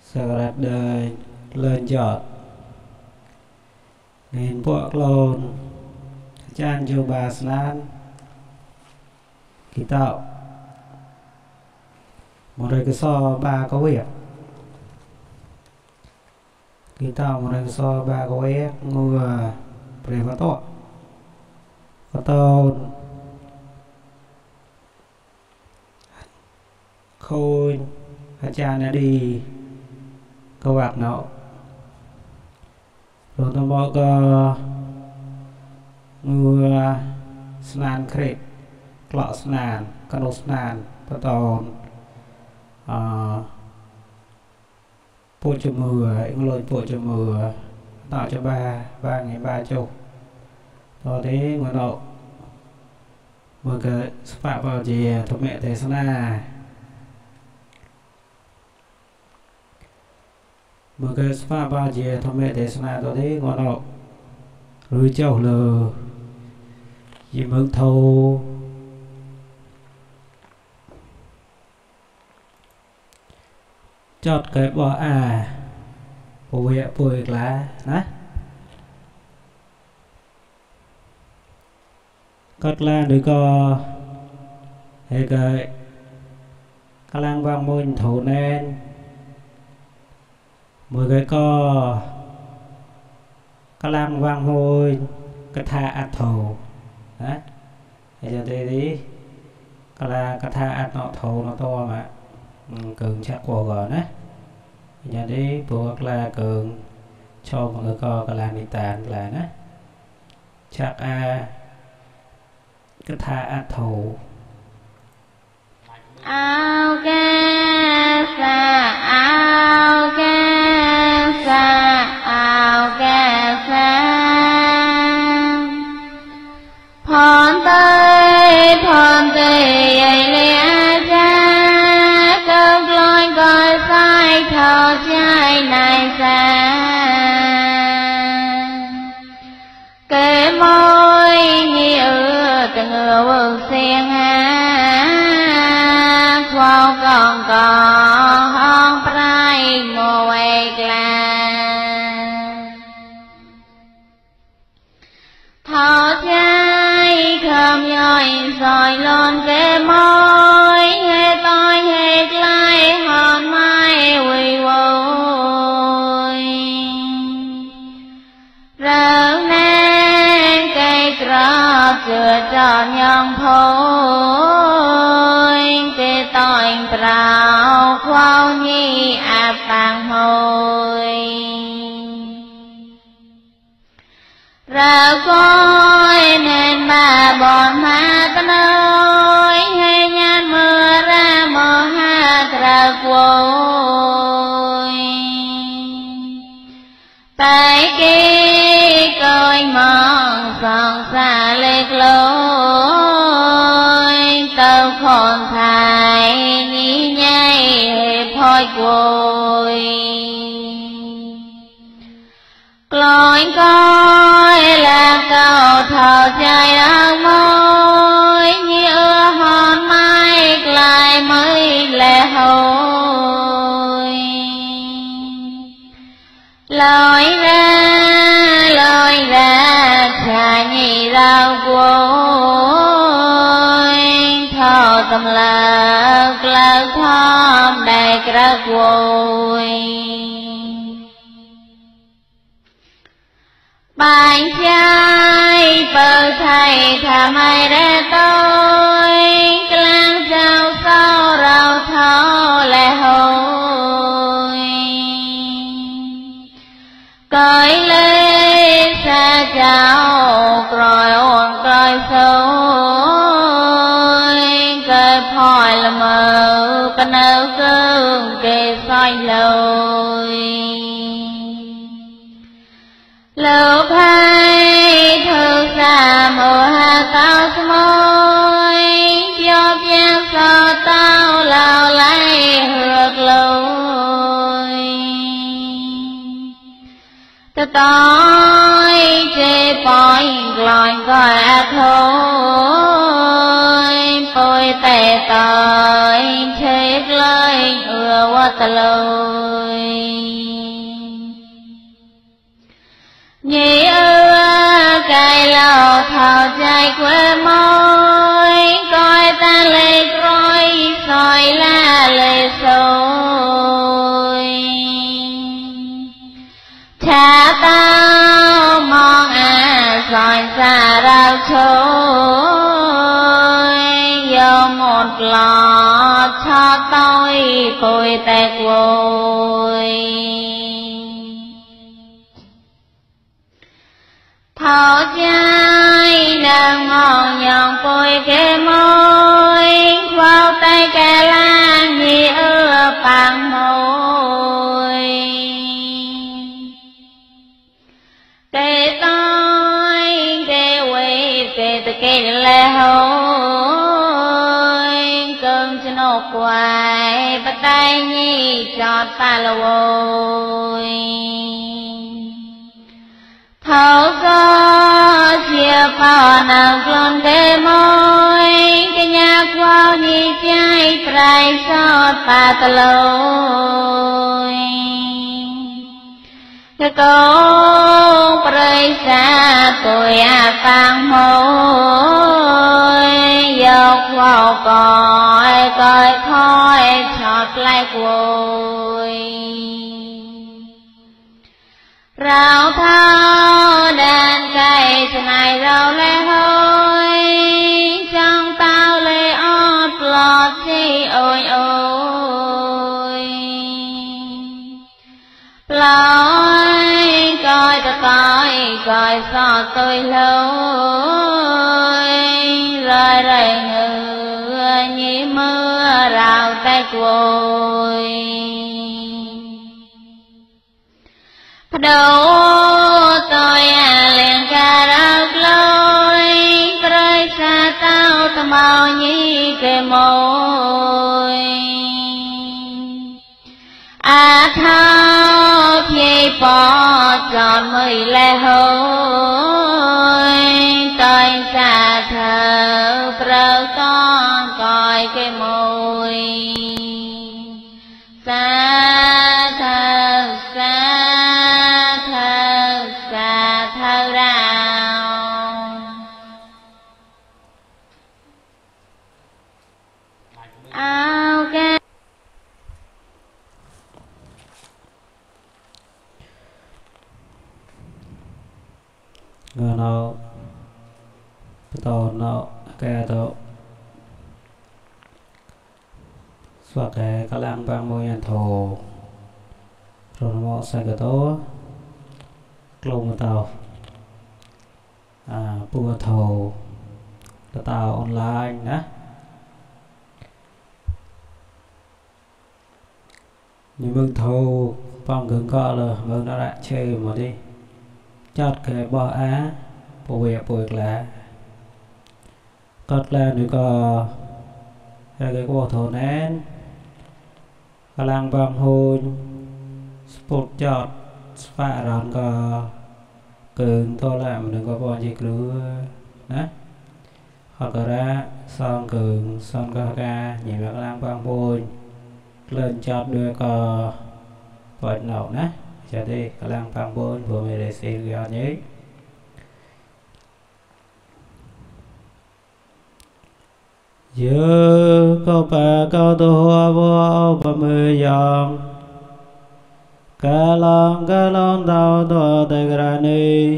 sợ đẹp đời lên giọt nên bộ lồn chan vô bà snan kỳ tạo một đời cái so ba có việc kỳ tạo một đời cái so ba có việc ngừa về phát tội có tôn khôi cha nó đi câu bạc nọ rồi tôi bỏ có ngừa snan khret lọ snan cano snan có tồn bộ cho mưa anh lôi bộ cho mưa tạo cho ba ngày 30 rồi thế mà độ mưa cái phạm vào gì thuộc mẹ thế sana mưa cái phạm vào gì thuộc mẹ thế sana rồi thế ngon độ rồi cháu lờ gì mừng thâu chót cái bỏ bộ vệ bùi lá đó cất la đứa co hệ cái các lang vang môi thủ nên 10 cái co các lang vang môi cái tha ạt thầu đó bây giờ đây đi cái tha ạt nọ thầu nó to mà cường chắc qua gòn á giờ đi buộc là cường cho mọi người coi cái làm đi tàn là nó chắc cái tha thủ ao ca sa ao ca sa ao ca sa thon tơi ai lẽ ra cơn lôi coi sai thọ trai này xa kề môi như từng người vườn sen khoao còn hòn prai mùi là thọ trai khom nhoi rồi lon kề môi he tôi he lại hòn mai quỳ vội rỡ nên cây cỏ chưa tròn nhon phôi cây tôi brào khoao nhi bằng hồi rỡ coi nên bà bọn ma tân ơi hay nhan mưa ra mơ hát ra quôi tại kia coi mong son xa lệch lối tao khôn thai ní nhai hiệp thôi quôi lối coi là cầu thọ trai đang môi như hòn mai lại mới lẻ hồi lối ra trà nhị rau cối thọ tâm lạc thom đầy ra cối bạn trai bờ thầy thà mai ra tôi clang trao sao rau thao lẻ hồi cởi lấy xa chào rồi ổn coi sâu cởi phòi là mờ cái nấu cơm kề soi lôi lâu hai thơ xa mùa hạ tao môi cho gian sao tao lao lấy hược lôi tôi chê bói lòi gọi thôi bôi tè tỏi chê lời ưa quá ta lôi coi quê môi coi ta lệ coi soi la lệ sôi cha tao mong soi xa rau trôi vô một lọ cho tôi côi tẹt vội thảo trai đang ngon nhọn côi kê môi vào tay kê lan như ưa bằng môi kê tôi kê quê kê tự kê lê hôi cơm cho nó quài bắt tay nhi chọt ta là vôi thảo có chia phò nàng con kê môi cái nhà qua nhi trái trái xót ta ta lôi cái câu prây xa tôi tăng hôi dọc vào coi coi thôi chọt lại cuối rau thao đàn cây cho này rau lê hôi trong tao lê ót lọt chi ôi ôi lối coi ta coi so tôi lối rơi rơi ngựa như mưa rào tay cùi đâu tôi liền ca rau lối rơi xa tao ta mau như kề môi thao khi bỏ tròn mười lê hôi tôi xa thở prơ con coi cái môi xa thở rào áo ca người nào tàu nào kẻ tàu xoa kẻ các lang bang môi ăn thổ rồi nó mọ sai cái tố lông tàu bùa thổ tàu online đó nhưng mừng thầu phong cứng co là mừng nó lại chơi mà đi chót cái bò á bộ việc là cất lên nữa có cái bộ thổ nén khả năng bằng hôn sport chọt phá rõn có cứng to lại mà đừng có bò gì cứ đó hoặc là ra son cứng son có ca nhìn khả năng bằng hôn lên chọt đưa có vật nậu nè cho đi khả năng bằng hôn vừa mới để xem gạo nhé giờ có bà cao tô hoa vô bà mười dòng cá lon tao tô tay ra ni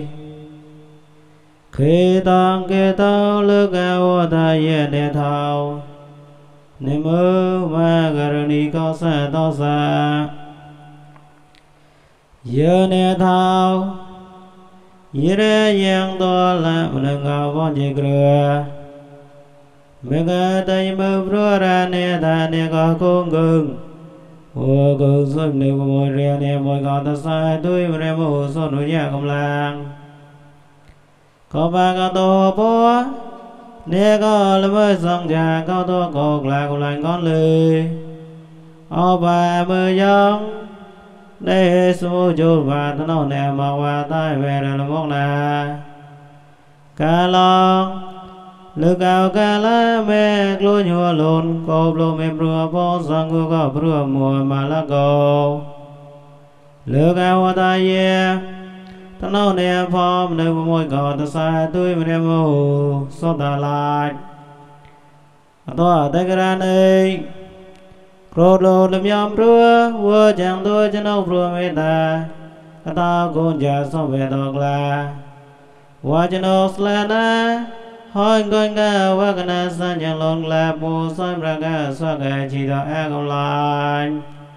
khi tăng kê tao lực áo ta yên để thao nên mơ mà gara ni có xa to xa giờ nè thao giờ yang to là mình ngào con gì cửa mega tay mơ bro ra nè ta nè có con gừng ô gừng sôi nè có mồi rè nè mồi con ta sai tôi mà rè mồi sôi nổi nhà công làng có ba con to bó nè có là mới xong già có to cột là của làng con lười ô bà mơ giống để số chốt và ta nói nè mà qua tay về là mốc nà cá lon lực áo cá lá mẹ lối nhua lồn cột lô mềm rùa bó sang ngô có rùa mùa mà lá cầu lực áo ta ye ta nô nè phong nơi môi gò ta sai tôi mà đem mù số ta lại tôi tay cái ra này rồi đồ làm yam rùa vua chẳng tôi cho nó rùa mê ta cũng giả xong về đọc là vua cho nó sla na hỏi con ga và cái na san chẳng lòng là bù xoay ra ga xoa ga chỉ đó e còn lại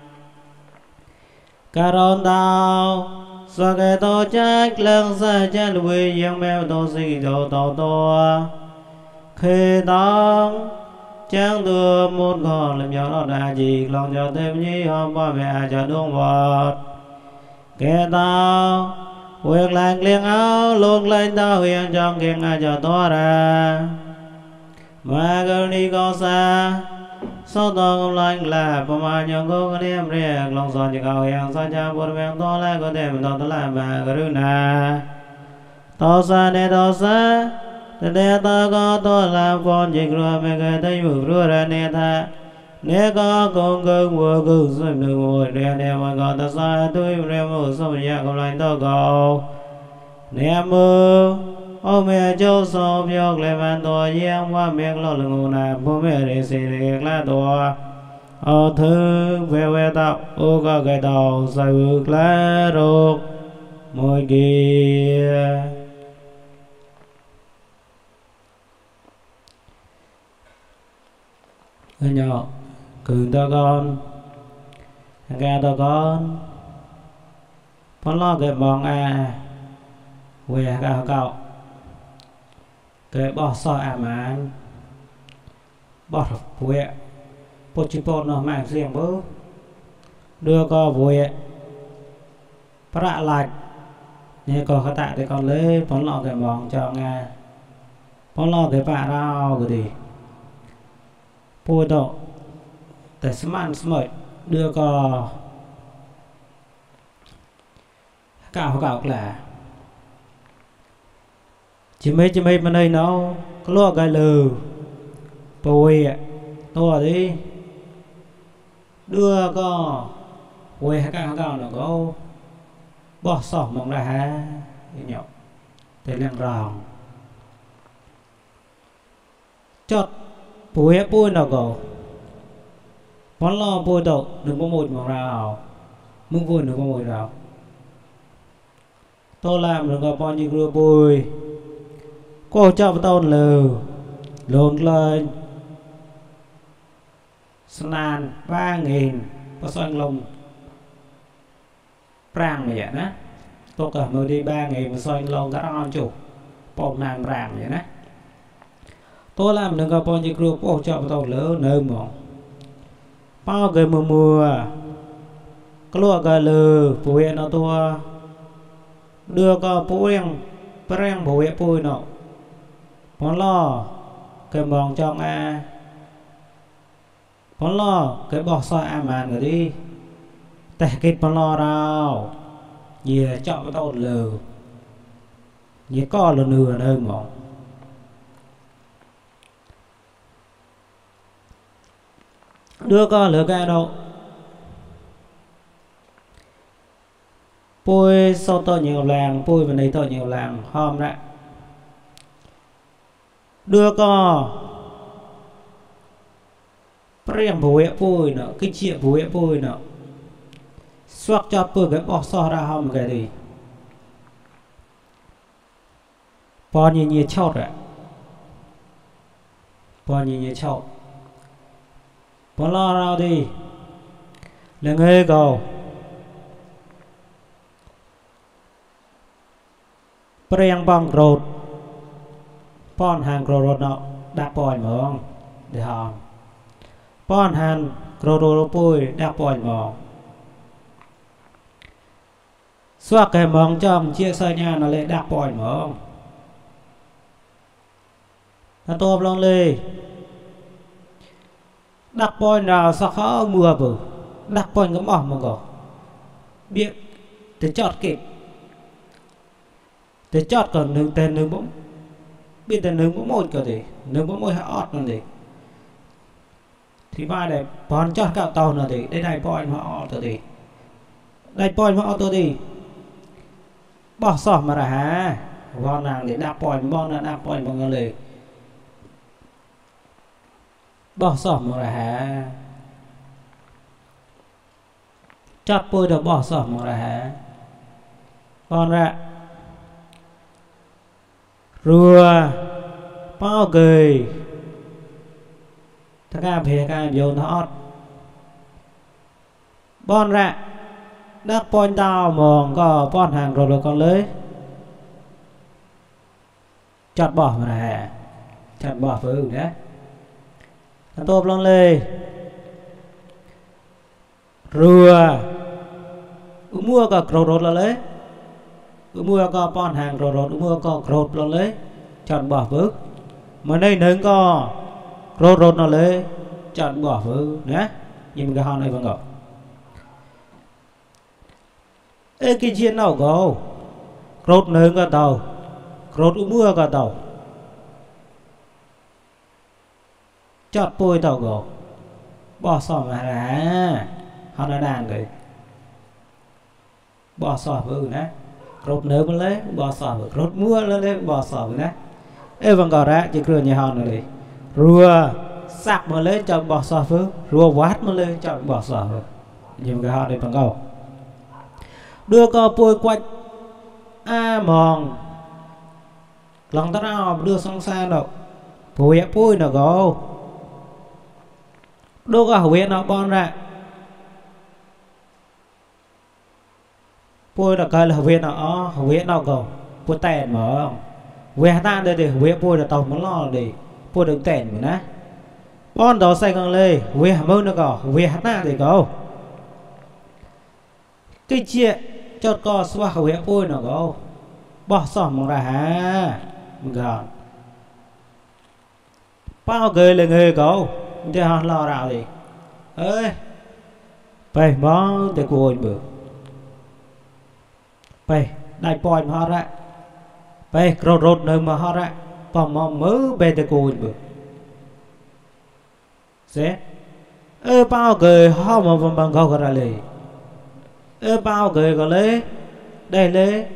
cả rôn tao xoa ga to chắc lần xa cha lùi yang mèo to xì đồ to khi đó chẳng đưa một con làm gió nó đã gì lòng cho thêm như hôm ba mẹ cho đúng vật kẻ tao việc làng liên áo luôn lên tao huyền trong kiên cho to ra mà cơ đi có xa sau đó không lành là bà mà nhớ cô có đem riêng lòng giòn chỉ cầu hèn xa cha buồn miệng to lại có thể mình to làm mà cơ rư nà to xa nè to xa để ta có to làm con chỉ rồi mẹ cái thấy mực rửa ra nè tha nếu có con cưng vừa cứ xem được ngồi để đem mà còn ta xa tôi đem một số nhà còn lại to cầu nè mơ ô mẹ châu sop yok lên bàn to giang qua miệng lo lưng nà bố mẹ để xì để lá to ô thương về tao ô có cái đầu sai bước lá ruột môi kia nhỏ cường to con ga to con con lo cái mong về ga cậu cái bỏ soi mà bỏ về bộ chỉ bộ nó mang riêng bố đưa co về phá lại như có khát tạ thì con lấy con lo cái mong cho nghe con lo cái bạ rau cái gì bôi độ để smart smart đưa co cạo là chỉ mấy bên đây nó có lo cái lừ bôi to đi đưa co bôi cạo nó có bỏ sỏ mong ra ha nhỏ để lên ròng chót bôi nào có món lo bôi đậu đừng có mùi màu rào mưng vui đừng có mùi rào tôi làm đừng có bao nhiêu rửa bôi cô cho vào tao lừ lộn lên sàn 3.000 có xoanh lông prang vậy nè tôi cả mới đi 3.000 mà xoanh lông các con chủ bông nàng prang vậy nè tôi làm đừng có bao nhiêu rửa cô cho vào tao lỡ nơi mỏng bao cái mùa có lúa cái lừ bùi nó tua đưa có bùi prang bùi bùi nó món lo cái mong trong món lo cái bỏ soi màn rồi đi tại cái món lo đâu gì chọn cái tao lừ gì có là nửa nơi mong đưa con lửa ca đâu bôi sau to nhiều làng bôi vào đây to nhiều làng hôm đấy đưa con riêng bôi nữa cái chuyện bôi nữa xoát cho bôi cái bỏ so ra hôm cái gì bao nhiêu chót ạ bao nhiêu chót bỏ lo rau đi là người cầu preng bong rột pon hàng rột nó đạp bòi mỏng để hòm pon hàng rột bôi đạp bòi mỏng xoa cái mỏng trong chia soi nhà nó lại đạp bòi mỏng nó tôm lông lê đặt bòi nào sao khó mưa bự đặt bòi ngấm ỏm mà có biết để chọt kịp để chọt còn nướng tên nướng bỗng biết tên nướng bỗng một cái gì nướng bỗng một hạ ọt là gì thì ba để bòn chọt cạo tàu là gì đây này bòi mà ọt là gì đây bòi mà ọt là gì bỏ sọ mà ra hả vào nàng để đạp pòi bằng lời bỏ sọ mà ra hả chót bôi được bỏ sọ mà ra hả con ra rùa bao cười tất cả về cái vô nó bon ra đắc pon tao mong có pon hàng rồi con lưới chọt bỏ mà nè chọt bỏ với đấy thằng tôm lon lê rùa mua cả rồi là lấy mua có pon hàng rồi mua có rồi là lấy chọt bỏ với mà đây nướng có rồi nó lấy chọt bỏ với nhé nhìn cái hòn này vẫn gọi ê cái chuyện nào có rốt nướng cả tàu rốt mua cả tàu chọt bôi tàu có bỏ sọ mà ra họ đã đàn rồi bỏ sọ với nè rốt nướng mà lấy bỏ sọ với rốt mua lấy bỏ sọ với nè ê vẫn còn ra chỉ cửa nhà họ này rùa sạc mà lấy cho bỏ sọ với rùa vát mà lấy cho bỏ sọ với nhìn cái họ này vẫn còn đưa co bôi quạch mòn lòng ta nào đưa xong xa đâu bôi nó có đưa có hủy nó bon ra bôi là coi là hủy nó có bôi tèn mà về ta đây để hủy bôi là tàu muốn lo để bôi được tèn mà nè bon đó say con lê về mơ nó có về ta để có cái chuyện chót co xóa hủy bôi nó có bỏ sọ mà ra hả gọn bao người là người có để họ lo rào gì ơi phải bó để cùi bự phải đại bòi mà họ ra phải rột nơi mà họ ra bỏ mong mớ bê để cùi bự sẽ bao người họ mà bằng gâu ra lì bao người có lấy đây lấy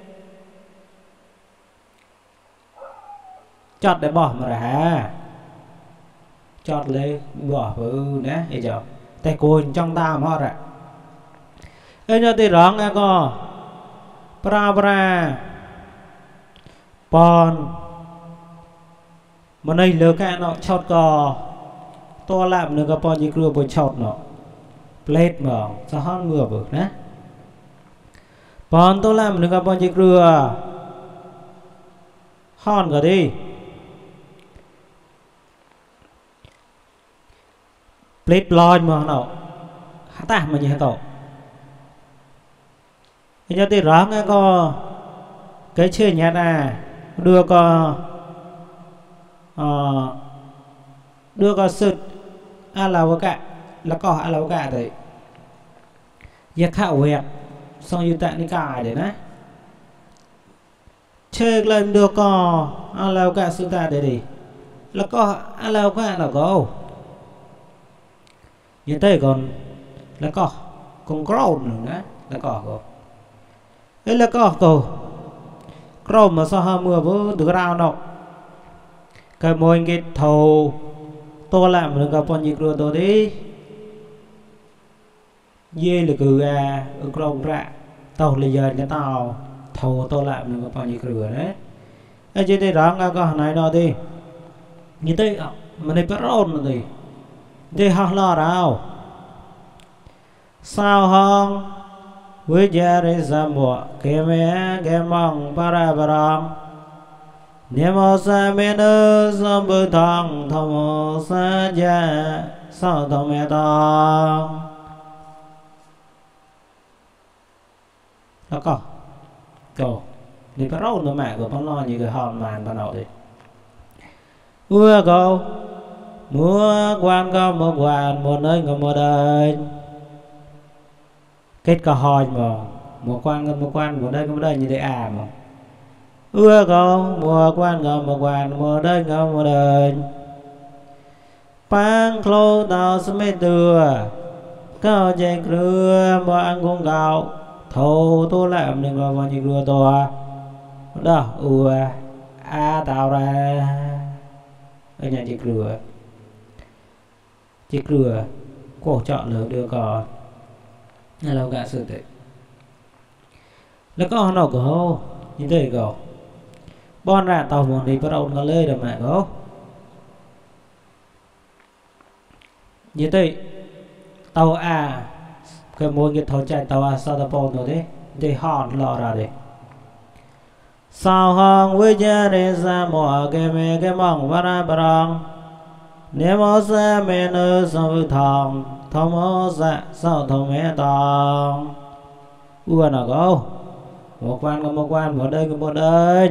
chọt để bỏ mà ra chọt lấy bỏ nè thấy chưa tay cùi trong ta mà ra nhớ thì rong nghe co pra pon mà này lừa cái nó chọt co to làm nữa có pon gì cửa bồi chọt nó plate mà sao hon mưa bực nè pon to làm nữa có pon gì cửa hon cả đi plate loi mà nó ta mà như cậu nhớ thì rõ nghe có cái chơi nhát đưa có sụt lao cả là có lao cả đấy giặc khảo việc xong như tại đi cài đấy nè chơi lên đưa có lao cả sụt ta đấy đi là có lao cả là có như thế còn là có con crown nữa là có ấy là có crown mà sao hôm mưa với được rau đâu cái môi cái thầu to làm được gặp con gì rồi tôi đi dê là cứ crown ra tàu là giờ cái tàu thầu to làm được gặp con gì rồi đấy ấy chứ đây đó có này đó đi như thế mà này crown rồi đi đi học lo đâu sao không với gia đình sa mùa kê mẹ kê mong para barong niệm mô sa mẹ nữ sông bư thong thông mô sa gia sao thông mẹ tông đó có đi bắt đầu nó mẹ của con lo như cái hòn màn ban đầu đi có mua quan có một quan một nơi có một đời kết cả hỏi mà một quan có một đây có một đây như thế mà có một quan có một đây có một đời bang khâu tàu sẽ mê từa có chạy cửa một ăn cung gạo thâu tôi làm đừng có bao nhiêu rùa to đó tạo ra ở nhà chiếc rùa cổ chọn lửa đưa còn là lâu gạ sự tệแล้วก็nó có như thế có bon ra tàu một đi bắt đầu nó lên được mà có như thế tàu cái môi cái thầu chạy tàu sao tàu bồn rồi đấy để hòn lò ra đấy sao hòn với gia đình ra mỏ cái mẹ cái mỏng và ra bờ nếu mà xe mẹ nơi sao thòng thòng mà dạ sao thòng mẹ tòng nào có một quan một đây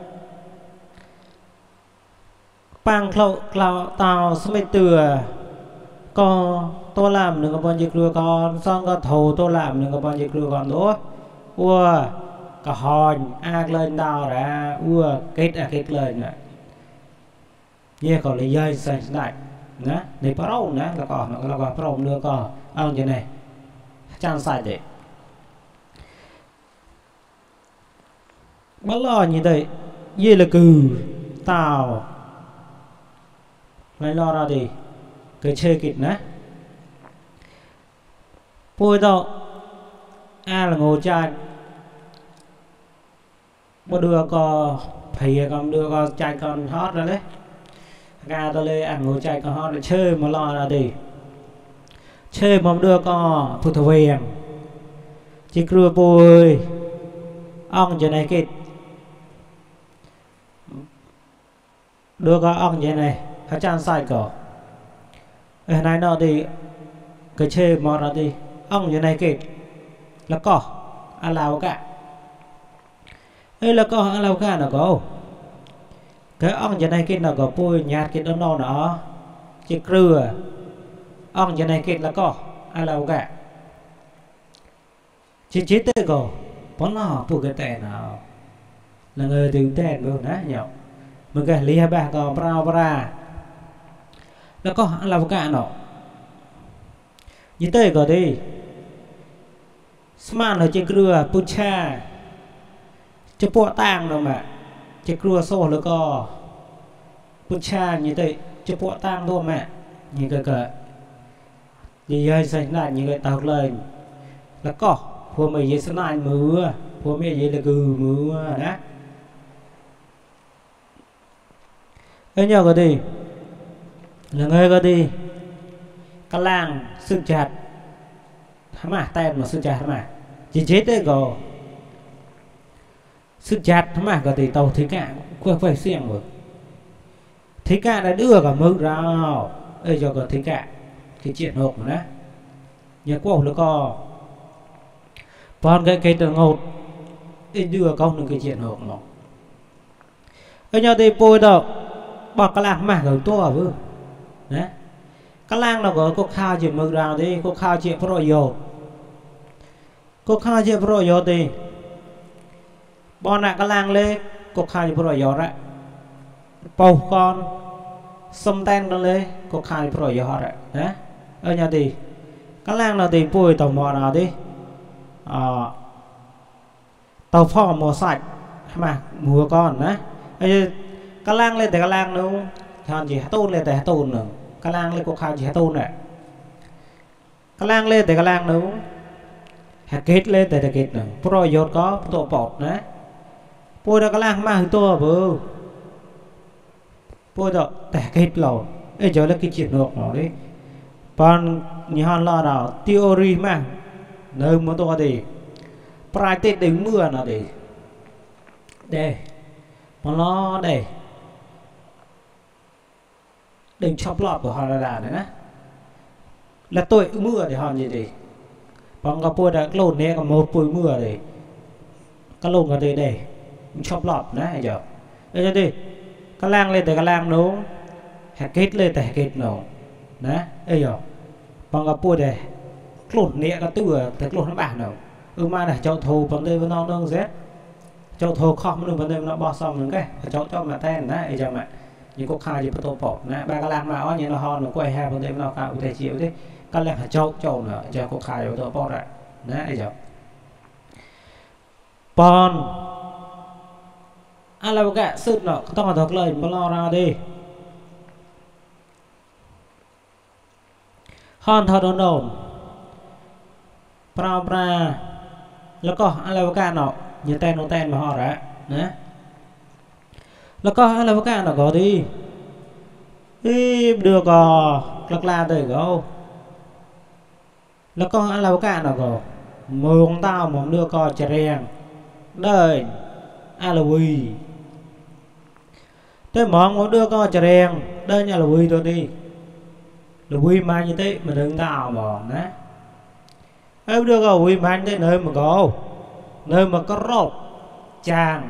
bằng khẩu tàu sẽ từa có tôi làm đừng có bao nhiêu lừa con xong có thầu tôi làm đừng có bao nhiêu lừa con đó cả hòn lên đào ra kết lên này như còn lấy dây xanh này nè để bắt đầu nè là còn bắt đầu đưa con ăn như này chăn sạch đấy bắt lo như thế như là cừ tàu lấy lo ra thì cái chơi kịch nè vui đâu là ngồi chạy bắt đưa co thầy con đưa con chạy con hot ra đấy ga tôi lên ngồi chạy con hot để chơi mà lo ra thì chơi mà đưa con phụ thuộc về chỉ cưa bôi ông giờ này kịch đưa con ông như này hắn chan sai cỏ ở này nó thì cái chê mò nó thì ông như này kịp là cỏ lao cả ấy là cỏ lao cả nó có cái ông như này kịp nó có bôi nhạt cái đó nó chỉ cưa ông như này kịp là cỏ lao cả chỉ chết tới cỏ bón nó bôi cái tè nào là người từ tè luôn đó nhậu mình cái lia bạc có bra nó có làm cả nó như thế có đi smart ở trên cửa pucha cho bộ tang đâu mà trên cửa sổ nó có pucha như thế cho bộ tang thôi mà như cái gì hơi xanh lại như cái tao lên là có hôm mấy giây sáng nay mưa hôm mấy giây là gừ mưa đó ấy nhau có đi là người có đi cái làng xương chặt mà tên mà xương chặt mà chỉ chết đấy có xương chặt mà có thì tàu thấy cả quay phải xiềng rồi thấy cả đã đưa cả mực ra ấy cho có thấy cả cái chuyện hộp đó nhà của nó có còn cái tường ngột ấy đưa con được cái chuyện hộp nó ấy nhau thì bôi đâu bỏ cái làng mà ở to vừa đấy cái làng nào có khao chuyện mực rào thì có khao chuyện pro dột có khao chuyện pro dột thì bọn nạ cái làng lên có khao chuyện pro dột đấy bầu con xâm tên nó lên có khao chuyện pro dột đấy đấy ở nhà thì cái làng nào thì bùi tàu mò nào đi tàu phò mò sạch mà mùa con đấy cái làng lên thì cái làng đâu còn chỉ tôn lên thì tôn nữa cái làng lên có khao chỉ tôn này cái làng lên thì cái làng đâu kết lên thì kết nữa pro dột có tổ bọt đấy bôi đó cái làng mà to bự bôi đó để kết lầu ấy giờ là cái chuyện ngược nó đấy còn như họ lo nào theory mà nơi muốn to thì practice đứng mưa nào để mà lo để đừng chọc lọt của họ là đấy nè là tôi mưa để họ như thế bằng cái bôi đã lồn này có một bôi mưa để cái lồn ở đây để chọc lọt đấy giờ đây cho đi cái lang lên từ cái lang nó kết lên từ kết nó đấy đây giờ bằng cái bôi để lồn này cái từ từ lồn nó bản đâu mà để cho thù vấn đề với nó đơn giản cho thô không được vấn đề nó bỏ xong những cái cho mà tên đấy giờ mà những cuộc khai gì bắt đầu bỏ nè ba cái làm mà ó như nó ho nó quay hai vấn đề nó cao thể chịu thế cái là cho nữa cho cuộc khai bắt đầu bỏ lại đấy giờ pon ala gạ sứt nọ tao thật lời mà lo ra đi hòn thọ đồn đồn prao praแล้วก็อะไรวะกันเนาะอย่าแต่นแต่มาหอระนะแล้วก็อะไรวะกันเนาะก็ดีđưaก็กลาtớiก็แล้วก็อะไรวะกันเนาะก็มือของtaoผมđưaก็จะเรียงđờiอะไรวี tới món cũng đưa con chè đen đây nhà là quy thôi đi là quy mai như thế mà đừng tao mòn á em đưa con quy mai tới nơi mà có nơi mà có rốt chàng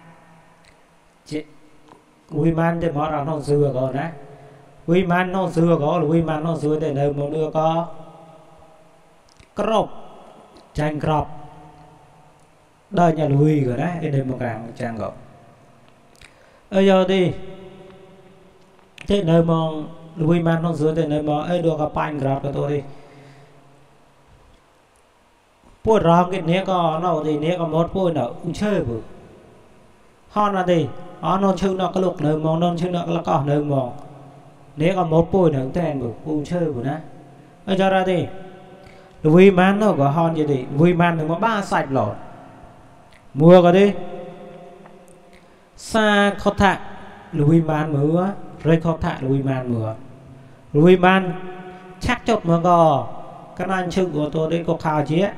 quy mai tới món nào non xưa còn á quy mai non xưa có là quy mai non xưa tới nơi mà đưa có rốt chàng crop đây nhà là quy rồi đấy đây mà càng chàng gọi giờ đi thế nơi mong lui man không dưới thế nơi mong đưa cái pan grab của tôi đi bữa rong cái nét có nó thì nét có một bữa nào cũng chơi bự hòn là gì nó chơi nó có lục nơi mong nó chơi nó là có nơi mong nét có một bữa nào tên bự cũng chơi bự nè giờ ra đi lui man nó có hòn gì đi lui man đừng có ba sạch lọt mua cái đi sa khó thạ lùi man mưa rơi khó thạ lùi man mưa lùi man chắc chốt mà gò cái anh chữ của tôi đây có khảo chứ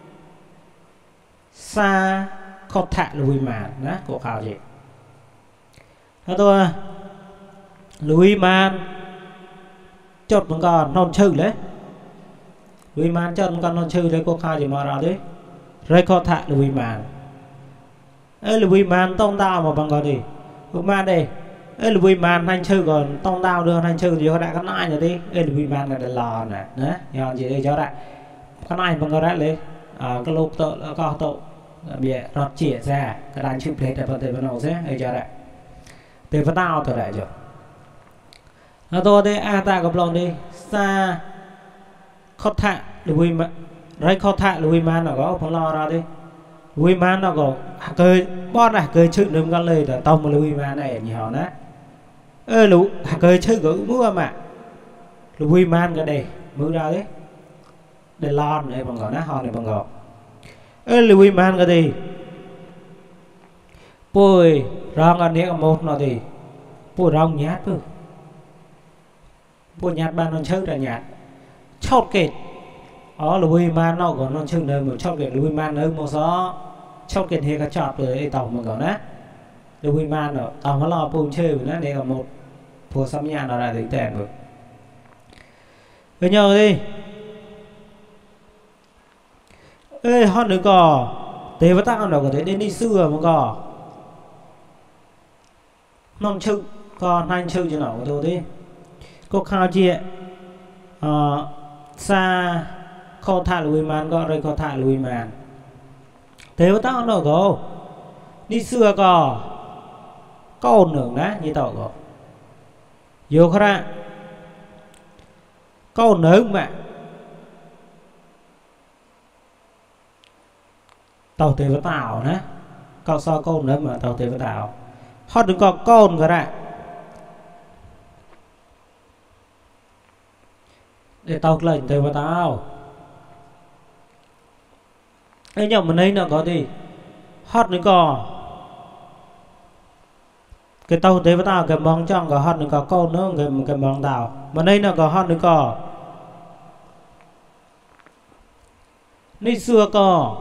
sa khó thạ lùi man đó có khảo gì đó tôi lùi man chốt mà gò non chữ đấy lùi man chốt mà gò non chữ đấy có khảo gì mà ra đấy rơi khó thạ lùi man lùi man tông đào mà bằng gọi đi man đây lùi man hành chữ còn tông đào đưa hành chữ thì họ đã cái này rồi đi lùi man là lò nè đấy nhon gì đây cho đã cái này bằng gọi đấy lấy cái lốp tội có tội bịa rót chĩa ra cái đàn chữ plate là phần thể phần hậu thế để cho đã để phần đào thôi lại rồi nó tôi đây ta gặp lòng đi xa khó thạ lùi man đấy khó thạ lùi man là có phần lo ra đi lùi man nó có cười bót này cười chữ đừng có lời là tông lùi man này nhiều nè lũ cười chữ của mua mà lùi man cái đây mua ra đấy để lon này bằng gò nát hòn này bằng gò lùi man cái gì bùi rong anh ấy một nó thì bùi rong nhát bùi nhát ban non chữ là nhát chốt kệt lùi man nó còn non chữ nơi một chốt kệt lùi man nơi một số chốt kiện hệ cả chọt rồi tổng mà gọi nè lùi man rồi tổng nó lo bùn chơi nữa đây là một phù xăm nhà nó là tính tiền rồi bây giờ đi họ đừng có thế với tao đâu có thể đến đi xưa mà có non chữ còn hai chữ cho nó của tôi đi có khao chia xa khó thả lùi man có rồi khó thả lùi man thế với tao đâu có đi xưa có ổn hưởng đó như tao có vô khó ra có ổn hưởng mà tao thế với tao nè có sao có ổn hưởng mà tao thế với tao họ đừng có ổn cái ra để tao lệnh thế với tao ấy nhầm mình ấy nó có gì hot nữa có cái tàu thế với tao cái mong trong có hot nữa có câu nữa cái mong tao mình ấy nó có hot nữa có nơi xưa có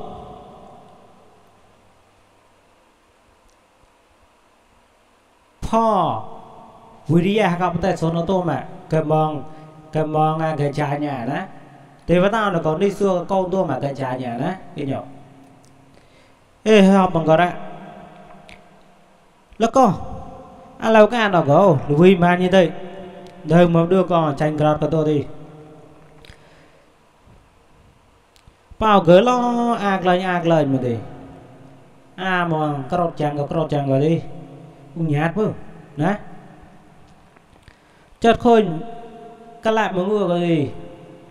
พ่อ วิริยะกับแต่số nó tô mà cái mong cái trái nhà đó thế với tao là còn đi xưa câu tô mà cái trái nhà đó cái nhỏ học bằng cái đóแล้วก็อะไรกันnó có lùi man như thế đời mà đưa con tranh grad của tôi đi bao gửi lo ạc lời mà đi mà cột chàng rồi đi cũng nhát bơ nè chợt khôi các lại mà ngựa cái gì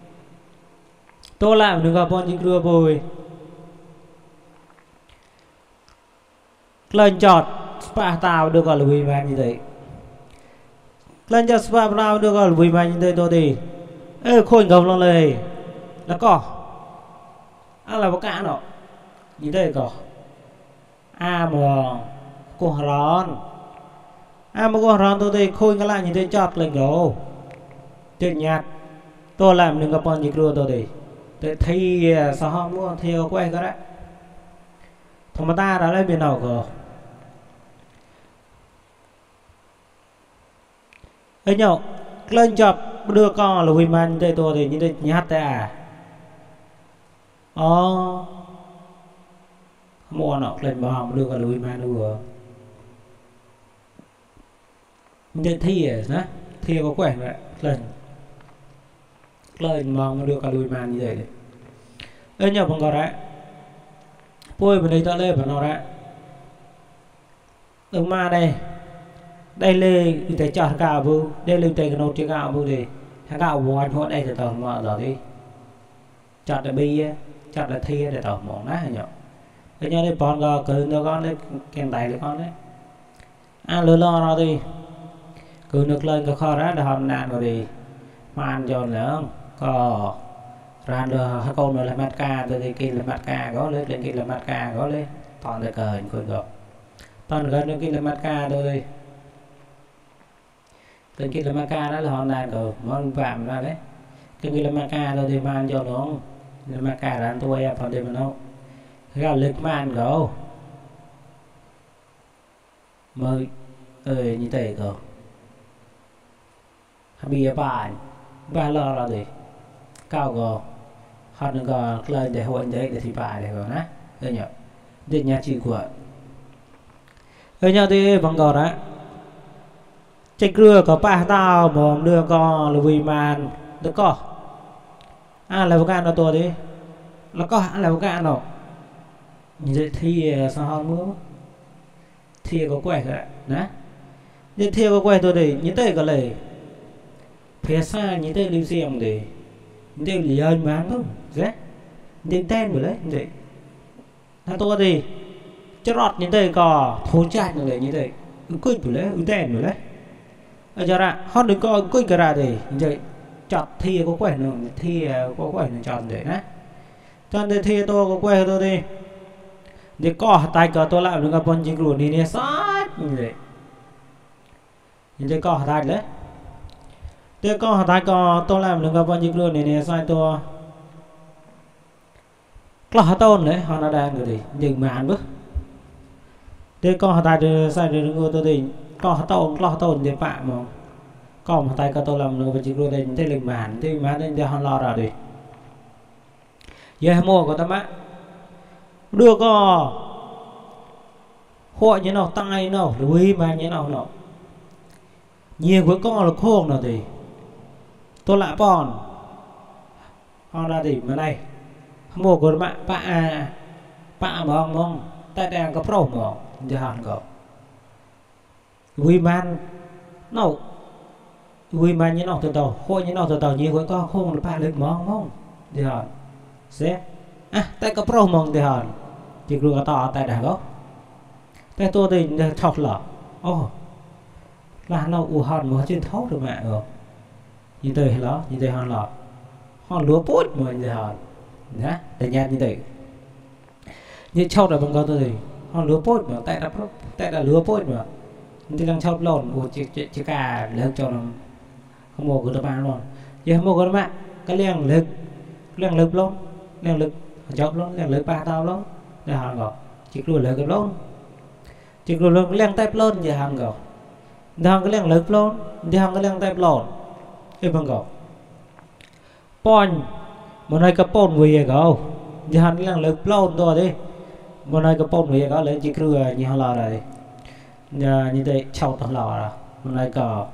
tôi làm đừng gặp bọn những đưa bồi lên chọt spa tao được gọi là vì mà như thế lên chọt spa tao được gọi là vì mà như thế tôi đi khôi ngầu lênเลยแล้วก็อะไรวะกะเนาะnhư thế có mà cô rón mà cô rón tôi đi khôi cái lại như thế chọt lên rồi tiền nhạt tôi làm đừng có bao nhiêu rồi tôi đi để thi sao họ mua theo quay cái đấy thằng mà ta đã lấy bên nào cơ ấy nhậu lên chập đưa con là vì man đây tôi thì như thế nhát thế à mua nó lên bò đưa con là vì man đưa như thi à thi có quẻ vậy lên mong đưa cả lùi màn như vậy đấy nhờ bằng gọi đấy bôi bên đây ta lên và nó đấy ứng ma đây lên để cho thằng gạo vô đây lên tay cái nốt chiếc gạo vô đi thằng gạo vô anh hốt đây thì tao mở rồi đi chặt là bi chặt là thi để tao mỏng nát nhở cái nhớ đây bọn gò cứ nó con đấy kèm tay đấy con đấy lừa lo nó đi cứ nước lên cái kho đó để hòm nạn rồi đi mà ăn giòn nữa có ra được hai con mà là mặt ca từ thì kia là mặt ca có lên kia là mặt ca có lên toàn để cờ coi được toàn gần được kia là mặt ca thôi từ kia là mặt ca đó là hòn đàn rồi món vạm ra đấy cái kia là mặt ca thôi thì mà ăn giòn nó là mặt ca là ăn tôi phần đây mà nó cái lực mà ăn gấu mới như thế cơ bia bài ba lo là gì cao gò họ đừng có lên để hội đấy để thì bài để rồi nè đây nhở để nhà chị của đây nhau thì bằng gò đó chạy cưa có ba tao mồm đưa con là vì màn được có là một cái nó to đi nó có là một cái nào như vậy thì sao họ mưa thì có quẻ rồi nè như thì có quẻ tôi đi như thế có lời phía xa như thế lưu xem để như thế lý ơn mà không dễ đến tên rồi đấy như thế nó to đi cho lọt như thế có thốn chạy như thế như thế quên rồi đấy tên rồi đấy ở giờ ra họ đừng có quên cái ra để như vậy chọt thi có quẻ nữa thi có quẻ nữa chọn để nè chọn để thi tôi có quẻ tôi đi để có tay cờ tôi làm được cái con chim ruột này sát như thế có tay đấy thế có tay có tôi làm được cái con chim ruột này sai tôi là tôn đấy họ đang rồi đi dừng màn bước thế có tay được sai được tôi đi có tôn để bạn mà có một tay có tôi làm được con chim ruột này thế dừng màn thế mà nên để họ lo ra đi giờ mua của ta má đưa có hội như nào tay nào lưu mà như nào nào nhiều với con là khôn nào thì tôi lại còn họ ra thì mà này mua của bạn bạn mà không tại đang có pro mà giờ hàng có lưu man nào lưu man như nào từ đầu hội như nào từ đầu nhiều với con khôn là bạn lực mà không giờ hàng sẽ tại có pro mong thì hòn chỉ vừa tỏ tại đã có tại tôi thì thọc lọ là nó hòn mà trên thấu được mẹ rồi như thế đó như thế hòn lọ hòn lúa bút mà như hòn nhá để nhát như thế như châu là bằng con tôi thì hòn lúa bút mà tại là lúa bút mà thì đang châu lộn chỉ cả lớn cho nó không mua của bạn luôn giờ không mua của bạn cái liang lực luôn liang lực chọc luôn liang lực ba tao luôn để hàng gạo chỉ luôn lực luôn chỉ luôn liang tay luôn để hàng gạo để hàng cái liang lực luôn để hàng cái liang tay luôn bằng gạo pon một này cái pon về gạo để hàng cái liang lực luôn thôi đi một này cái pon về gạo lấy chỉ luôn như hàng lò này như thế chậu tao lò rồi một này có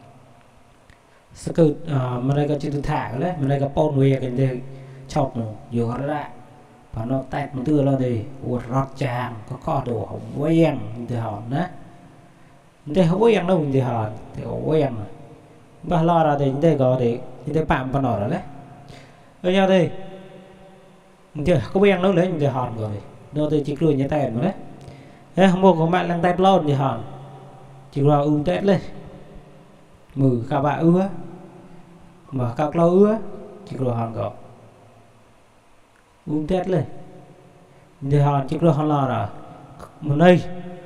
sự một này có chữ thả đấy một này có pon về cái gì chọc vừa ra và nó tẹt một tưa lo thì rót chàng có đồ hỏng quen thì hòn đó thế không quen đâu thì hòn thì quen và lo ra thì đây có để như thế bạn còn ở đó đấy ở nhau đây chưa có quen đâu lấy thì hòn rồi đâu thì chỉ lùi như tay nữa đấy không mua của bạn lăng tét lon thì hòn chỉ là tét lên mừ các bạn ưa mà các lâu ưa chỉ là hòn gọ tét lên thì hòn chỉ là hòn lò rồi một đây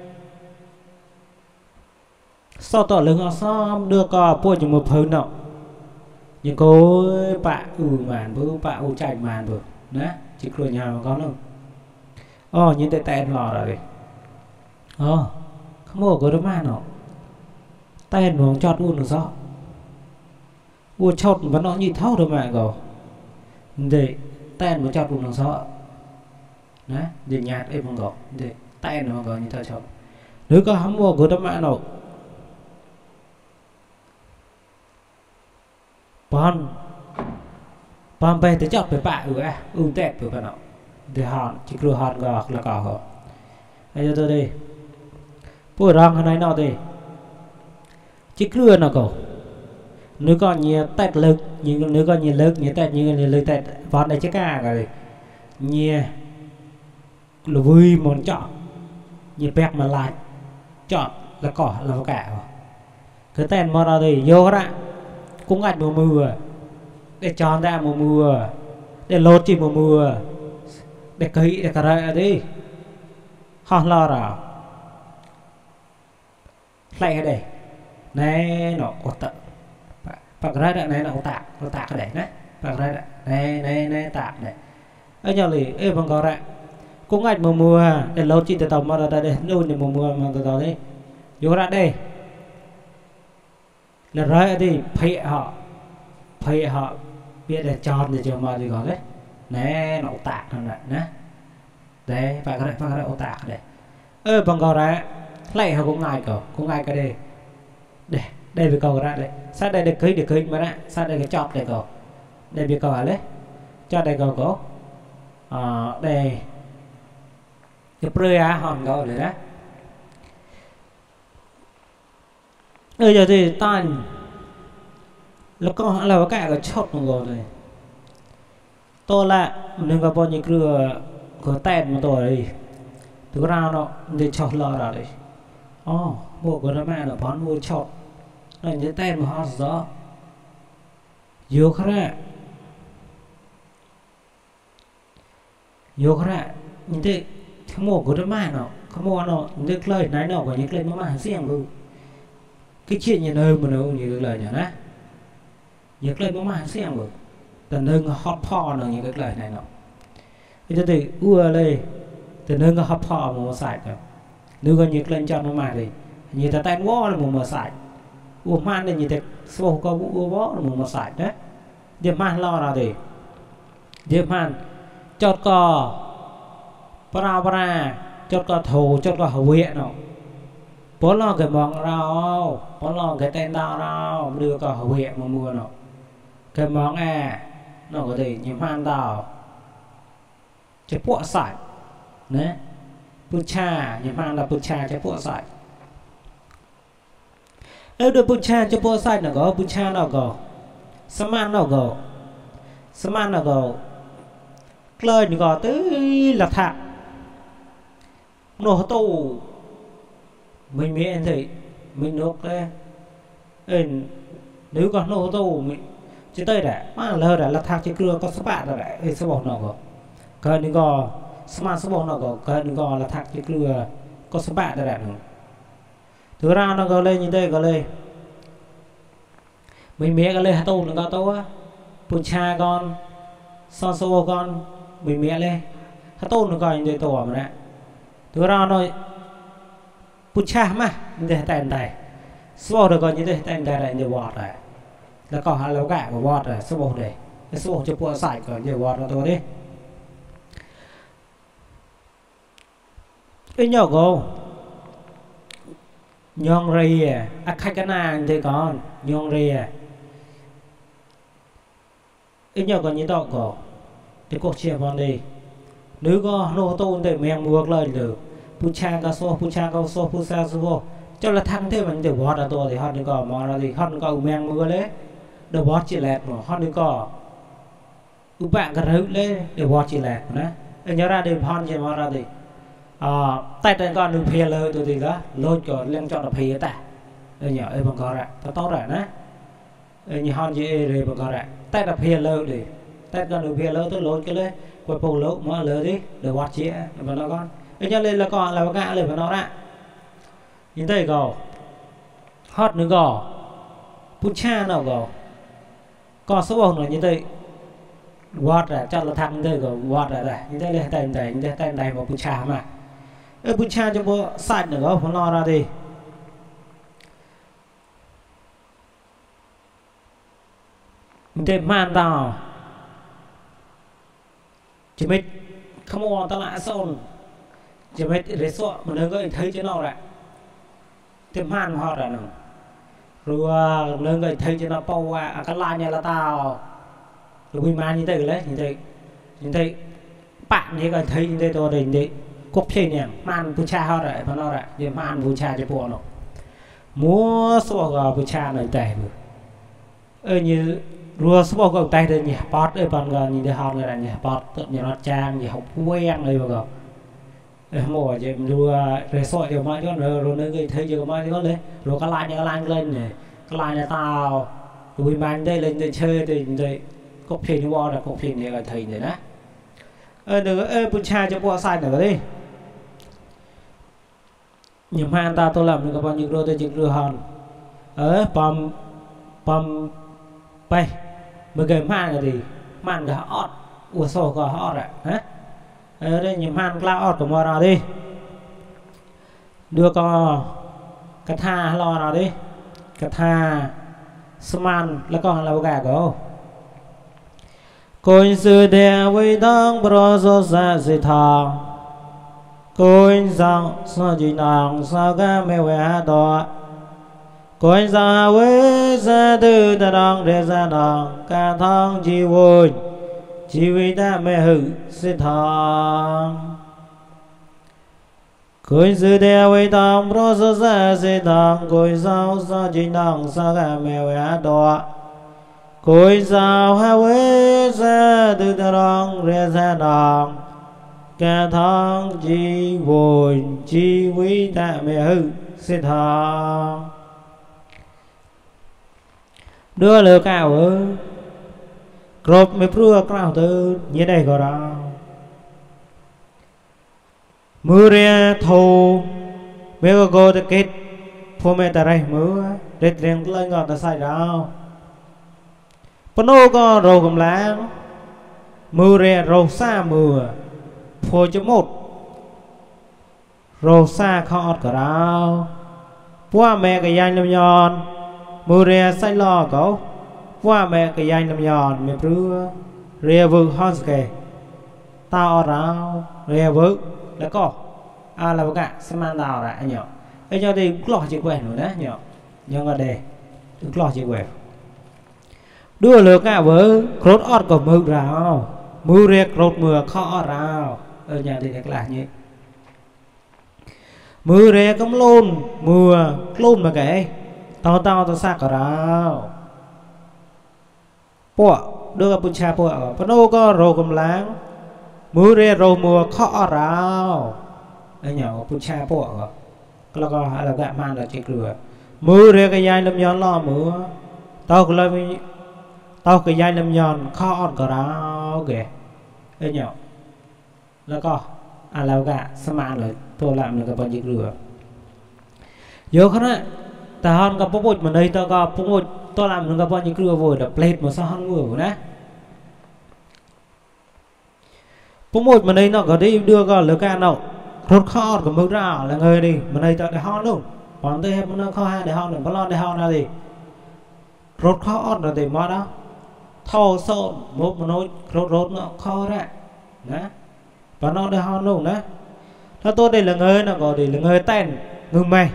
sau tỏ lưng họ xóm đưa cò bôi cho một phơi nọ nhưng cô bạn màn bữa bạn chạy màn vừa nè chỉ cửa nhà mà có đâu nhìn tay lò rồi không mua cái đó mà nó tay nó chọt uốn được sao uốn chọt mà nó như thâu được mà rồi để tay nó chọt uốn được sao nè để nhạt em không có để tay nó có như thâu chọt nếu có không mua cái đó mà nó bọn về tới chọt với bạn tẹt với bạn nào thì hòn chỉ cửa hòn gọt là cỏ hả bây giờ tôi đi bữa rong hôm nay nó thì chỉ cửa nó cổ nếu còn nhiều tẹt lực nhưng nếu còn nhiều lực nhiều tẹt như lực tẹt vọt này chứ cả rồi nhiều là vui muốn chọn nhiều bẹt mà lại chọn là cỏ là cả cứ tẹt mà nó thì vô đó cũng ngạch mùa mưa để tròn ra mùa mưa để lột chỉ mùa mưa để cấy để cả ra đi họ lo rồi lại đây này nó có tận bạc ra đây này nó tạc cái đấy nè bạc ra này tạc này ở nhau thì bằng có ra cũng ngạch mùa mưa để lột chỉ từ tàu mà ra đây luôn để mùa mưa mà từ tàu đấy vô ra đây là rồi đi phê họ biết để tròn để cho mà thì có đấy nè nó tạc này nè đấy phải cái này tạc đây bằng cầu ra lại họ cũng ngay cái đây đây bị cầu ra đấy sát đây để cưới mà ra sát đây cái chọt để cầu đây bị cầu đấy cho đây cầu có đây cái prơi hòn cầu đấy đó giờ thì toàn là cái chốt rồi tôi là đừng có bao nhiêu cửa tên mà tôi đi từ ra nó để chốt lò ra đấy bộ của nó mẹ nó bán mua chốt này cái tên mà họ rõ vô khá như thế cái mổ của nó mẹ nó không mua nó được lời này nó có những lời mà riêng luôn cái chuyện như nơi mà nó như lời nhỉ nè những lời mà riêng luôn từ nơi hot po nó những cái lời này nó bây giờ thì đây từ nơi hot po mà sạch rồi nếu có những lời cho nó mà thì như ta tay bó là mà sạch man thì như thế số có bó là mà sạch đấy điểm man lo ra thì điểm man chọt cò para chọt cò thù chọt cò hậu viện nó bó lo cái mong rau bó lo cái tên đau rau đưa cò hậu viện mà mua nó cái mong nó có thể như man đào cái bộ sạch nè pucha như man là pucha cái bộ sạch được pucha cho bộ sạch nó có pucha nó có saman nó có lời nó có tới là thạc nổ tù mình biết anh thấy mình nộp đấy nếu còn nổ tù mình chứ tới đã mà lơ đã là thạc chứ cưa có số bạn rồi đấy số bọn nó có cần nó có saman số bọn nó có cần nó là thạc chứ cưa có số bạn rồi đấy thứ ra nó có lên như đây có lên mình biết cái lên hạt tù nó có tố á pucha con son số con mình mẹ lên hạt tù nó coi như đây tổ mà đấy thứ ra nó pucha mà như thế tên này số được coi như thế tên này như bọt này là có hai lâu cả của bọt này số bộ này cái số cho bộ sải của nhiều bọt nó thôi đi cái nhỏ cô nhon rì khách cái nào thì còn nhon rì ít nhỏ còn như tao có thì cuộc chia con đi nếu có nô tôn để mình buộc lời được pucha cao số pucha số cho là thăng thế mình để bọt là tôi thì họ đừng có mà là thì họ đừng có men mưa đấy để bọt chỉ lẹt mà họ đừng có bạn cần hữu lên để bọt chỉ lẹt nữa nhớ ra để họ chỉ mà ra thì tay trên con được phê lời tôi thì đó lôi cho lên cho nó phê ta nhỏ ơi bằng có ra ta tốt rồi nè như hòn gì rồi bằng có ra tay là phê lời đi tay con được phê lời tôi lôi cái lấy quay phù lỗ mở lời đi để quạt chia mà nó con cho lên là còn là gạ lời mà nó ra nhìn thấy gò hot nữa gò pucha nào gò có số bông rồi như thế quạt ra cho là thằng đây gò quạt ra đây như thế lên tay này mà pucha mà pucha cho bộ sạch nữa gò nó ra đi như thế man tao chỉ biết không còn tao lại xong chỉ biết để sợ mà nó người thấy chứ nào lại thêm man họ ra nữa rồi nó người thấy cho nó bao qua cái line này là tao rồi bị man như thế đấy như thế bạn như cái thấy như thế tôi định đi cúp chơi nè man pucha họ rồi mà nó lại để man pucha cho bộ nó múa số gà pucha này tệ rồi như rùa số gà tay đây nhỉ bọt đây còn gà nhìn thấy họ người là nhỉ bọt tự nhiên nó trang nhỉ học quen đây mà gà mùa chứ rùa rồi soi điều mai đó rồi nó người thấy chưa mai đó đấy rồi cái line lên này cái line này tao rồi man đây lên đây chơi thì đây cúp chơi như bo là cúp chơi này là thầy này đó đừng pucha cho bo sai nữa đi nhưng mà anh ta tôi làm được bao nhiêu rồi tôi chỉ rửa hòn pom bay mới cái man thì man cả ót ủa sổ cả ót ạ hả đây nhìn man lao ót của mò nào đi đưa con cái tha lo nào đi cái tha sman là con là gà của coi sự đẹp với thang pro so sa si thang coi rằng sao chỉ nàng sao cả mẹ vẽ đó coi ra với sa tư ta đang để ra nàng cả thang chỉ vui chỉ vì ta mẹ hử si thang coi sự đẹp với thang pro so sa si thang coi sao sao chỉ nàng sao cả mẹ vẽ đó coi sao ha với sa tư ta đang để ra nàng cả thang chỉ vui chỉ vì ta mẹ hử si thang đưa lừa cao group mấy prua cao từ như đây có đó mưa ria thô mấy cô ta kết phô mẹ ta đây mưa để riêng lên ngọt ta sai đâu phần ô có râu cầm láng mưa ria râu xa mưa phô cho một râu xa khó cả đâu qua mẹ cái danh làm nhòn mưa ria say lo cậu qua mẹ cái danh làm nhòn mẹ prua ria vư hòn kề tao rau ria vư đã có là cả xem ăn tao lại anh nhỏ anh cho đi lọ chỉ quẹt nữa đấy nhỏ nhưng mà để lọ chỉ quẹt đưa lừa cả với rốt ót của mưa rào mưa ria rốt mưa khó rào ở nhà thì thật là như mưa ria cấm lôn mưa lôn mà kể tao xa cả rào bộ đưa bún cha bộ ở phần ô có rô cầm láng mưa ria rô mưa khó rào anh nhỏ bún cha bộ ở cái có là gạ man là chiếc rửa mưa ria cái dây lâm nhon lo mưa tao cái dây lâm nhon khó cả rào kìa anh nhỏ là có là gạ sao mà rồi tôi làm được cái bao nhiêu rửa vô không á ta hòn gặp bút mà đây tao gặp bút tôi làm được cái bao nhiêu rửa vừa đập plate mà sao hòn vừa nè bút mà đây nó có đi đưa có lửa can đâu rốt khó của mực ra là người đi mà đây tao để hòn luôn còn tôi hay nó khó hai để hòn đừng có lo để hòn ra gì rốt khó rồi thì mà đó thâu sôn một mà nói rốt nó khó ra nè và nó để hòn luôn nèถ้า tôi đây là người nó có để là người tên người mày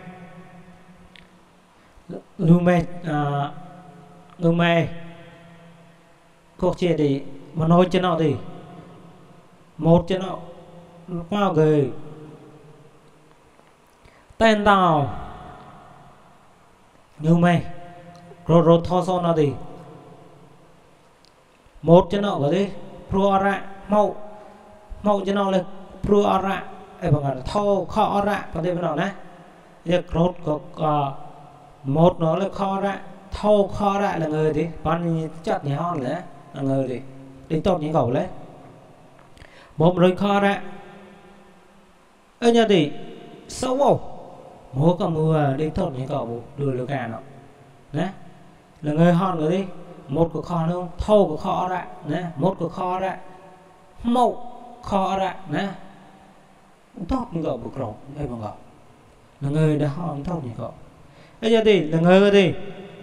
người mày cuộc chia thì mà nói cho nó thì một cho nó bao người tên tao người mày rồi thô son nó thì một cho nó có đi pro ra mau cho nó lên pro ra ấy bằng là thô kho ra có thể nói nè giờ cột có một nó là kho ra thô kho ra là người thì con chặt nhà hòn nữa là người thì đi tốt những cậu đấy một rồi kho ra ở nhà thì xấu không mua có mua đi tốt những cậu đưa được cả nó nè là người hòn rồi đi một cái kho luôn thô cái kho ra nè một cái kho ra một kho ra nè tốt những cậu bực rộn đây bằng cậu là người đã hòn tốt những cậu bây giờ thì là người thì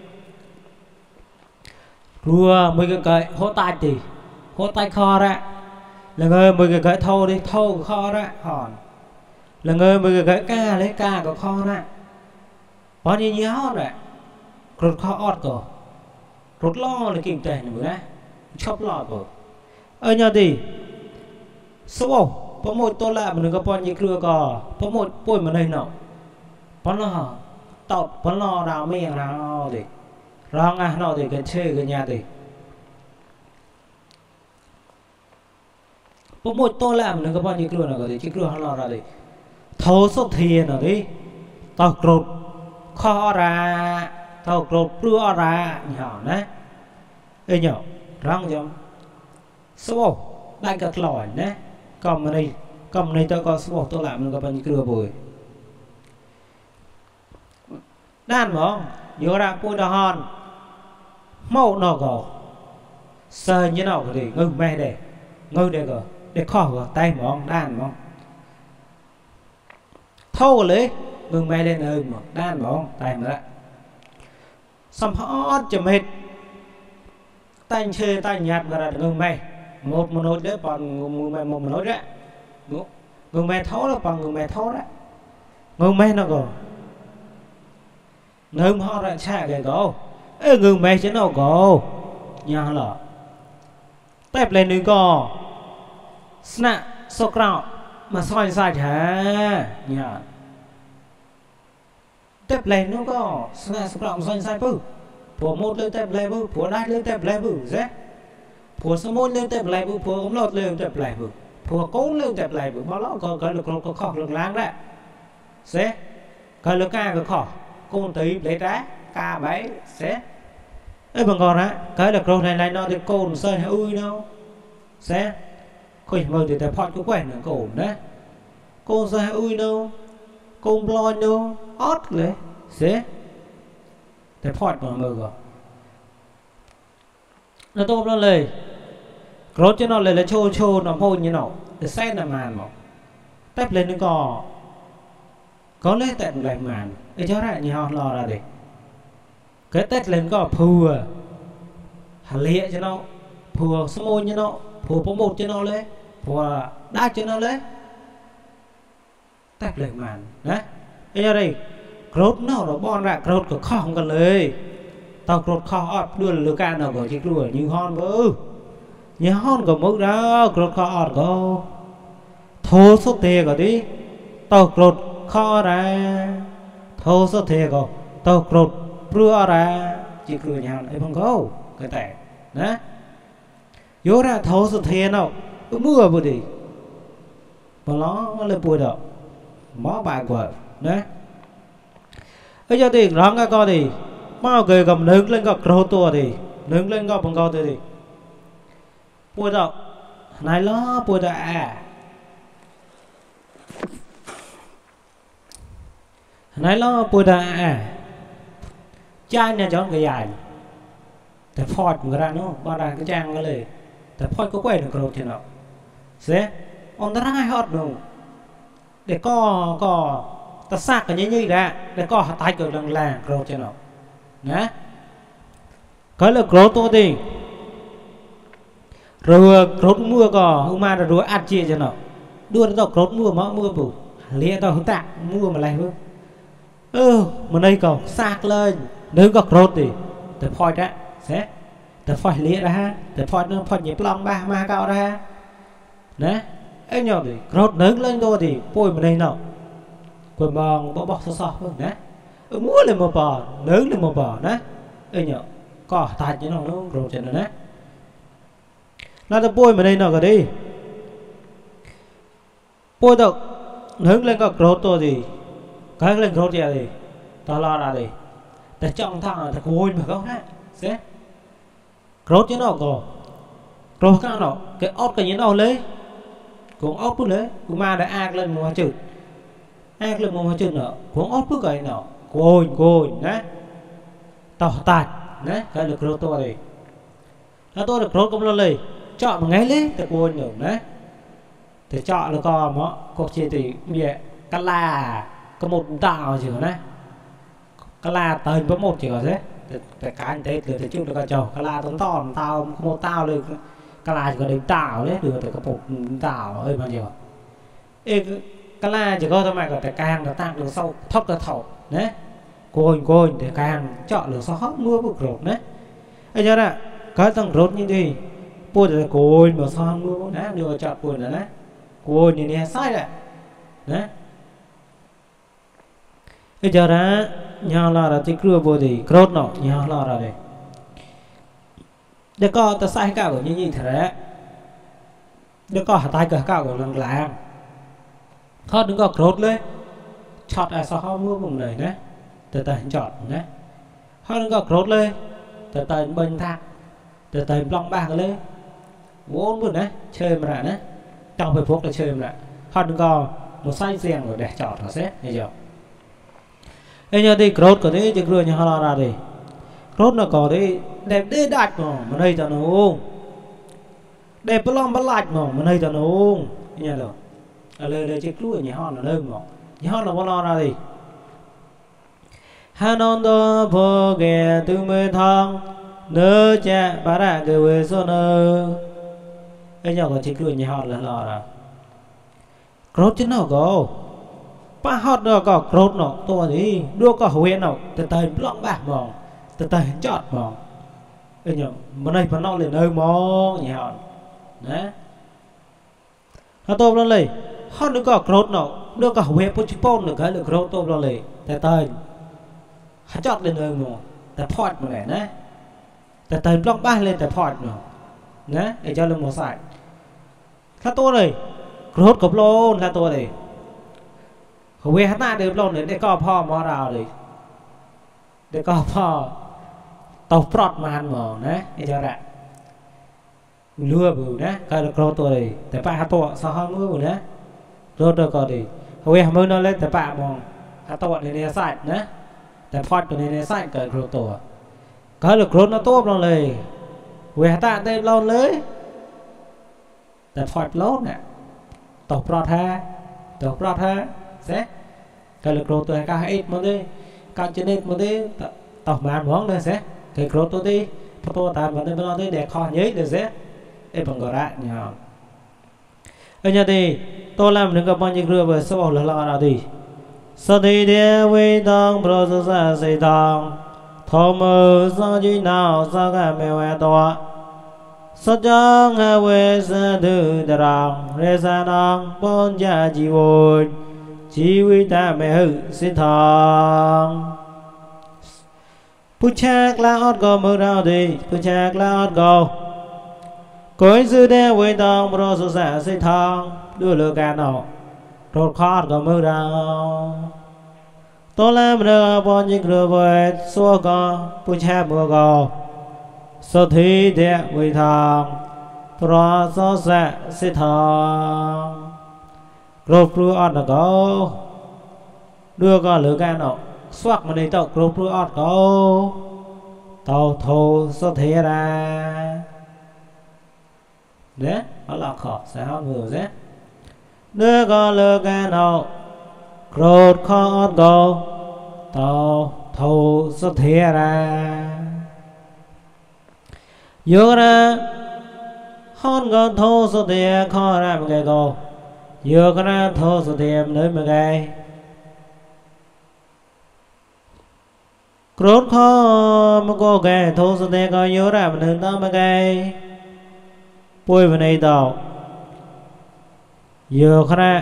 rùa mười cái cởi hố tay thì hố tay kho ra là người mười cái cởi thô đi thô kho ra hòn là người mười cái cởi ca lấy ca của kho ra bao nhiêu nhớ rồi rụt kho ọt cổ rụt lo là kinh tế nữa đấy chóp lo cổ ở nhà thì số có một tôi lại mình có bao nhiêu cưa cò có một bôi mà đây nào bao lo tọt bao lo đào miệng nào thì rong à nó thì cái chơi cái nhà thì có một tôi làm nó có bao nhiêu cưa nào thì chiếc cưa hắn lo ra thì thấu số thiền nào đi tao cột kho ra tao cột cưa ra nhỏ đấy ê nhỏ rong giống số đại cực lỏi đấy cầm này tao có số tôi làm nó có bao nhiêu cưa bùi đan không vô ra bùi đào hòn màu nó có sờ như nào thì ngưng mẹ để ngưng để có để khó có tay mong đan mong thâu lấy ngưng mẹ lên ngưng mong đan mong tay mà xong hót chầm hết tay chơi tay nhạt ra ngưng mẹ một nốt đấy còn ngưng mẹ một nốt đấy ngưng mẹ thấu là bằng ngưng mẹ thấu đấy ngưng mẹ nó có ngưng họ ra chạy cái có ê ngừng mẹ chứ nào có nhà là tép lên đừng có snap sọc rạo mà xoay sai hả nhà tép lên nó có snap sọc rạo xoay sai bự của một lên tép lên bự của đai lên tép lên bự dễ của số môn lên tép lên bự của cũng lọt lên tép lên bự của cố lên tép lên bự bao lâu có lực có khó lực láng đấy dễ cái lực ca có khó con tí lấy đá ca bấy sẽ ấy bằng còn á cái là câu này nó thì cồn sơi ui đâu sẽ khơi mời thì thầy phật cũng quen là cồn đấy cồn sơi ui đâu cồn blon đâu ót lấy sẽ thầy phật mà mời rồi nó tôm nó lời rốt cho nó lời là chô nó hôi như nào để xét là màn mà tép lên nó có lấy tẹn lại màn để cho ra như họ lo ra đi cái tết lên có phùa hà lịa cho nó phùa số môn cho nó phùa bóng bột cho nó lấy phùa đá cho nó lấy tép lên màn đấy bây giờ đây rốt nó bon ra rốt của kho không cần lời tao rốt kho đưa là ca nào của chiếc đùa như hòn bự như hòn của mức đó rốt kho có thô số tiền của đi tao rốt kho ra thô số tiền của tao rốt rửa ra chỉ cửa nhà này không có cái tẻ đấy vô ra thấu sự thế nào cứ mưa vừa đi mà nó lên bùi đâu mó bài của đấy bây giờ thì rong cái con thì bao người cầm nướng lên gặp rô tua thì nướng lên gặp bằng con thì bùi đâu này lo bùi đâu này lo bùi đâu cha nhà chọn cái dàiแต่พอดมันก็ได้เนาะบ้านเราก็จ้างกันเลยแต่พอดก็แกว่งกระโดดเนาะเสียอันตรายฮอดเนาะเด็กก็ตะซากกันยี่ๆแหละเด็กก็ตายเกิดแรงๆกระโดดเนาะนะก็เลยกระโดดตัวดิเรือรถมือก็ขึ้นมาเรืออัดเจี๊ยเนาะด้วยตัวรถมือมือปุ๊บเลี้ยตัวหุ่นตะมือมาอะไรปุ๊บมันđâyก็ซากเลยนึกก็กระโดดดิแต่พอดนะแต่พอเลี้ยนะฮะแต่พอนึกพอหยิบลองบ้ามาเก่านะฮะนะไอ้หยอดดิกระโดดนึกเล่นตัวดิป่วยมันđâyเนาะคนมองบอกซอๆนะมั่วเลยมาบ่นึกเลยมาบ่นะไอ้หยอดก็ตายอย่างนั้นnóกระโดดนะน่าจะป่วยมันđâyเนาะก็ดิป่วยตก hướng lên có growth tôi gì cái lên growth gì tao lo ra đi để trong thằng là cùi mà không đấy sẽ growth chứ nó có growth cái nào cái ốc cái như nào lấy cũng ốc bước lấy cũng mà đã ác lên một chữ ác lên một chữ nữa cũng ốc bước cái nào cùi đấy tao tạt đấy cái được growth tôi đi nó tôi được growth cũng lo lấy chọn một ngày lấy để cùi nữa đấy thì chọn là có mà có chỉ thì bịa cá la có một tạo chỉ có đấy cá la tên có một chỉ có thế để cá anh tết được thì chút được cả chầu cá la tốn to tao một tao được cá la chỉ có đánh tạo đấy được thì có một tạo ơi bao nhiêu cá la chỉ có thôi mà có thể càng nó tăng được sau thóc cái thầu đấy cồn để càng chọn được sau hấp mưa bực rột đấy anh nhớ nè cái thằng rột như thế bôi thì cồn mà sau mưa đấy được chọn cồn rồi đấy cồn thì nè sai đấy đấy bây giờ đó nhau là tí cưa vô thì crốt nó nhau là đây để có ta sai cả của như thế đấy để có hạt tay cả của lần làng khó đừng có crốt lên chọt ai sao mưa vùng này đấy từ từ chọt đấy khó đừng có crốt lên từ từ bên thang từ từ long bạc lên vốn buồn đấy chơi mà lại đấy trong phải phúc là chơi mà lại khó đừng có một sai riêng rồi để chọt nó xếp thấy chưa anh nhớ đi crốt có đấy chứ cười như họ ra đi crốt nó có đấy đẹp đê đạch mà đây tao nó uống đẹp lom bát lạch mà đây tao nó uống anh nhớ rồi ở đây chiếc lúa nhà họ nó đơn mà nhà họ nó bao lo ra đi Hanon do vô ghé từ mười thang nơ cha bà ra cái về số nơ anh nhớ có chiếc lúa nhà họ là lo ra crốt chứ nào có ba hot đó có crốt nó to gì đua có huyền nào từ từ lọng bạc mỏng từ từ chọt mỏng anh nhở mà đây mà nó liền hơi mỏng nhỉ họ đấy nó tôm nó lì hot nó có crốt nó đua có huyền pochipon được cái được crốt tôm nó lì từ từ chọt lên hơi mỏng từ phọt mà này đấy từ từ lọng bạc lên từ phọt mà đấy để cho lưng một sải nó to rồi crốt cọp lôn là to rồi huế hát na được lâu nữa để cóพ่อ mò rào đi để cóพ่อ tàu prot mà ăn mò nè để cho ra lừa bự nè cái được lâu tuổi đi để ba hát to sao hơn mưa bự nè rồi được có đi huế mưa nó lên để ba mò hát to này này sai nè để prot này này sai cái lâu tuổi cái được lâu nó tốt lắmเลยhuế hát na đây lâu lấy để prot lâu nè tàu prot ha sẽ cái lực độ tôi cao ít mà đi cao trên ít mà đi tàu màn món đây sẽ cái lực độ đi tôi tạm vào đây nó đi để kho nhấy được sẽ em bằng gọi lại nhờ ở nhà thì tôi làm được bao nhiêu rửa về số là lo nào đi sau khi đi về đông pro sa xây đông thô mơ do gì nào sao cả mèo to sau trong hai về sa từ đàng re sa đông bon gia chi vốn chỉ vì ta mẹ hư xin thằng puchak la ót go mơ rau đi puchak la ót go cối dư đeo với tông pro số xã xin thằng đưa lừa cả nọ rốt khó go mơ rau tôi làm được bao nhiêu người với số go puchak mơ go số thi đeo với thằng pro số xã xin thằng group blue on là có đưa con lửa gan nọ xoạc mà đi tàu group blue on có tàu thô số thế ra đấy nó là khó sẽ không vừa đấy đưa con lửa gan nọ group on có tàu thô số thế ra vô ra hòn con thô số thế khó ra một cái cô vừa có ra thô số thêm nơi mà gai crốt khó mà cô gai thô số thêm có nhớ ra mình hướng đó mà gai bôi vào này tàu vừa có ra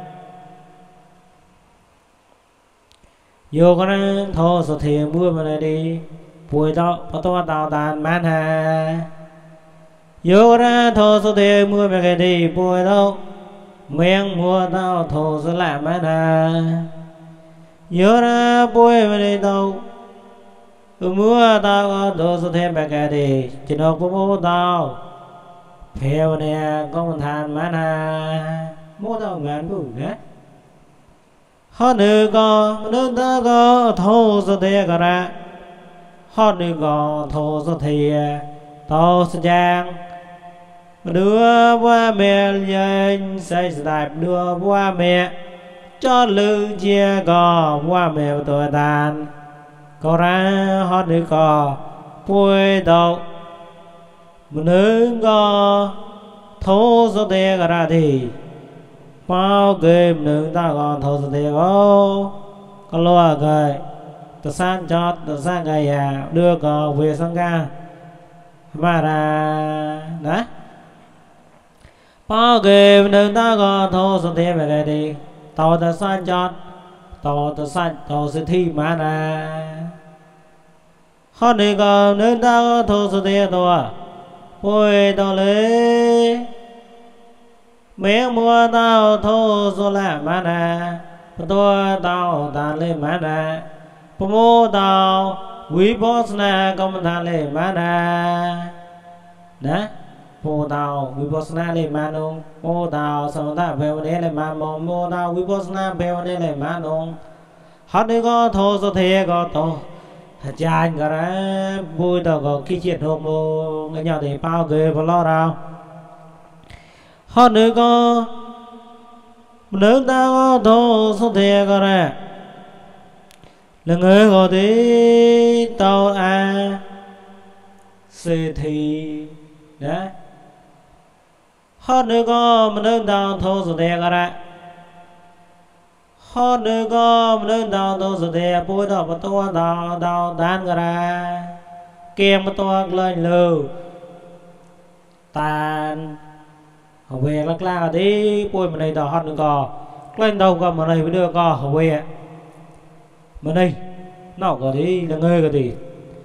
thô số thêm bôi vào này đi bôi đó có to tàu tàn man hà vừa có ra thô số thêm bôi vào cái đi bôi đâu miệng mua tao thổ sẽ làm mà nà nhớ ra bôi mà đi đâu mua tao thổ sẽ thêm bạc cái đi chỉ nó cũng mua tao phèo nè con mình than mà nà mua tao ngàn bù nè họ nữ ta có thổ sẽ thế cả ra họ nữ có thổ sẽ thế tao sẽ giang đưa qua mẹ nhân xây đạp đưa qua mẹ cho lư chia cò qua mẹ tuổi tàn có ra họ nữ cò bùi đầu một nữ có thô số thế cả ra thì bao game nữ ta còn thô số thế có loa cười tự san chót tự san ngày đưa cò về sang ca mà ra đó bao game nữ ta còn thô số thế về cái đi tàu tự san chót tàu sẽ thi mà ra họ đi còn nữ ta có thô số thế thôi ôi tao lấy miếng mua tao thô số là mà nè tôi tao tàn lên mà nè mua tao quý boss nè công tàn lên mà nè nè mua tao quý boss nè lên mà nông mua tao xong ta về đây lên mà mua tao quý boss nè về đây lên mà nông họ đi có thô số thế có tao chán cả ra vui tao có cái chuyện hôm cái nhà thì bao ghê và lo đâu họ nữ có nữ ta có thô số thế cả ra là người có tí tao xê thì đấy họ nữ có nữ tao thô số thế cả ra họ nữ có nữ tao thô số thế bôi tao mà tao đan cả ra kem mà tao lên lư tàn họ về lắc la đi bôi mà này tao họ nữ có lên đâu có mà này mới đưa có họ về mà đây nó có đi là người cái gì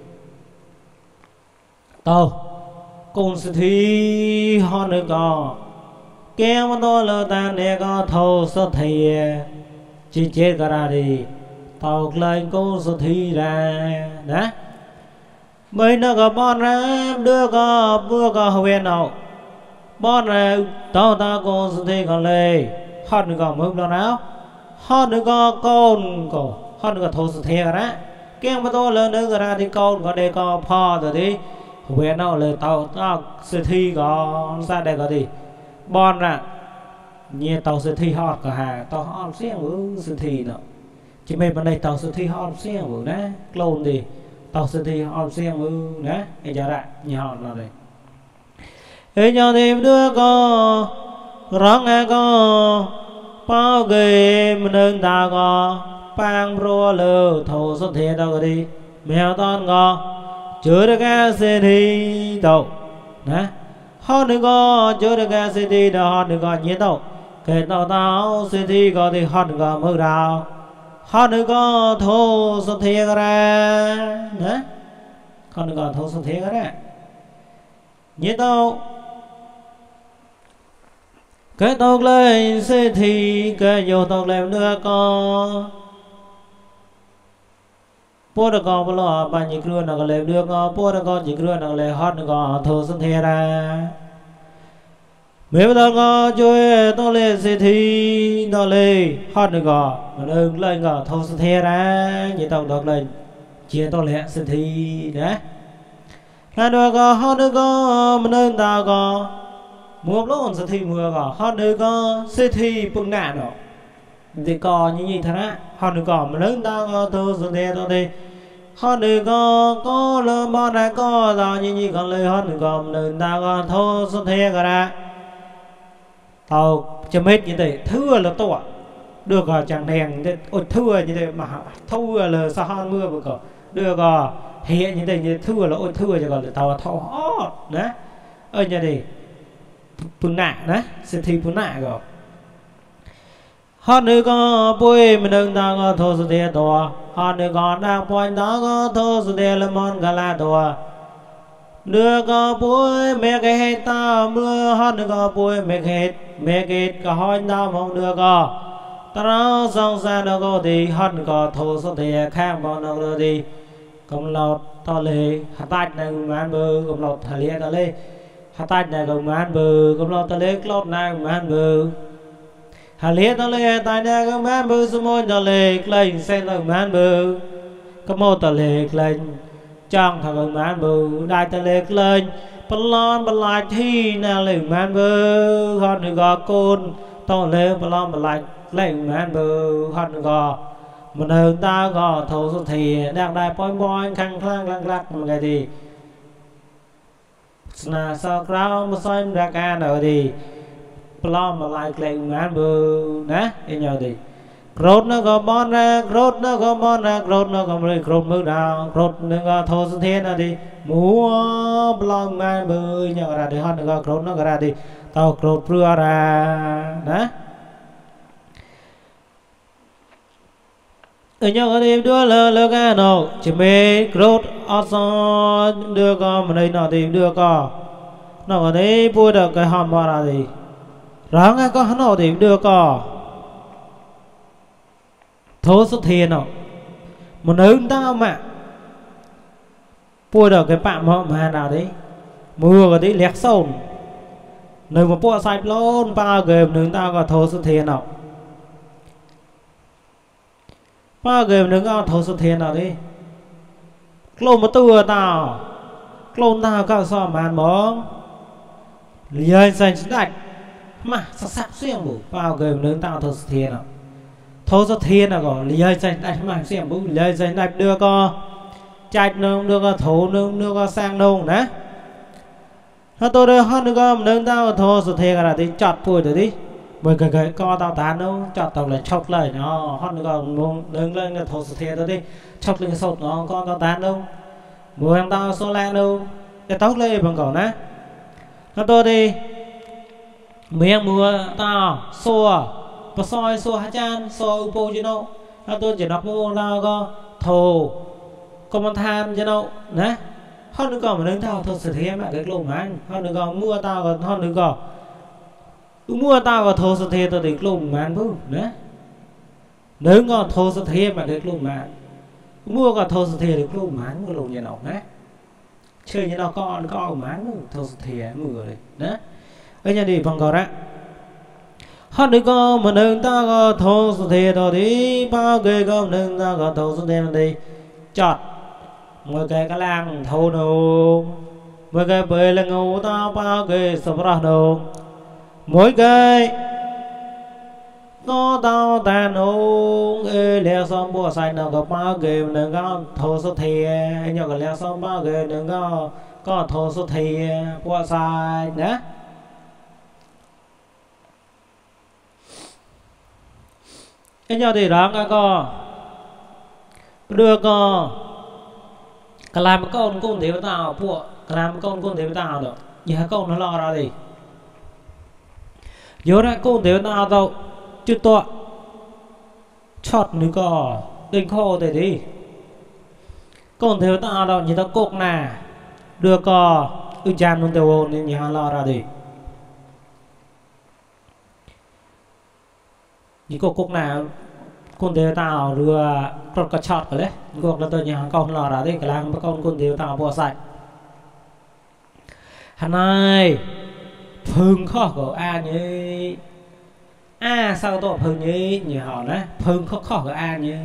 tao cùng sự thi họ nữ có kem mà tao lơ tàn để có thô số thì chỉ chết cả ra đi tao lên cô số thi ra đó mấy nó có bọn ra đưa có vừa có huyền nào bọn ra tao cô số thi còn lê họ đừng có mướn đâu nào họ đừng có con cổ họ đừng có thô số thi ra kêu mà tôi lên nữa ra thì con có đây có pho rồi đi huyền nào lời tao số thi có ra đây có gì bọn ra như tàu sẽ thi hot cả hà tàu hot xiên với sự thi đó chỉ mấy bên đây tàu sẽ thi hot xiên với nè clone thì tàu sẽ thi hot xiên với nè cái giờ lại như hot là đây ấy nhau thì đưa co rong nghe co bao ghê mình đơn ta co bang pro lơ thầu xuất hiện đâu đi mèo con co chứa được cái xe thi tàu nè hot được co chứa được cái xe thi đó hot được co nhớ tàu cái tao sẽ thi có thì họ đừng có mơ đào họ đừng có thô số thế ra nữa họ đừng có thô số thế ra nhớ tao cái tao lên sẽ thi cái vô tao làm nữa con bố được con bao lo bao nhiêu kêu nào làm được con bố được con chỉ kêu nào làm họ đừng có thô số thế ra mấy tao có chơi tao lên xe thi tao lên hot được gò mà đừng lên gò thâu xe thi ra như tao được lên chia tao lên xe thi đấy là được gò hot được gò mà đừng tao gò mua lỗ xe thi mua gò hot được gò xe thi bưng ngã đó thì có như thế đó hot được gò mà đừng tao gò thâu xe thi tao đi hot được gò có lơ bao này có là như còn lên hot được gò mà đừng tao gò thâu xe thi cả ra tao chấm hết như thế thưa là to được chẳng đèn ôi thưa như thế mà thưa là sao hon mưa vừa có được hiện như thế như thưa là ôi thưa cho còn tao thọ đấy ơi nhà đi phun nạ đấy sẽ thi phun nạ rồi họ nữ có bôi mình đừng tao có thô sự thế to họ nữ có đang point đó có thô sự thế là món gà la to đưa có bối mẹ cái hết ta mưa hót đưa có bối mẹ cái có hói ta mong đưa có ta nó xong ra nó có thì hót có thô số thì khác bọn nó đưa đi công lọt to lệ hạt tách này cũng ăn bơ công lọt thả lệ ta lệ hạt tách này cũng ăn bơ công lọt ta lệ lọt này cũng ăn bơ hạt lệ ta lệ tại này cũng ăn bơ số môi ta lệ lên xem ta cũng ăn bơ có mô ta lệ lên trong thằng cũng ăn bơ đại ta lệ lên bật lon bật lại thi nào lệ cũng ăn bơ hót được có côn to lệ bật lon bật lại lệ cũng ăn bơ hót được có mình hơn ta có thấu số thì đang đại bói khăn khăn lắc một cái gì là sao rau mà xoay ra ca nữa thì plom mà lại lệnh ngán bự nè em nhớ đi rốt nó có bon ra rốt nó có bon ra rốt nó có mười rốt mưa đào rốt nó có thấu số thiên là đi múa plom ngán bự nhớ ra đi hơn nó có rốt nó ra đi tao rốt rửa ra nè ở nhau có đi đưa lơ ca nào chỉ mê rốt ở đưa con mà đây nào thì đưa con nó ở đây bôi được cái hòm vào là gì ráng có hắn nào thì đưa con thố xuất hiện nào một nơi tao mà bôi được cái bạn họ mà nào đấy mưa cái đấy lẹt sồn nơi mà bôi sạch luôn bao gồm nơi tao có thố xuất hiện nào bao gồm đứng ở thấu xuất hiện nào đi clone một tua tao clone tao cao so màn bóng liền dành đạch mà sắc xuyên bù bao gồm đứng tao thấu xuất hiện nào thấu xuất hiện nào có liền dành đạch mà xuyên bù liền dành đạch đưa co chạch nông đưa co thấu nông đưa co sang nông nè nó tôi đưa hơn đưa co đứng tao thấu xuất hiện là đi chọt bùi rồi đi mười cái co tao tán đâu chọt tao lại chọc lại nó hót nữa còn đứng lên là thổ sự thiệt đó đi chọc lên sột nó con tao tán đâu mười em tao số lan đâu để tóc lên bằng cỏ nè nó tôi đi miếng mưa tao xua và soi xua hát chan soi upo chứ đâu nó tôi chỉ đọc mô tao có thổ có một than chứ đâu nè hót nữa còn mà đứng tao thổ sự thiệt mà cái lồng anh hót nữa còn mua tao còn hót nữa còn mua tao có thô sơ thê tôi thì lùng màn bú nè nếu có thô sơ thê mà được lùng màn mua có thô sơ thê được lùng màn có lùng như nào nè chơi như nào con màn thô sơ thê mưa đấy nè ở nhà đi bằng cỏ đó họ đi có mà đừng ta có thô sơ thê tôi đi bao ghê có đừng ta có thô sơ thê mà đi chọt mỗi cái làng thô nô mỗi cái bơi là ngủ tao bao ghê sập ra nô mỗi cái có tao tàn ung ê lẽ xong bùa xanh nào có bao game đừng có thô số thì nhờ có lẽ xong bao game đừng có thô số thì bùa xanh nhé cái nhau thì đó có đưa có cả làm con cũng thiếu tao bùa cả làm con cũng thiếu tao được giờ con nó lo ra đi nhớ ra cô thiếu nào đâu chứ tọa chọt nữa có đinh khô thế đi con thiếu nào đâu như tao cục nè đưa co chan luôn tiêu nên nhà lo ra đi như cục nào con thiếu nào đưa con có chọt rồi đấy cục là tôi nhà con lo ra đi cái làng con thiếu nào bỏ sạch hắn ơi phương khó của a như a sao tôi phương như họ đó phương khó của a như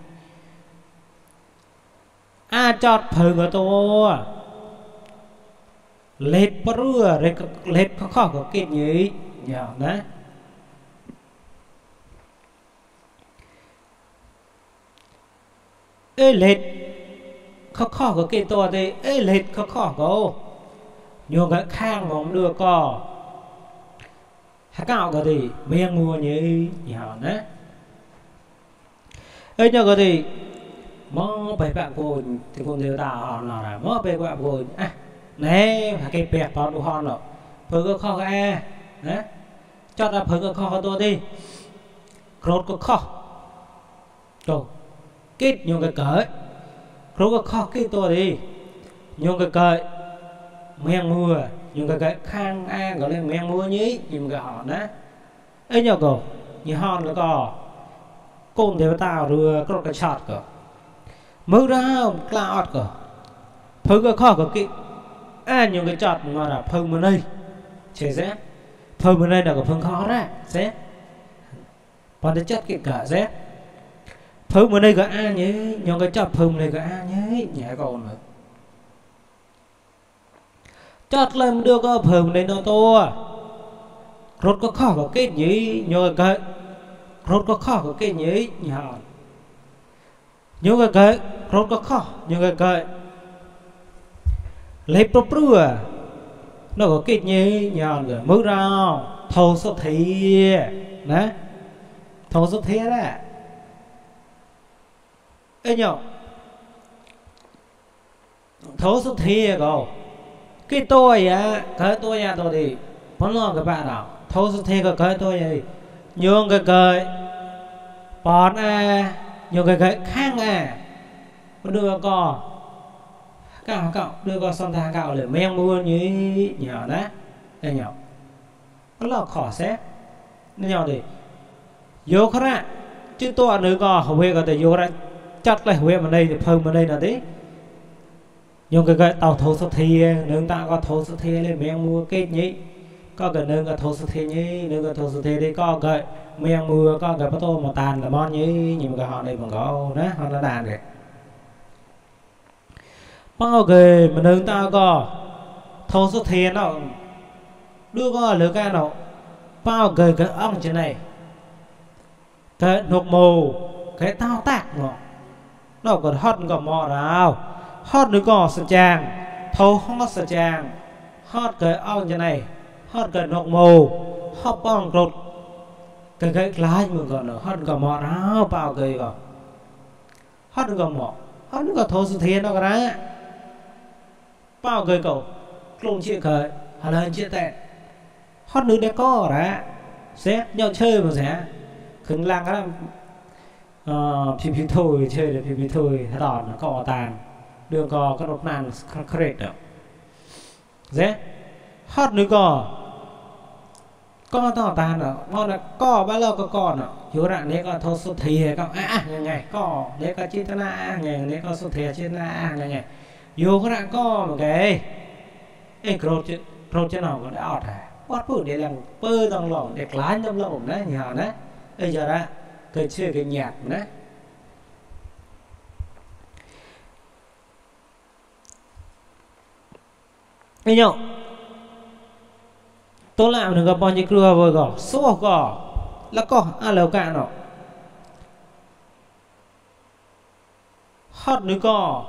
a chọt phương của tôi lết bơ rùa lết khó của kết như họ đó ê lết khó của kết tôi thì ê lết khó của nhiều cái khang bóng đưa co hả cao cái gì miếng mua như họ đấy ấy cho cái gì mò bể bạc cô thì con đều tao họ là mò bể bạc cô à nè cái bẹt to đủ hòn rồi phơi cái kho cái đấy cho ta phơi cái kho tôi đi rốt cái kho rồi kết nhiều cái cởi rốt cái kho cái tôi đi nhiều cái cởi miệng mưa nhưng cái khang a gọi là miệng mưa nhí nhưng cái họ đó ấy nhở cổ như hòn nó có côn thì tao rồi có cái chọt cổ mưa ra cloud cổ phơi cái kho cái những cái chọt mà là phơi bên đây chế sẽ phơi bên đây là cái phơi khó ra sẽ còn cái chất cái cả sẽ phơi bên đây cái a nhé những cái chọt phơi bên đây cái a nhé nhẹ còn nữa chọt lên đưa có phơi bên đây nó to rốt có khó có cái gì nhờ cái rốt có khó có cái gì nhờ cái rốt có khó nhờ cái lấy pro nó có cái gì nhờ người mới ra thầu số thị đấy thầu số thị đấy ấy nhở thầu số thị rồi cái tôi á tôi đi vẫn lo các bạn nào thấu số thế cái tôi vậy nhường cái bọn à nhường cái khang à đưa co cạo đưa co son tha cạo để men mua như nhỏ đó đây nhỏ nó là khó xét nó nhỏ đi vô khá ra chứ tôi nữa co huệ có thể vô ra chắc lại huệ mà đây thì phơi mà đây là tí nhường cái tàu thấu số thi nương ta có thấu số thi lên men mua kết nhỉ có cái nương cái thấu số thi nhỉ nương cái thấu số thi đi có cái men mua có cái bắt tô mà tàn là mon nhỉ nhưng mà cái họ đây bằng có đó họ đã đàn kìa bao kì mà nương ta có thấu số thi nó đưa có lửa ca nó bao kì cái ông trên này cái nộp mù cái tao tạc nó còn hot còn mò nào hot nữa có sờ chàng thâu hot sờ chàng hot cái ông như này hot cái nọc mồ hot bong rột cái lái mình còn nữa hot còn mò nào bao cái còn hot nữa còn mò hot nữa còn thâu sự thiên đó cái đấy bao cái cậu lông chuyện khởi hà lên chuyện tệ hot nữa để có đấy sẽ nhau chơi mà sẽ khứng lang cái phim thôi chơi được phim thôi thà đòn nó cọ tàn đường cò có đột nàn khret được dễ hot nữa có tao tàn nữa ngon là có bao lâu có con nữa hiểu rằng nếu có thô số thì có ngày có nếu có chi na ngày nếu có số thì trên na ngày dù có rằng có một cái pro trên nào có đã ọt bắt buộc để làm bơ trong lòng để lái trong lòng đấy nhờ đấy bây giờ đã cái chơi cái nhạc đấy anh nhậu tôi làm được bao nhiêu cưa rồi gõ số gõ là có lầu cả nó hot nữa có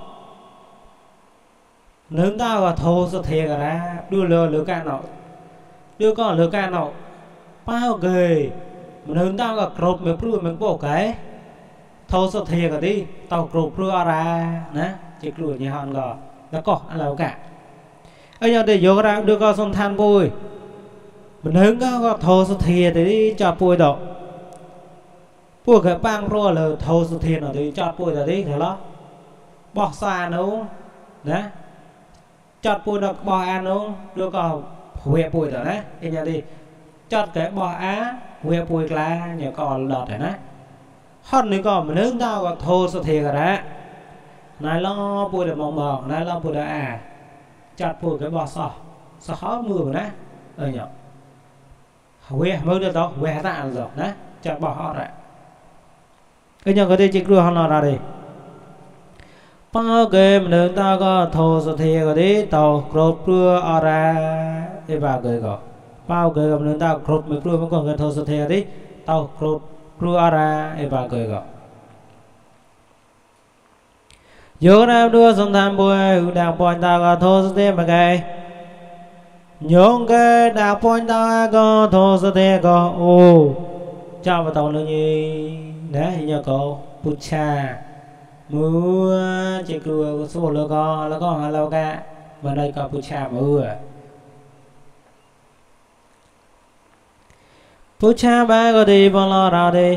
nướng tao và thô số thiệt ra đưa lửa cả nó đưa con lửa cả nó bao ghê nướng tao và cột mình pru mình bộ cái thô số thiệt rồi đi tao cột pru ra nè chỉ cua như hòn gò là có lầu cả anh nhớ để vô ra đưa con sông than bùi mình hướng có thô số thiệt thì đi cho bùi đó bùi cái băng rồi là thô số thiệt rồi thì cho bùi là đi thế đó bỏ xa nữa đấy chọt bùi được bỏ ăn luôn đưa con huệ bùi rồi đấy anh nhớ đi chọt cái bỏ á huệ bùi là nhiều con đọt rồi đấy hot nữa còn mình hướng tao có thô số thiệt rồi đấy này lo bùi được mong mong này lo bùi được chặt bùi cái bò sò khó mưa rồi đấy nhở huệ mới được đâu huệ tạ rồi đấy chặt bỏ họ rồi cái nhau cái đây chỉ cửa họ nào ra đi bao cái mình đứng ta có thô số thiệt rồi đi tàu cột cửa ở ra để vào cái có bao cái mình đứng ta cột mấy cửa vẫn còn cái thô số thiệt đi tàu cột cửa ở ra để vào cái có vô ra đưa sông tham bùi đào point ta có thô số thiệt mà cái nhung cái đào point ta có thô số thiệt có ô cho vào tàu nữa nhỉ đấy hình như cậu pucha mưa chỉ cửa số lơ con là con hello cả và đây có pucha mưa pucha ba có đi bao lo ra đi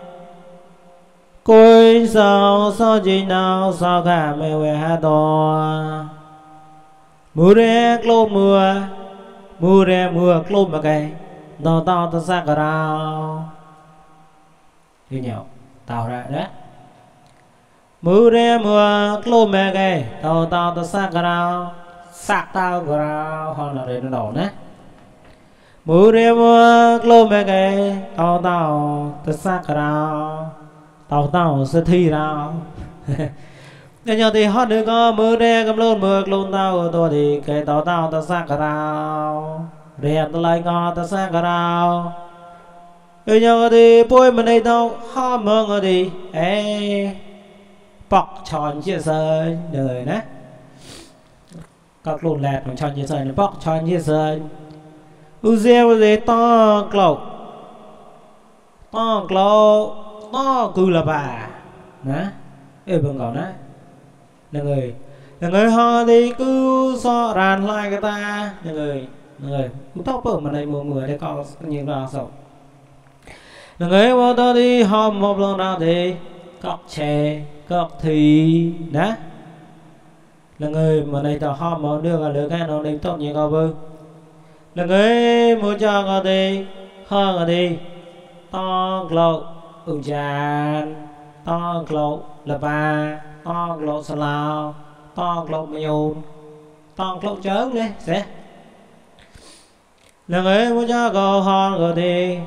cối sao sao gì nào sao cả mẹ về hát to mưa re lô mưa re mưa lô mà cái tao tao tao xa cả rào thì nhau tao ra đó mưa re mưa lô mà cái tao tao tao xa cả rào sạc tao cả rào hoặc là để nó đổ nè mưa re mưa lô mà cái tao tao tao xa cả rào tao tao sẽ thi rào nên nhau thì hót đừng có mưa re cầm luôn mưa luôn tao tôi thì cái tao tao tao xa cả rào rèn tao lại ngò tao xa cả rào bây giờ thì bôi mình đây tao ho mơ ngờ thì ê bọc tròn chia sợi đời nè các luôn lẹt mình tròn chia sợi nó bọc tròn chia sợi u rêu gì to clou to cứ là bà nè ê bằng cậu nè là người ho thì cứ so ràn lại cái ta là người cũng tóc bở mà này mùa mưa để có nhìn vào sầu là người vô tôi đi ho một lần nào thì cọc chè cọc thì nè là người mà này tao ho một đưa vào lửa cái nó đi tốt như cao bơ là người muốn cho có thì ho có thì to lộ tràn to lộ là ba to lộ sờ lao to lộ mày ồn to lộ chớn đi sẽ là người muốn cho có ho có thì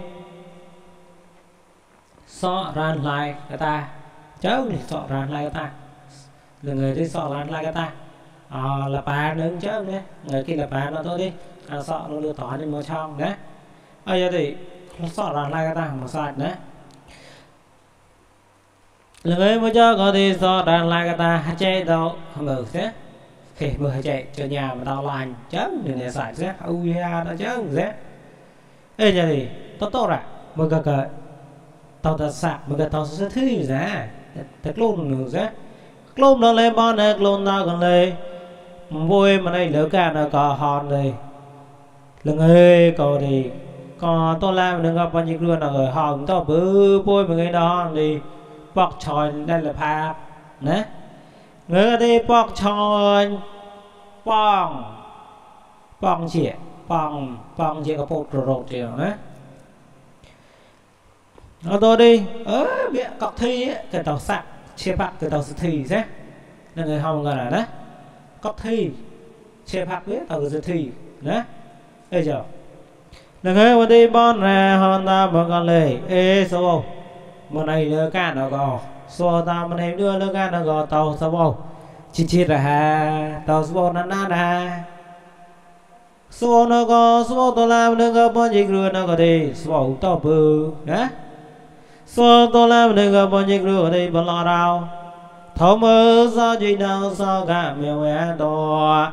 sọ ran lại cái ta chớn thì sọ ran lại cái ta là người đi sọ ran lại cái ta là bà nướng chớn đấy người kia là bà nó thôi đi sọ nó đưa tỏi lên màu trong đấy giờ thì sọ ran lại cái ta mà sạch đấy là người muốn cho có thì sọ ran lại cái ta chơi đâu mở thế khi mở chạy cho nhà mà tao lành chớn thì để sạch thế ui nó chớn thế giờ thì tốt rồi mở cờ tao ta sạc mà cái tao sẽ thứ ra thật luôn nữa ra luôn nó lên bon này luôn tao còn lên vui mà đây lỡ cả nó có hòn này lưng ơi có thì còn tôi làm đừng gặp bao nhiêu luôn là người hòn tao bự vui mà người đó thì bọc tròn đây là phạt nè người đi bọc tròn bong chỉ có bột rột chiều nè tôi đi mẹ cọc thi ấy, cái tàu sạc chia bạc cái tàu thi thế là người hồng gọi là đó cọc thi chia bạc biết tàu sự thi đấy bây giờ là người mà đi bon ra hòn ta mà còn lề ê số một này lơ can nó gò số ta mà này đưa lơ can nó gò tàu sao bầu chi là ha tàu số nó nát ha số nó có số tôi làm đừng có bao nhiêu người nó có đi số tàu bự đấy số tôi làm đừng có bao nhiêu người ở đây bao lo đâu thấu mơ sao gì đâu sao cả mèo bé to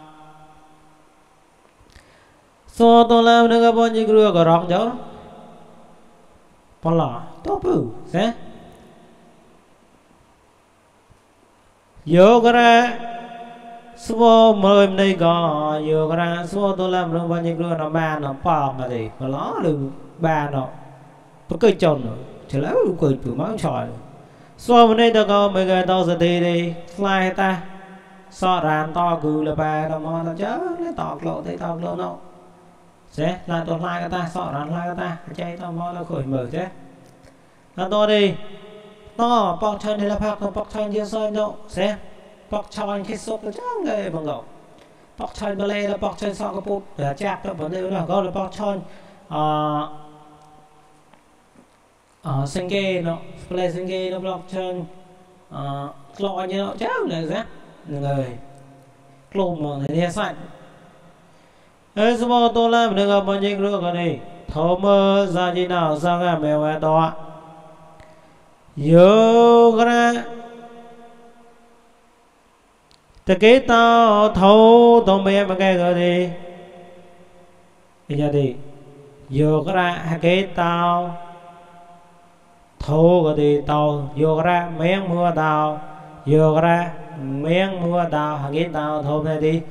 số tôi làm đừng có bao nhiêu người có rong cháu bao lo tốt bự thế vô cái ra số mời đây có vô cái ra số tôi làm đừng bao nhiêu người nó ba nó bò mà thì bao lo đừng ba nó có cây tròn nữa chỉ là cười từ máu tròn so với đây tao có mấy người tao sẽ đi fly ta so ràn to cứ là bà tao mò tao chớ lấy tọt lộ thấy tọt lộ nó sẽ là tao fly cái ta so ràn fly cái ta chạy tao mò tao khỏi mở thế là to đi to bọc chân thì là phạt còn bọc chân chưa soi đâu sẽ bọc chân khi sốt nó chắc người bằng gạo bọc chân bờ lê là bọc chân so cái bút để chặt đó vấn đề là có là bọc chân sinh kê nó play sinh kê nó blockchain loại như nó chắc là rác người clone mà người sạch ấy số tôi làm được bao nhiêu nước rồi đi thấu mơ ra gì nào sao cả mèo bé to yoga từ cái tao thấu tao mẹ mà cái rồi đi bây giờ đi yoga cái tao thô cái thì tàu vô ra miếng mua tàu vô ra miếng mua tàu hàng cái tàu thô này đi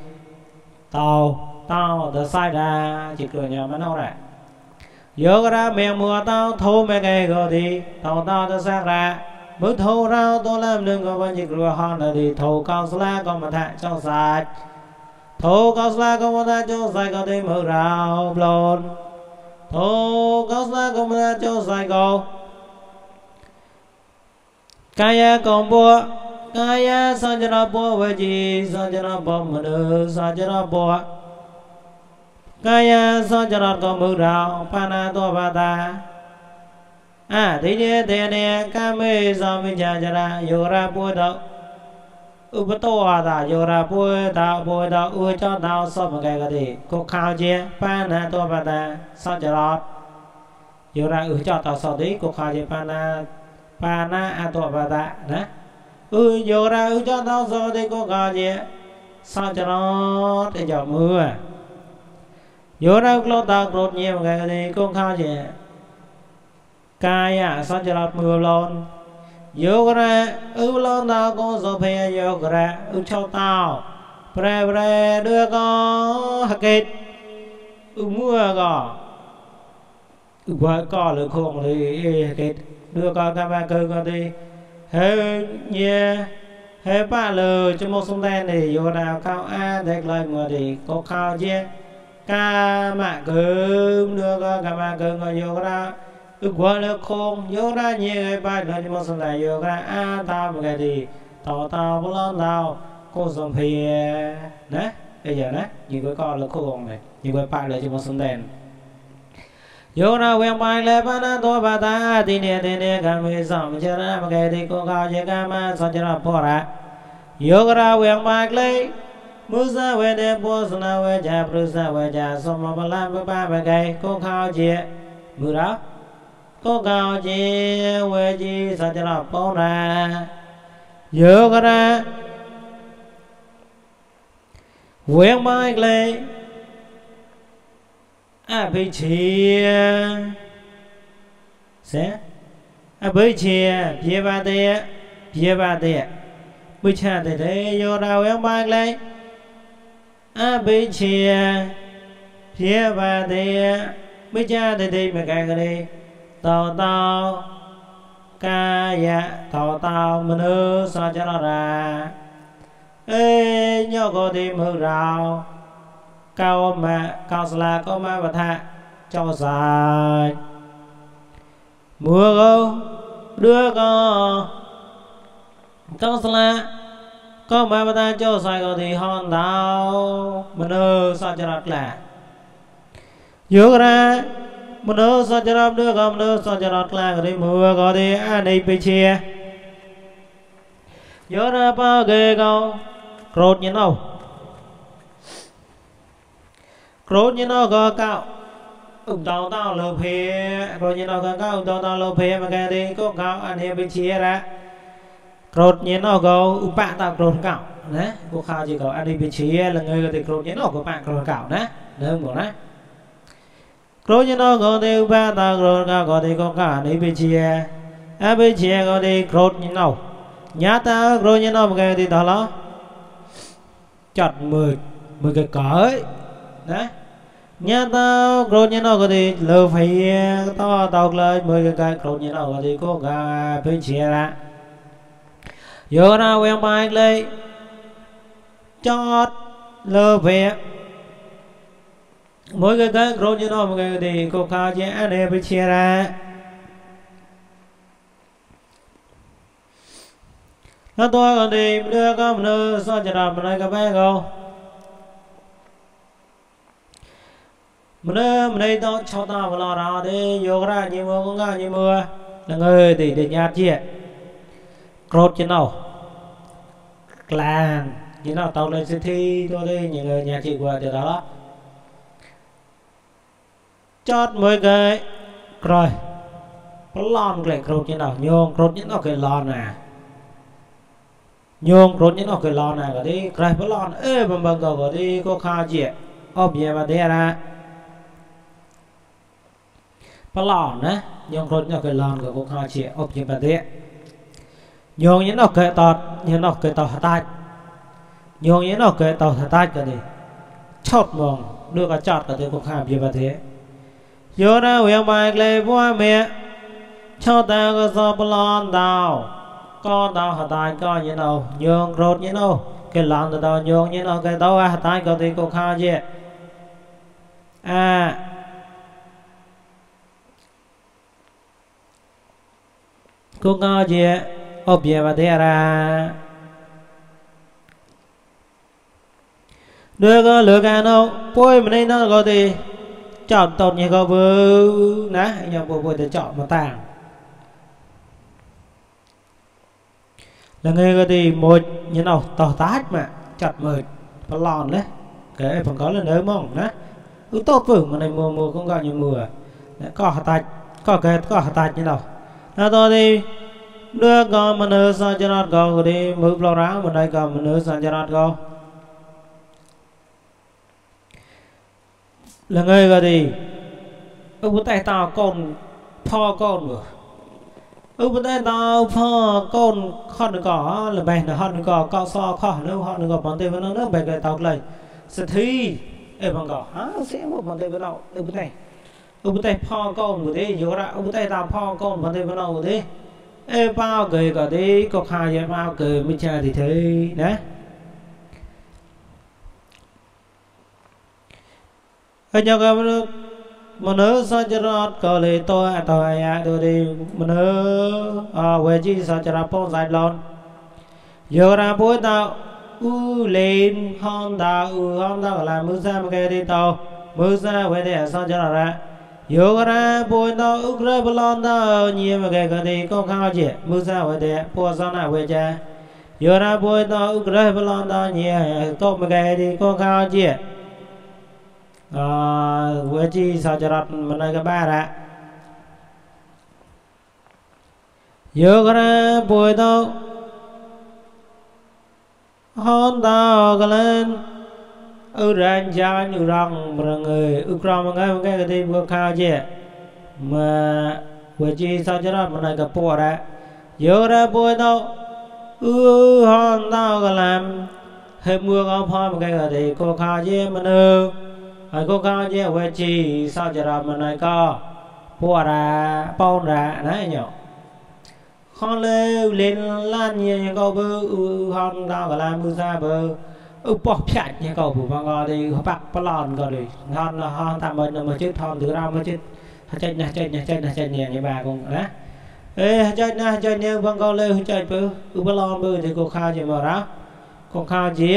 tàu từ sai ra chỉ cửa nhà mà đâu này vô ra miếng mua tàu thô mấy cái rồi thì tàu từ sai ra bước thô ra tôi làm đừng có bao nhiêu cửa hòn là đi thô cao lá còn mà thạ trong sạch thô cao xa công mô ta cho sai có đi mơ rào lồn thô cao xa công mô ta cho sai có kaya công bố kaya sa cho nó bố về chi sa cho nó bố mơ nữ sa cho nó bố kaya sa cho nó có mơ rào pana to bà ta thế nhé thế nè ca mê sa mê cha cha ra yo ra bố đâu upato ta yo ra bố ta cho tao so một cái gì cô khao chia pana to bà ta sa cho nó yo ra cho tao so tí cô khao chia pana to bà ta nè yo ra cho tao so tí cô khao chia sa cho nó để cho mưa yo ra lo tao rốt nhiều một cái gì cô khao chia kaya sa cho nó mưa lon yo ra lon tao con so phê yo ra cho tao pre đưa con hạt kết mưa có lửa khôn thì kết đưa con các bạn cơ con đi hơi nhẹ hơi ba lửa cho một sông đen thì vô nào cao a đẹp lời mà thì có khao chia ca mạ cơm đưa con các bạn cơ con vô ra quá lửa khôn vô ra nhẹ hơi ba lửa cho một sông đen vô ra a tao một cái thì tao bố lon tao cô sông phía nè bây giờ nè nhìn cái con lửa khôn này nhìn cái ba lửa cho một sông đen yo na wen pai le pa na to ba ta ti ne ka me sam cha ra ma ke ti ko ka je ka ma sa cha ra pho ra yo ra wen pai le mu sa we de po sa na we ja pru sa we ja so ma ba la ba ba ke ko ka je mu ra ko ka je we ji sa cha ra pho ra yo ra wen pai le bây chia sẽ bây chia bia ba tê bây cha tê tê vô đầu em mang lên bây chia bia ba tê bây cha tê tê mà cái đi tao ca ya tao mình ư sao cho nó ra ê nhớ có đi mưa rào cao là có ma và tha cho dài mưa câu đưa con cao là có ma và tha cho dài có thì hòn đảo mình ơi sao cho nó là dựa ra mình ơi sao cho nó đưa con mình ơi sao cho nó là cái mưa có thì anh đi bị chia dựa ra bao ghê câu rốt như nào rồi như nó có cao tao lợp hè rồi như nó có cao tao lợp hè mà cái đi có cao anh em bên chia ra rồi như nó có bạn tao rồi cao đấy cô khao chỉ có anh đi bên chia là người thì rồi như nó có bạn rồi cao đấy đừng bảo đấy rồi như nó có thì bạn tao rồi cao có thì có cả đi bên chia bên chia có thì rồi như nào nhá tao rồi như nó một cái thì đó là chặt 10 cái cởi đấy nhà tao rồi như nào có thì lừa phải tao lời 10 cái rồi như nào có thì có cả bên chia ra vô nào quen bài lấy chót lừa về mỗi cái rồi như nào một cái thì có cả chia anh em bên chia ra nó tôi còn thì đưa có một nơi sao cho làm một nơi các bé không mình đây tao cho tao vào lò đó đi vô ra như mưa cũng ra như mưa là người thì để nhạt chia cột trên nào làng như nào tao lên city tôi đi những người nhà chị qua từ đó chót 10 cái rồi lon cái cột trên nào nhông cột trên nào cái lon à nhông cột trên nào cái lon này cái đi cái lon ê bằng cầu cái đi có kha chị ốp về mà thế ra bà lòn á nhông rốt nhau cái lòn của cô chị ốp như bà thế nhông những nó kệ tọt những nó kệ tọt hạt tay nhông những nó kệ tọt hạt tay cái gì chót mong đưa cả chót cả thứ cô khám như bà thế vô ra huyền bài lê bố mẹ cho ta có do bà lòn đào con đào hạt tay coi như nào nhông rốt như nào cái lon tao nhung như nó cái tao tai có thì cô khao chứ cô ngao chứ ốp về và thế ra đưa có lựa cả đâu bôi mà đây nó có thì chọn tốt như có vừa nè nhau bôi để chọn mà tàng là người có thì một như nào tỏ tát mà chặt mệt và lòn đấy cái phần có là nơi mong nè tốt vững mà này mùa cũng gọi như mùa có hạt tạch có cái có hạt tạch như nào nó tôi thì đưa con mà nữ sao cho nó có đi mượp lo ráo mà đây còn mà nữ sao cho nó có là người có thì bữa tay tao con pho con rồi bữa tay tao pho con con được có là bè là họ được có so khó nếu họ được có bọn tiền nó bè cái tao lại sẽ thi em bằng có sẽ một bọn tiền với đâu bữa tay pho con của thế vô ra bữa tay tao pho con bọn tiền với đâu thế ê bao cười cả đi có hai vậy bao cười mới chơi thì thế đấy ở nhà cái mà nữ sao cho nó có lẽ tôi đi mà nữ về chi sao cho nó phong dài lon giờ ra buổi tao lên hôm tao làm mưa xa mà cái đi tao mưa xa về để sao cho nó ra giờ ra buổi tao ra lon tao nhiều mà cái đi có khao gì mưa xa về để po sao nào về cha giờ ra buổi tao ra lon tao nhiều tốt mà cái đi có khao gì với chi sao cho nó mình nói cái ba đã giờ ra buổi tao hôn tao cái lên rang cha như răng mà người rong mà cái đi có khao chứ mà với chi sao cho nó mình nói cái po đã giờ ra buổi tao hôn tao cái làm hết mưa có phơi mà cái đi có khao chứ mà cô cao chứ về chi sao cho ra mà này có bùa ra bao ra đấy nhở con lên lan như câu bơ hòn tao cả làm bơ ra bơ bỏ phạt như câu bùa bằng ngò thì họ bạc lòn có đi hòn tạm mình mà chứ hòn từ đâu mà chứ chơi nhà như bà cũng đấy ê chơi nhà bằng ngò lên chơi bơ lòn bơ thì cô khao gì mà đó cô khao gì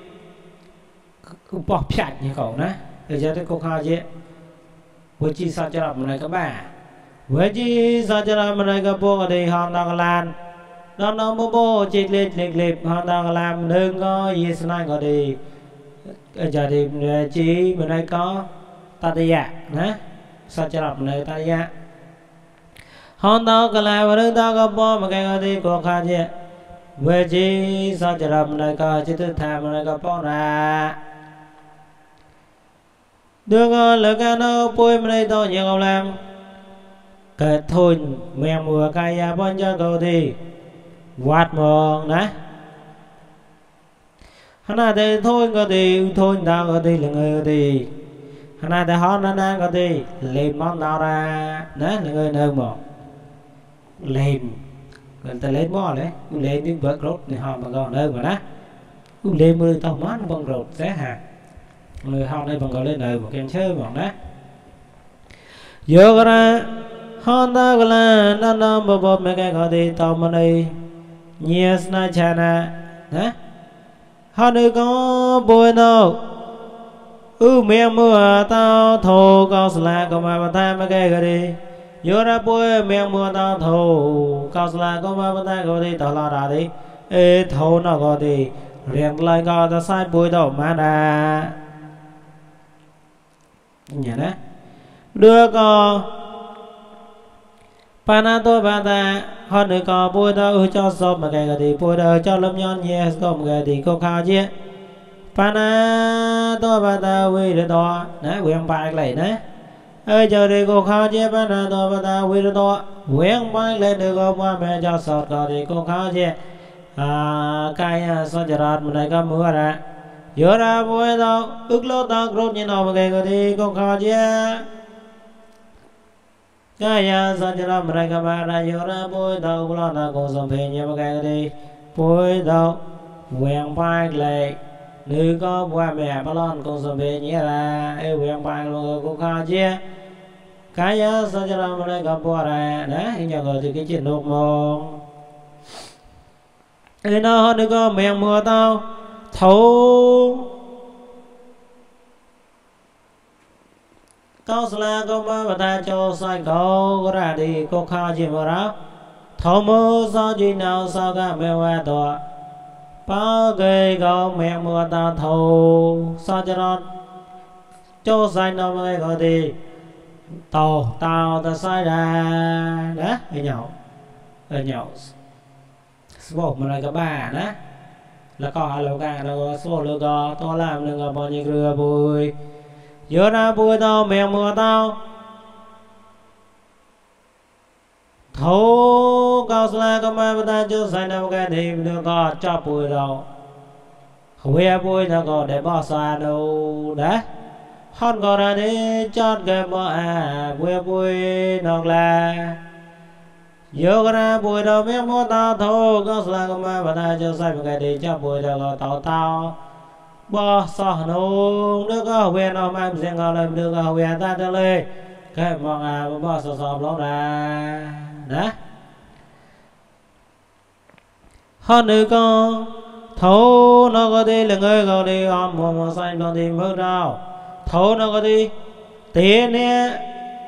bỏ phạt như cậu đấy để cho cái cô khao chứ với chi sao cho làm này các bà với chi sao cho làm này các bố thì họ đang làm nó bố chỉ liệt họ đang làm đừng có gì thế này có đi giờ thì chi bên đây có ta đi ạ nè sao cho làm này ta đi ạ họ đang có làm đừng ta có bố mà cái đi cô khao chứ với chi sao cho làm này có chứ tôi tham này các bố ra được lỡ ca nó bôi mà đây tôi nhiều ông làm cái thôi mẹ mùa cây bọn cho cậu thì quạt mòn nè hắn thì thôi có thì thôi tao có thì là người thì hắn thì họ nó có thì lên món tao ra nè là người nơi mà lên người ta lên mò đấy lên những vợ rốt thì họ mà còn nơi mà đó lên mưa tao mát bằng rốt sẽ hạt người họ đây bằng gọi lên đời một kem chơi bọn đó giờ ra hòn ta gọi là nó bột mấy cái gọi thì tao mà đây nhiều na chana nè họ đây có bôi đâu mẹ mưa tao thô cao sla có mà ta mấy cái gọi đi giờ ra bôi mẹ mưa tao thô cao sla có mà ta gọi đi tao lo ra đi ê thô nó gọi đi liền lại gọi ta sai bôi đâu mà đã nhớ đấy đưa có pana tôi bà ta họ được có bôi đâu cho sớm mà cái gì bôi đâu cho lâm nhon nhẹ có một cái gì có khao chứ pana tôi bà ta vì được đó nè quyền bài lại nè ơi giờ đi có khao chứ pana tôi bà ta vì được đó quyền bài lại được có qua mẹ cho sọt có thì có khao chứ cái sao giờ ra mình này có mưa ra giờ ra bôi đâu lô tao rốt như nào mà cái gì con khao chứ cái sao cho ra mình này các bạn ra giờ ra bôi đâu lo tao cũng sống về như mà cái gì bôi đâu quen vai lệ nữ có qua mẹ bà lon con sơ bê nhé là quen vai luôn cô khá chia cái nhớ sao cho nó đây gặp qua ra đấy nhờ gọi từ cái chuyện đột mong nó nữ có mẹ mùa tao thấu câu là câu mà ta cho sai câu có ra đi cô khá chia vào đó thấu mơ sao gì nào sao cả mẹ qua tòa bao cái câu mẹ mùa ta thấu sao cho nó cho sai nó mới gọi đi tàu tàu ta sai ra đó ở nhậu số mà lại các bà đó là có hai lô cả là số lô có to làm đừng có bao nhiêu rửa bùi giờ ra bùi tao mẹ mùa tao thấu cao xa có mà ta cho sai đâu cái thì đừng có cho bùi đâu huê bùi nó có để bỏ xa đâu đấy hòn có ra đi chót cái bỏ huê bùi nó là giờ ra bùi đâu mẹ mùa tao thấu cao xa có mà ta cho sai một cái thì cho bùi đâu có tao tao bỏ xa đâu đừng có huê nó mà em có lên đừng có huê ta cho lên cái mong bỏ xa xa lâu ra đó hơn nữa con thấu nó có đi là người có đi om mùa xanh còn thì mưa đâu thấu nó có đi tiền nè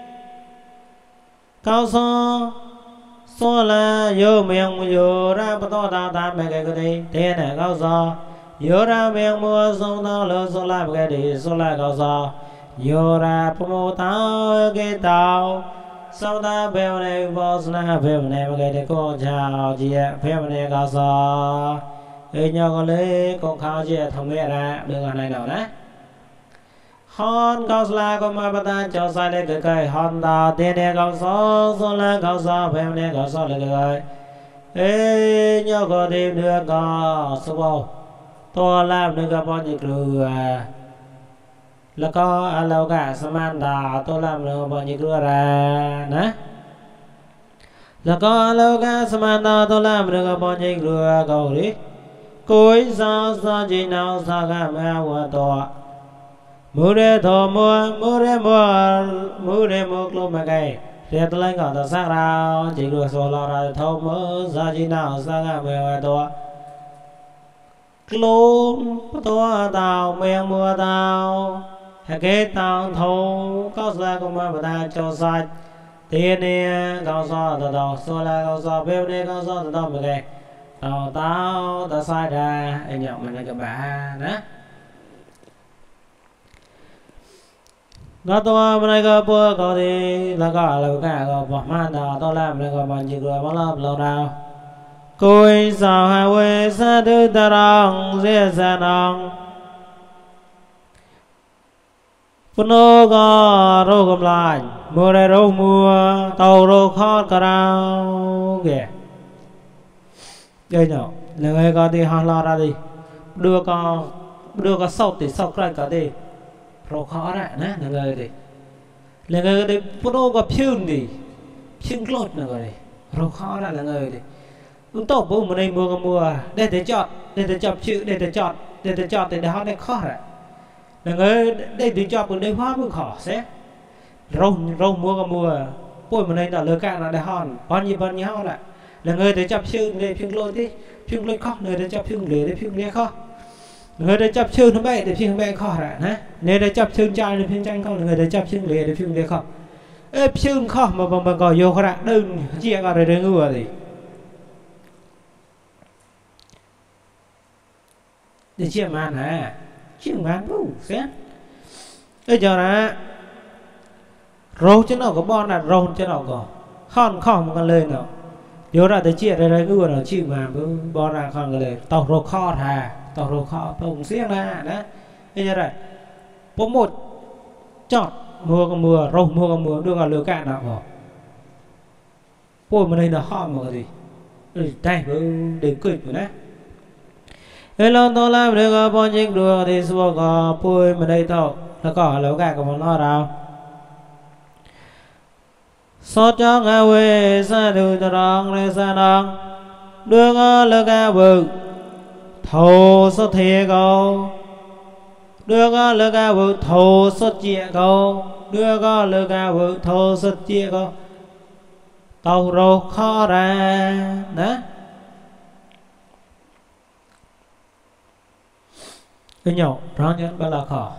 cao so so là vô miệng vô ra bắt to ta ta mẹ cái đi tiền nè cao so vô ra miệng mưa sông tao lỡ so lại cái đi so lại cao so vô ra mô tao cái tao sau ta bèo này vô na bèo này mà cái cô chào chị bèo này cao so nhau con lấy con khao chị thông nghe ra đường ở này đâu đấy hòn cao sa có mà bắt ta cho sai lên cái hòn ta tiền này cao so là cao so bèo này cao so lên cái nhau có thêm được có số bao to làm được có bao nhiêu người là có lâu cả Samantha tôi làm được bao nhiêu người ra nè là có lâu cả Samantha tôi làm được bao nhiêu người cầu đi cuối sao sao chỉ nào sao cả mẹ của tôi mưa để thò mưa để lúc mà cái để tôi lên còn tôi sáng ra chỉ được số lo ra thâu mưa sao chỉ nào sao cả mẹ của tôi luôn tôi tao miệng mưa tao cái tao thâu có ra cũng mà ta cho sai tiền nè cao so tao số là cao so bèo nè cao so tao mà cái tao ta sai ra anh nhậu mình là các bạn đó nó tôi bên này có bữa có thì là có là cả có bỏ man đó tôi làm nên có bao nhiêu người bắt lớp lâu nào cối sao hai quê xa thứ ta đang dễ xa nong phân ô có rô cầm lại mùa đây rô mùa tàu rô khót cả rau kìa đây nhậu là người có thì họ lo ra đi đưa có sâu thì sâu cái cả đi rô khó ra nè là người thì là người thì phân ô có phun đi phun lột là người thì rô khó ra là người thì cũng tốt bố một đây mùa để để chọn chữ để chọn thì để họ để khó ra là người đây để chọn một đây hóa mới khó sẽ rồng mua bôi một đây là lừa cả là để hòn bao nhiêu họ lại là người để chọn chữ để phun lột đi phun lột khó người để chọn phun để phun lê khó người để chọn chữ nó bay để phun bay khó ra nè người để chọn chữ trai để phun tranh không người để chọn chữ để phun lê khó phun khó mà gọi vô khó ra đừng chia cả rồi ngừa gì để chia màn hả chia màn đủ xét giờ là râu chứ nào có bon là râu chứ nào có khon một con lên nào vô ra tới chia đây ngừa nào chia màn bon ra khon cái lên tàu râu kho thà tàu râu kho tổng xiếc ra đó bây giờ này có một chọt mua con mưa đưa vào lửa cạn nào có bôi mà đây là kho mà cái gì đây để cười của nó hello tôi làm được bao nhiêu được thì số có bôi mà đây thôi nó có lâu cả của nó đâu số cho ngài về xa từ rong lên xa rong đưa ngõ lơ ca bự thô xuất thiệt câu đưa có lực ca vụ thô xuất chia câu đưa có lực ca vụ thô xuất chia câu tàu rô khó ra đó cái nhỏ rõ nhất đó là khó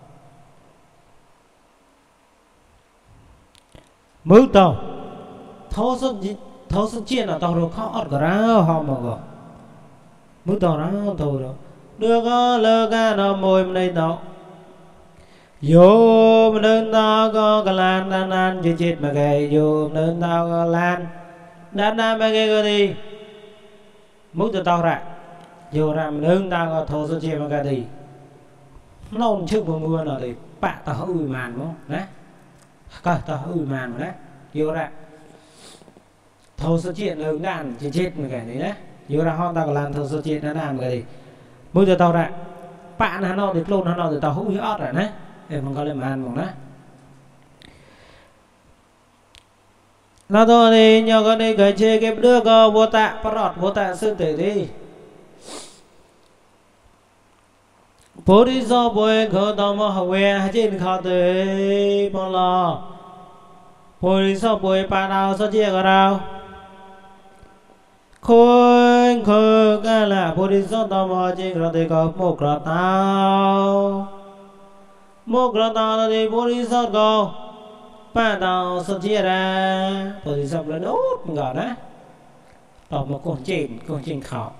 mưu tàu thô xuất chia là tàu rô khó ọt ra họ mà gọi mưu tàu ra tàu rô đưa có lơ ca nó môi mà đây tàu vô nên tao có cái lan đan đan chết chết mà kệ vô nên tao có lan đan đan mà kệ có đi mưu tàu tàu ra vô ra nên tao có thô xuất chia mà kệ đi nó trước một mưa nào thì bạ tao ui màn không đấy coi tao ui màn đấy vô ra thô xuất chia nên đàn chết chết mà kệ đấy đấy vô ra hòn tao có lan thô xuất chia nó đàn mà kệ đi mưu tàu tàu ra bạn hắn nó thì luôn hắn nó thì tao ui ót rồi đấy để mà có lên màn một đó nó thôi thì nhờ con đi cái chê cái đưa có vô tạ sư tử đi bố đi do bố khởi tao mà học về trên khó tới mà lo bố đi do bố bà nào sao chia cả đâu khôi khơi cái là bố đi do tao mà trên khó tới có một khó tao một lần tao thì bố đi sót cô ba tao sót chia ra bố đi sót lên út ngờ đó đọc một con trên khảo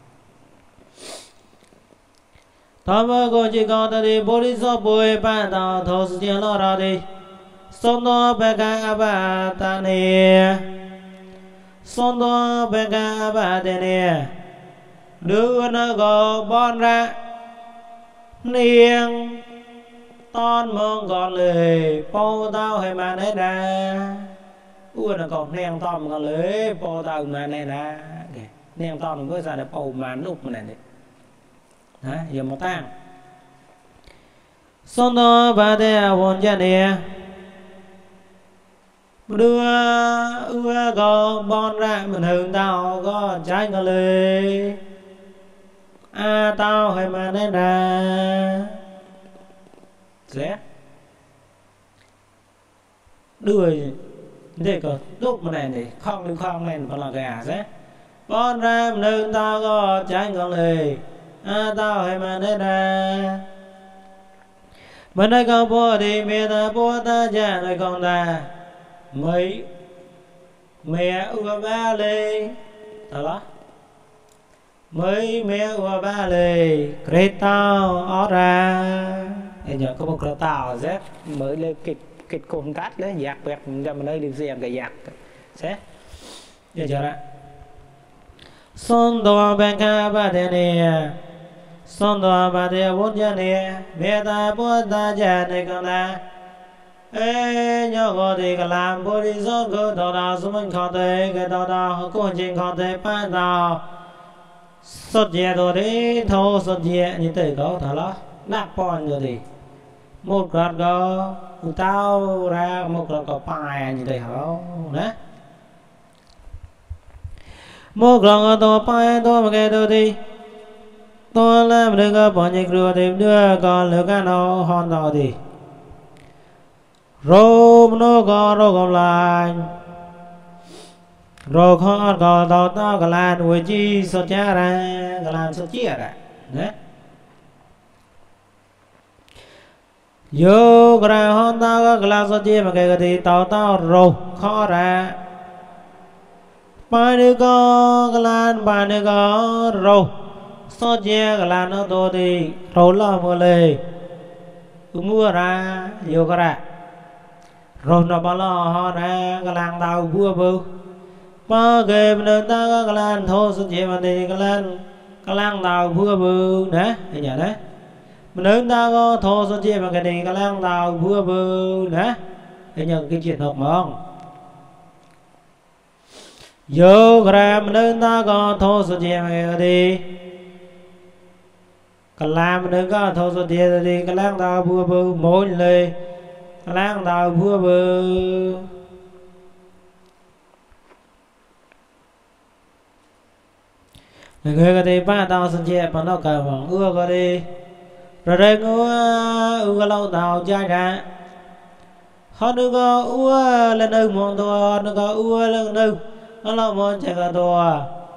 tao mà con chỉ con tao thì bố đi sót bố ba tao thô sót chia lo ra đi xong đó bé ca ba ta nè xong đó bé ca ba ta nè đưa nó có bon ra niềng ton mong còn lề po tao hay mà nấy ra ua là còn neng ton còn lề po tao mà nấy ra neng ton với ra để po mà núp mà này đấy giờ một tang son đó ba thế vốn gia nè đưa ua có bon ra mình hưởng tao có trái còn lề tao hay mà nấy ra dễ đưa để có lúc mà này thì không này còn là gà dễ con ra nương tao có trái còn lì tao hay mà đấy ra bên đây con bố thì mẹ ta cha này con ta mấy mẹ ua ba lì tao đó mấy mẹ ua ba lì kể tao ó ra giờ có một cái tàu sẽ mới lên kịch cồn cát đấy giặc vẹt ra mà nơi đi xem cái giặc sẽ giờ chờ đã son đồ bên ca ba thế này son đồ ba thế bốn giờ này mẹ ta bốn ta cha này con ta ê nhớ có thì cả làm bố đi rót cơ tàu đào xuống mình khó thế cái tàu đào có trên khó thế ba tàu sốt dẻ rồi đấy thô sốt dẻ như thế có thở đó nát pon rồi thì một gọt có tao ra một gọt có bài như thế hả đấy một gọt có to bài to mà cái tôi đi tôi làm được có bỏ nhịp rùa thì đưa còn lửa cá nó hòn tàu thì rô nó có rô còn lại rô khó có tàu tao cả là đuổi chi sốt cha ra cả là sốt chia ra đấy vô ra hòn tao có glass sốt chia mà cái thì tao rô khó ra ba đứa có glass ba đứa có rô sốt chia glass nó to thì rô lo mua lề mua ra vô cái ra rô nó bao lo ho ra glass tao vua bưu ba cái bên tao có glass thô sốt chia mà thì glass tao vua bưu đấy thấy nhở đấy mình ta có thô sơ chia bằng cái này cái lang tàu vừa vừa nè để nhận cái chuyện học mong vô ra mình ta có thô sơ chia bằng cái đi cái làm mình có thô sơ chia đi cái lang tàu vừa vừa mỗi lời cái lang tàu vừa vừa người cái đi ba tao sinh chế mà nó cờ mà ưa cái đi rồi đây ưa cái lâu tao trai ra họ đừng có ưa lên đâu mong tôi đừng có ưa lên đâu nó là mong chạy cả tôi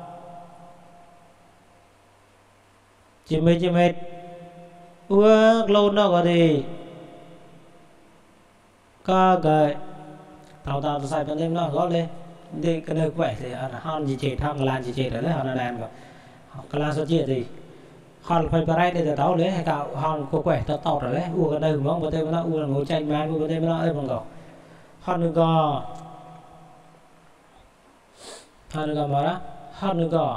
chỉ mệt ưa lâu nó có đi có cái tao sai bên em nó gót lên đi cái nơi quậy thì họ gì chết họ làm gì chết đấy họ làm rồi họ làm sao chết thì họ phải phải đây để tao lấy hay cạo họ có quậy tao rồi đấy uống cái đây mong bữa đây nó uống là ngồi tranh mà bữa đây nó ấy bằng cậu họ đừng có mà đó họ đừng có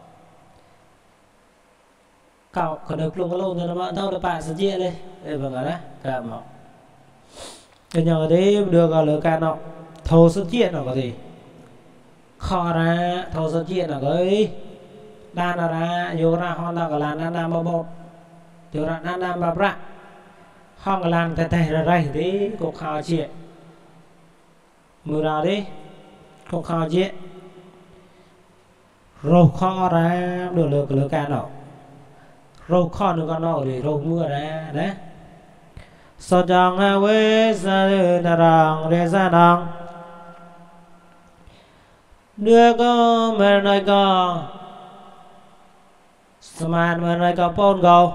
cạo còn được luôn cái lông thì nó mà tao được bạn sẽ chia lên đây bằng đó cả mà cái nhỏ đấy được ở lửa can nó thầu sự kiện nó có gì kho ra thầu sự kiện là cái đan ra vô ra hòn ta có làm đan đam bao bột vô ra đan đam bao ra hòn có làm tè ra đây tí cục kho chuyện mưa ra đi cục kho chuyện rồi kho ra được lửa can nó rồi kho được con nó thì rồi mưa ra đấy so chang ha we sa na rang re sa nang đưa có mà nói có saman mà nói có pon go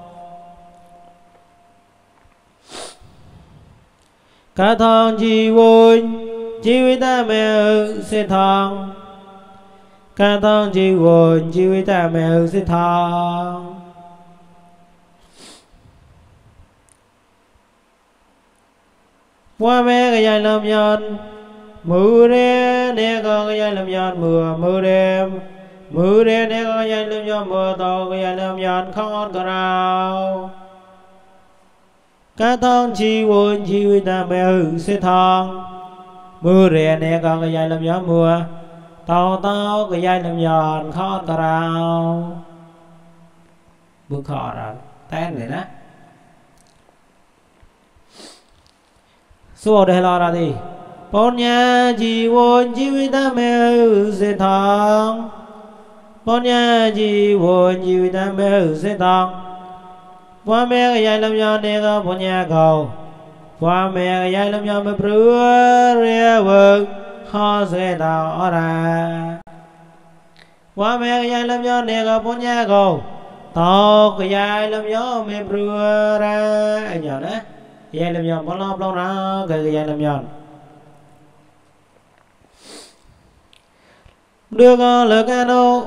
cả thong chi vui chi vi ta mẹ sẽ thong cả thong chi vui chi vi ta mẹ sẽ thong qua mẹ cái dài làm nhon mưa đêm nè con cái dài làm nhon mưa đêm nè con cái dài làm nhon mưa to cái dài làm nhon không có nào cá thong chi buồn chi vui ta mẹ hữu sẽ thong mưa đêm nè con cái dài làm nhon mưa tao cái dài làm nhon không có nào bước khó rồi tên này đó số đây là ra đi bốn nhà chỉ vốn chỉ vì ta mẹ sẽ thong bốn nhà chỉ vốn chỉ vì ta mẹ sẽ thong qua mẹ cái dây làm nhon này có bốn nhà cầu qua mẹ cái dây làm nhon mà bữa ria vợ họ sẽ đào ra qua mẹ cái dây làm nhon này có bốn nhà cầu tao cái dây làm nhon mà bữa ra anh nhỏ đấy dây làm nhon bao lâu ra cái dây làm nhon đưa con lỡ cano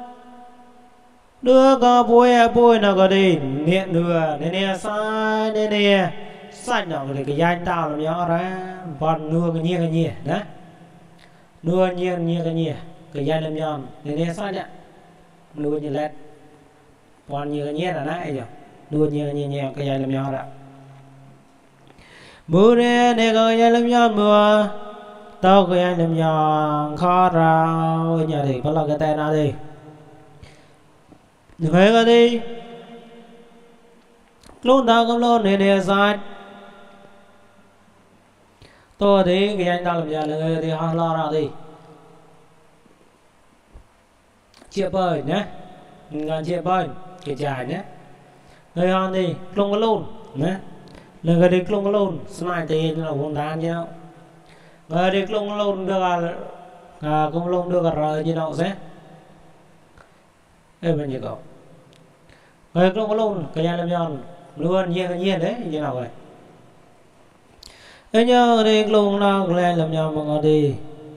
đưa con bôi nào có đi niệm đưa nè sai nè sai nào thì cái dây tao làm nhon ra còn nưa cái nhia đấy nưa nhia cái dây làm nhon nè sai đấy nưa như lét còn như cái nhia là đấy nhở nưa nhia cái dây làm nhon đó mưa nè coi dây làm nhon mưa tao cái dây làm nhon khó rau nhà thì có lo cái tay nào đi đừng thấy cái đi luôn tao cũng luôn nè sai tôi thì cái anh tao làm nhà là người thì họ lo ra đi chia bơi nhé ngàn chia bơi cái dài nhé người họ đi không có luôn nhé người đi không có luôn smile thì là không đàn chứ đâu người đi không có luôn được không luôn được rồi chứ đâu sẽ đây bên gì cậu người không có luôn cái nhà làm nhon luôn nhiên đấy như nào vậy thế nhớ đi luôn nào lên làm nhon mà ngồi đi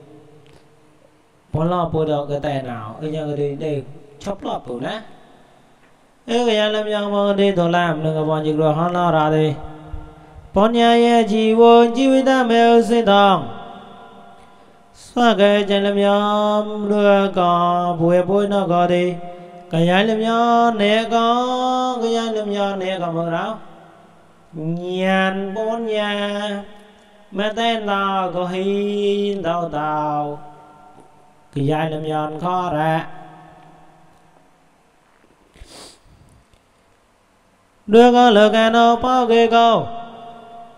muốn lo bôi được cái tay nào thế nhớ đi đây chop lọp đủ nè thế cái nhà làm nhon mà đi tôi làm đừng có bọn gì rồi họ lo ra đi bọn nhà chỉ vốn chỉ với ta mẹ sẽ thong sao cái chân làm nhon đưa có bôi nó có đi cái nhà làm nhon nè có cái nhà làm nhon nè có mưa đâu nhàn bốn nhà mẹ tên tao có hin tao cái nhà làm nhon khó ra đưa có lửa cano bao ghê câu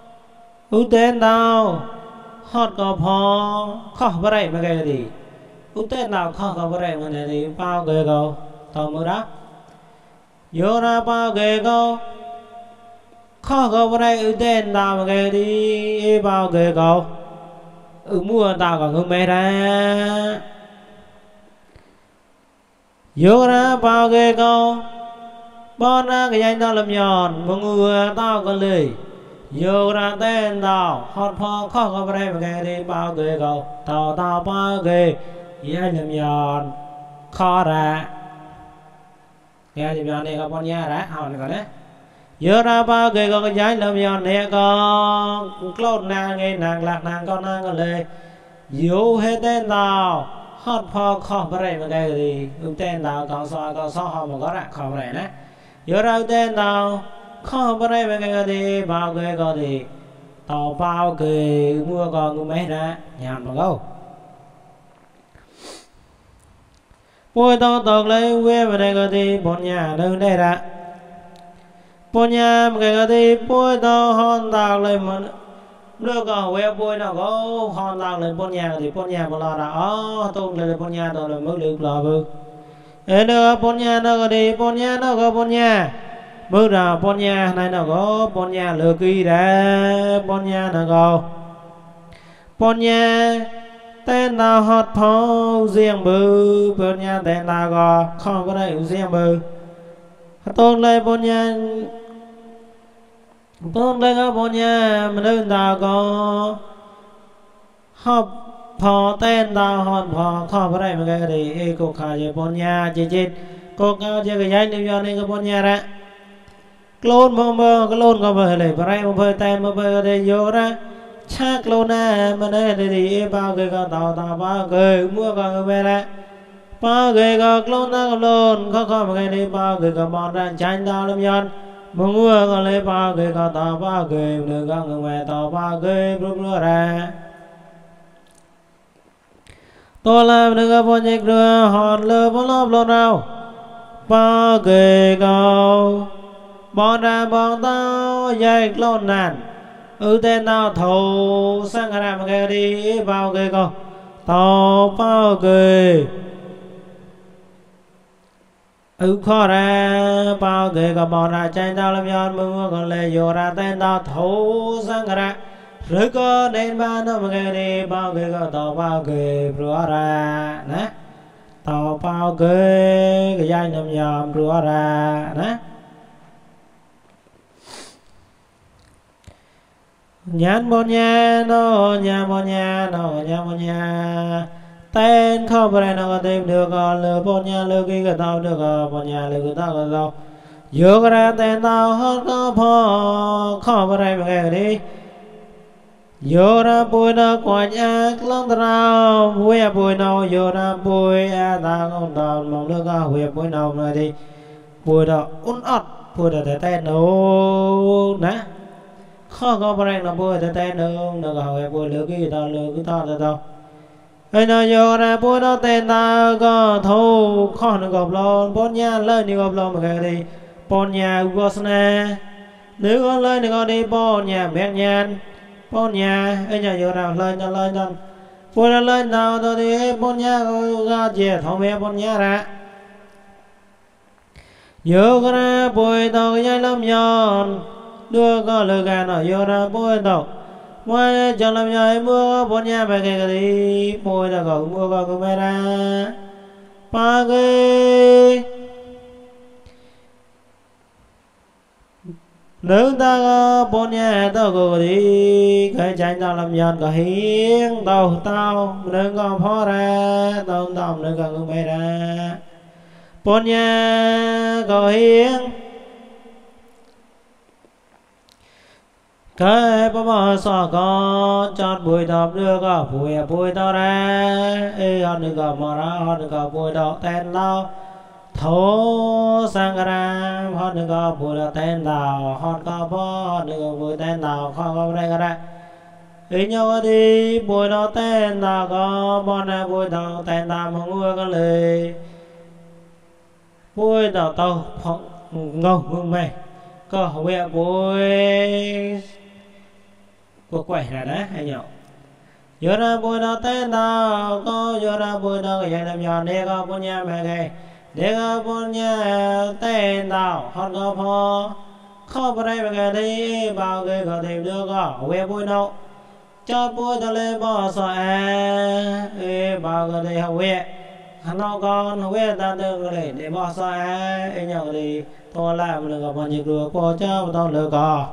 ưu tên tao hot có phò khó bà rảy mà ghê gì ưu tên nào khó có bờ rèm này thì bao ghê cầu tao mới đó vô ra bao ghê cầu khó có bờ rèm ưu tên nào mà ghê đi bao ghê cầu mua tao còn ngưng mê ra vô ra bao ghê cầu bọn ra cái danh tao làm nhòn một người tao còn lì vô ra tên tao hot phong khó có bờ rèm ghê đi bao ghê cầu tao tao bao ghê danh làm nhòn khó ra nghe làm nhòn này có bọn nhà ra hòn này có đấy vô ra bao ghê cầu cái danh làm nhòn này có clone nàng nghe nàng lạc nàng con nàng còn lì vô hết tên tao hot phong khó bờ rèm ghê đi tên tao còn so họ mà có ra khó bờ rèm đấy vô ra tên tao khó bờ rèm ghê đi bao ghê cầu thì tao bao ghê mua còn người mấy ra nhàn mà đâu bôi tao tộc lấy quê về đây có thì bọn nhà đừng đây ra bọn nhà mà cái thì bôi tao hòn tao lấy mà nước có quê bôi nào có hòn tao lấy bọn nhà thì bọn nhà mà lo ra tôi lấy bọn nhà tôi là mới được lo bự ấy nữa bọn nhà nó có thì bọn nhà nó có bọn nhà bước ra bọn nhà này nó có bọn nhà lừa kỳ ra bọn nhà nó có bọn nhà tên nào hot phô riêng bự bọn nhà tên nào có không có đầy riêng bự tôn lên bọn nhà tôn lên các bọn nhà mà đơn nào có hot phô tên nào hot phô không có đầy mà cái thì cô khá về bọn nhà chỉ chết cô cao cho cái danh lưu này các bọn nhà ra clone bông bơ clone có bơ này bơ một bơ tên một bơ đây vô ra chắc clone mà đây thì bao người có tàu bao người mua có người về lại bao người có clone khó mà cái đi bao người có bọn ra tranh tao làm nhân mua có lấy bao người có tàu bao người được có người về tàu bao người bút ra tôi làm được có bọn nhạc đưa hòn lơ bọn lốp lộn nào bao người có bọn ra bọn tao dây lộn nàn tên tao thầu sang cái này mà cái đi bao người con tao bao người khó ra bao người còn bọn ra tranh tao làm nhon mưa còn lệ vô ra tên tao thầu sang cái này rồi có nên ba nó mà cái đi bao người con tao bao người rửa ra nè tao bao người cái danh làm nhon rửa ra nè nhàn bọn nhà nó nhà bọn nhà nó nhà bọn nhà tên không phải nó có tìm được lừa bọn nhà lừa kia cái tao được bọn nhà lừa cái tao cái tao vô ra tên tao hết có phò không phải mà nghe đi vô ra bùi nó quả nhà lăng tao bùi nào vô ra bùi tao không tao mong được bùi nào này đi bùi đó ún ớt bùi đó để tên đâu nè khó có bờ là bùi thế tên nó hỏi bùi lừa cái tao ấy nó vô ra bùi đó tên tao có thâu khó nó gộp lon bốn nhà lên đi gộp lon mà cái đi bốn nhà Ugosna nếu con lên thì con đi bốn nhà mẹ nhàn bốn nhà ấy nhà vô ra lên cho bùi nó lên nào tôi đi bốn nhà ra về thâu mẹ bốn nhà ra vô ra bùi tao cái lắm nhon đưa có lừa gà nó vô ra bôi tàu mua cho làm nhà mua bốn nhà về cái đi bôi là có mua có camera ba cái nếu ta có bốn nhà tao có đi cái tranh tao làm nhà có hiến tao đừng có phó ra tao đừng có camera bốn nhà có hiến cái bố sò có chọn bùi đọc đưa có bùi tao ra họ đừng có mà ra họ đừng có bùi đọc tên lao thố sang ra họ đừng có bùi đọc tên đào họ có bó họ đừng có bùi tên đào không có đây ra ý nhau đi bùi đọc tên đào có bọn này bùi đọc tên đào mà mua có lời bùi đọc tao ngon mày có huệ bùi của quẩy là đấy hay nhậu giờ ra bùi đó tên đó có giờ ra bùi đó cái dạng làm nhỏ để có bùi nhà mẹ cái để có bùi nhà tên đó họ có phò không phải là cái đi bao cái có tìm được có về bùi đâu cho bùi đó lên bỏ xoa bao cái đi học về nó con về ta được cái để bỏ xoa nhau đi tôi làm được bao nhiêu đứa qua cho tôi được có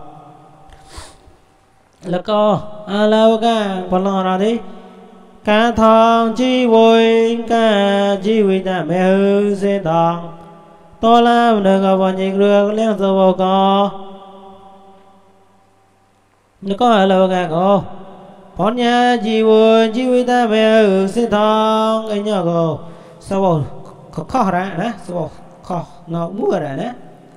là có lâu cả còn lo nào đi cả thằng chi vui cả chi vui ta mẹ hư sẽ thằng tôi làm được bao nhiêu đứa liên tục vô có nó có lâu cả cô con nhà chi vui ta mẹ hư sẽ thằng cái nhỏ cô sao khó ra đấy sao khó nó mua ra đấy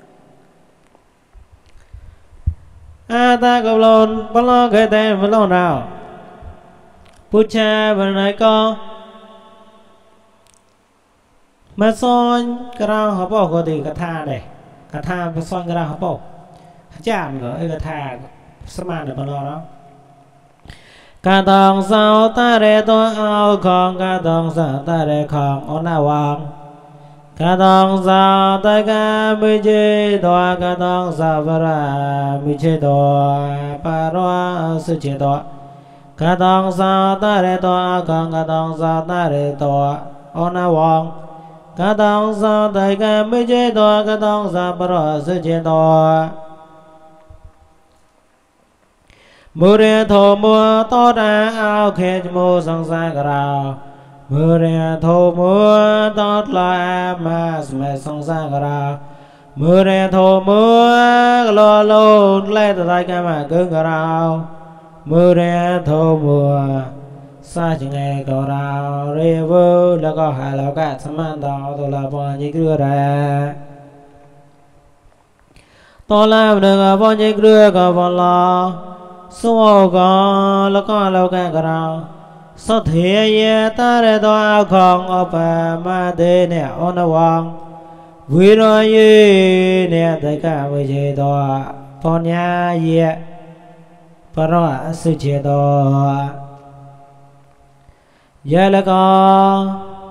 ta gặp lồn bắt lo cái tên với lồn nào bút cha và nói con mà son cái rau hấp bò có thì cái tha này cái tha mà son cái rau hấp bò chạm rồi cái tha sắm ăn được bao lo đó cả đồng sao ta để tôi ao con cả đồng sao ta để con ôn nào hoàng cả đồng sao ta cả mi chế đóa cả đồng sao ra mi chế đóa pa roa sư chế đóa cả đồng sao ta để tôi ao con cả đồng sao ta để tôi ôn nào hoàng cả đồng sao ta cả mi chế đóa cả đồng sao pa roa sư chế đóa mưa rê thô mưa to ra ao khe mô sang xa cả rào mưa rê thô mưa to la mà mẹ sang xa cả rào mưa rê thô mưa lo lôn lê từ tay cả mà cứng cả rào mưa rê thô mưa xa chỉ nghe cả rào rê vơ là có hạ lão cả sắm ăn đó tôi là bao nhiêu đưa ra tôi làm được bao nhiêu đưa cả bao lo số có là có lâu cái nào số thiệt ta để tôi không ở bên mà để nè ôn hoàng vì nói gì nè tất cả với chế độ con nhà gì phải nói sự chế độ giờ là có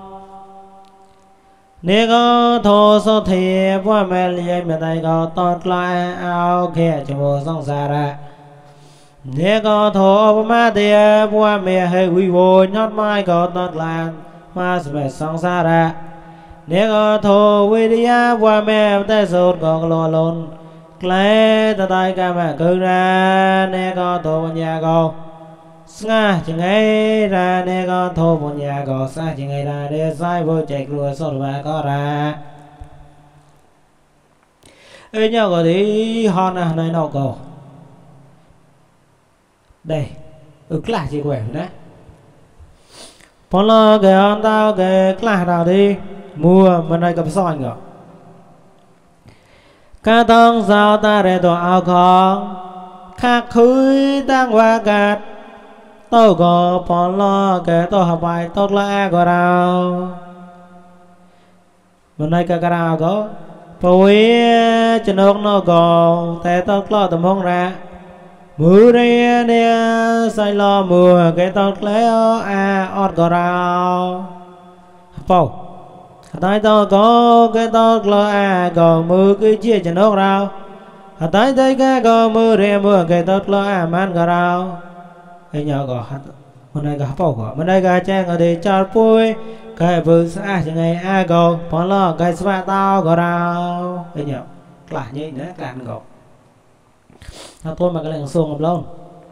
nếu có thô số thiệt qua mẹ liền mẹ tay có tốt lại ao kia cho một song xa ra nếu có thô mà địa qua mẹ hơi quý vô nhót mai có tốt là mà sẽ song xa ra nếu có thô quý đi qua mẹ tay sốt có lo lộn lấy ta tay cả mẹ cứ ra nếu có thô nhà có nga chỉ ngay ra nếu có thô nhà có xa chỉ ngay ra để sai vô chạy đua sốt mà có ra ấy nhau có tí hòn này nó có đây là gì quẻ đấy phong lo cái on tao cái là nào đi mua bên đây cầm soi ngờ ca tông sao ta để tổ áo con khác khơi đang qua gạt tôi có phong lo cái tôi học bài tốt là có đâu bên đây cái nào có tôi chân nó có thế tôi lo tầm hông ra mưa đây nè say lo mưa cái tóc lấy ọt cò rào bao tại tôi có cái tóc lo còn mưa cái chia cho nó rào tại đây cái có mưa đây mưa cái tóc lo man cò rào cái nhỏ có hôm nay có bao có hôm nay có trang ở đây chặt bụi cái vừa xa cho ngày có phong lo cái spa tao cò rào cái nhỏ là như thế càng có tôi mà cái này xuồng ngập luôn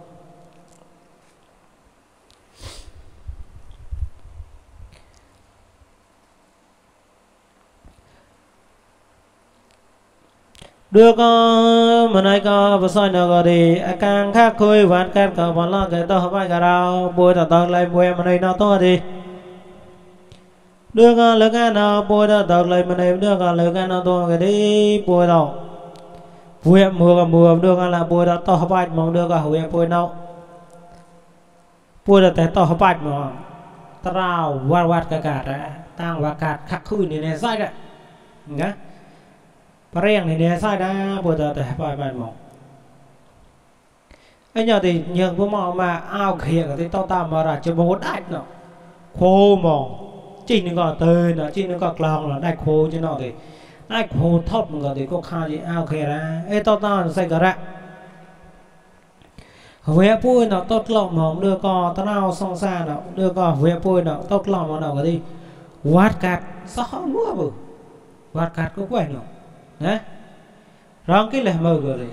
đưa con mà này có và soi nào có đi càng khác khơi vạn can cả bọn lo cái tao không ai cả đâu bôi tao lại bôi mà này nó to đi đưa con lực ăn nào bôi tao lại mà này đưa con lực ăn nào to cái đi bôi tao vui mùa đưa con là bôi to hấp bạch mong đưa con hủy bôi nâu bôi là to hấp bạch mà tao vắt cả ra tăng và cả khắc khơi này sai đấy nhá riêng này sai đã bôi to hấp bạch mong ấy nhờ thì nhường bố mà ao khía cái tao ta mà ra cho bố đạch nó khô mỏng chỉ nên có tơi nó chỉ nên có lòng là đạch khô chứ nó thì đạch khô thấp mà thì có khao gì ao khía ra ấy tao ta xây cái ra về bôi nó tốt lòng nó đưa co tao nào xong xa nó đưa co về bôi nó tốt lòng nó nào cái đi quát cát sao không mua bự quát cát có quen không đấy rong cái là mờ rồi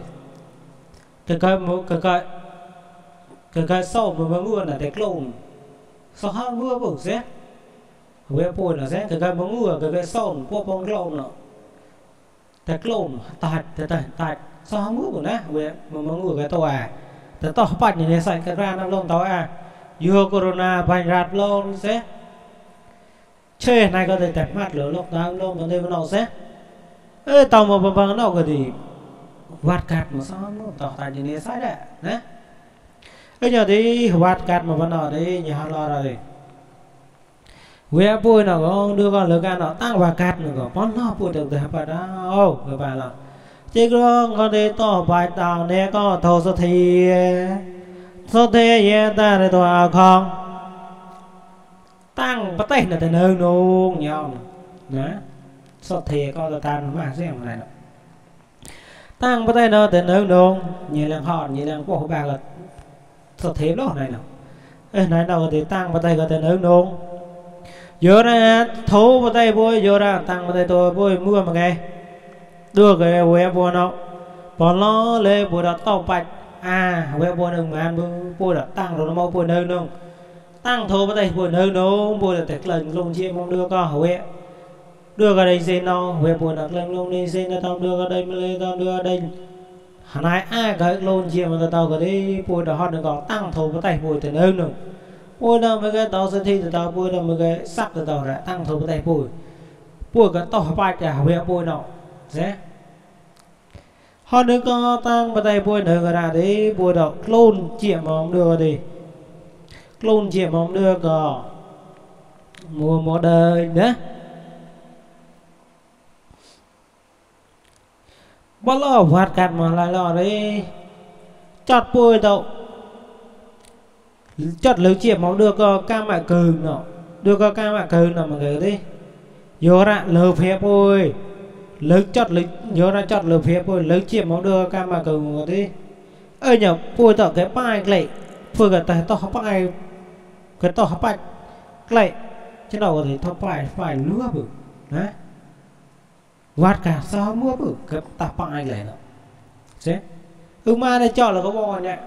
cái sau mà mua là để lồng sao không mua bự thế về bôi là thế cái mua cái sau của bông lồng nó để lồng tại sao không mua bự nè về mà mua cái tòaแต่ต่อปัดอย่างนี้ใส่กระดานน้ำลงต่อยูโคโรนาไปรัดลงเสียเชื่อในก็ได้แต่มัดหรือลงน้ำลงตรงนี้มันออกเสียต่อมาบางๆนอกก็ดีวัดกัดมาซ้อมต่อแต่อย่างนี้ใส่ได้นะอย่างที่วัดกัดมาบางนอกดีอย่าฮัลโหลอะไรเวียปุ้ยนอกก็ดูก่อนเลิกกันนอกตั้งวัดกัดนอกก็ป้อนนอกปุ้ยถึงแต่ปัดเอาคือไปละchỉ có con đi to bài tàu này có thầu số thì hiện ta để tòa con tăng bắt tay là từ nơi luôn nhau nữa số thì có tờ tan mà xem này tăng bắt tay nó từ nơi luôn như là họ như là của bà là số thì đó này nào này đâu thì tăng bắt tay có từ nơi luôn vừa ra thấu bắt tay bôi vừa ra tăng bắt tay tôi bôi mua mà nghe đưa cái web bùa nó bọn nó lên bùa đã tàu bạch web bùa đừng mà bùa đã tăng rồi nó mau bùa nơi nông tăng thô bắt tay bùa nơi nông bùa đã tẹt lần luôn chia mong đưa con web đưa cái đây xin nó web bùa đặt lần luôn đi xin nó tao đưa cái đây mới tao đưa đây này cái luôn chia mà tao cái đi bùa đã hot được còn tăng thô bắt tay bùa từ nơi nông bùa đâu mấy cái tao sẽ thi từ tao bùa đâu mấy cái sắc từ tao đã tăng thô bắt tay bùa cái tao bạch web bùa nó thế họ đừng có tăng vào tay bôi nữa ra đấy bôi đậu clone chiếm mong đưa đi clone chiếm mong đưa có mùa đời nữa bắt lo hoạt cắt mà lại lo đấy chọt bôi đậu chọt lấy chiếm mong đưa có cam mạ cừ nó đưa có cam mạ cừ nào mà người đi vô ra lờ phép bôi lấy chót lấy nhớ ra chót lừa phía bôi lấy chiếc máu đưa cam mà cầu một đi nhở bôi tỏ cái bài lệ phơi cái tay to bài cái to bài lệ chứ đâu thì thọ bài phải lúa bự đấy vạt cả sao mua bự cái ta bài lệ nó thế mà đây chọn là có bò nhỉ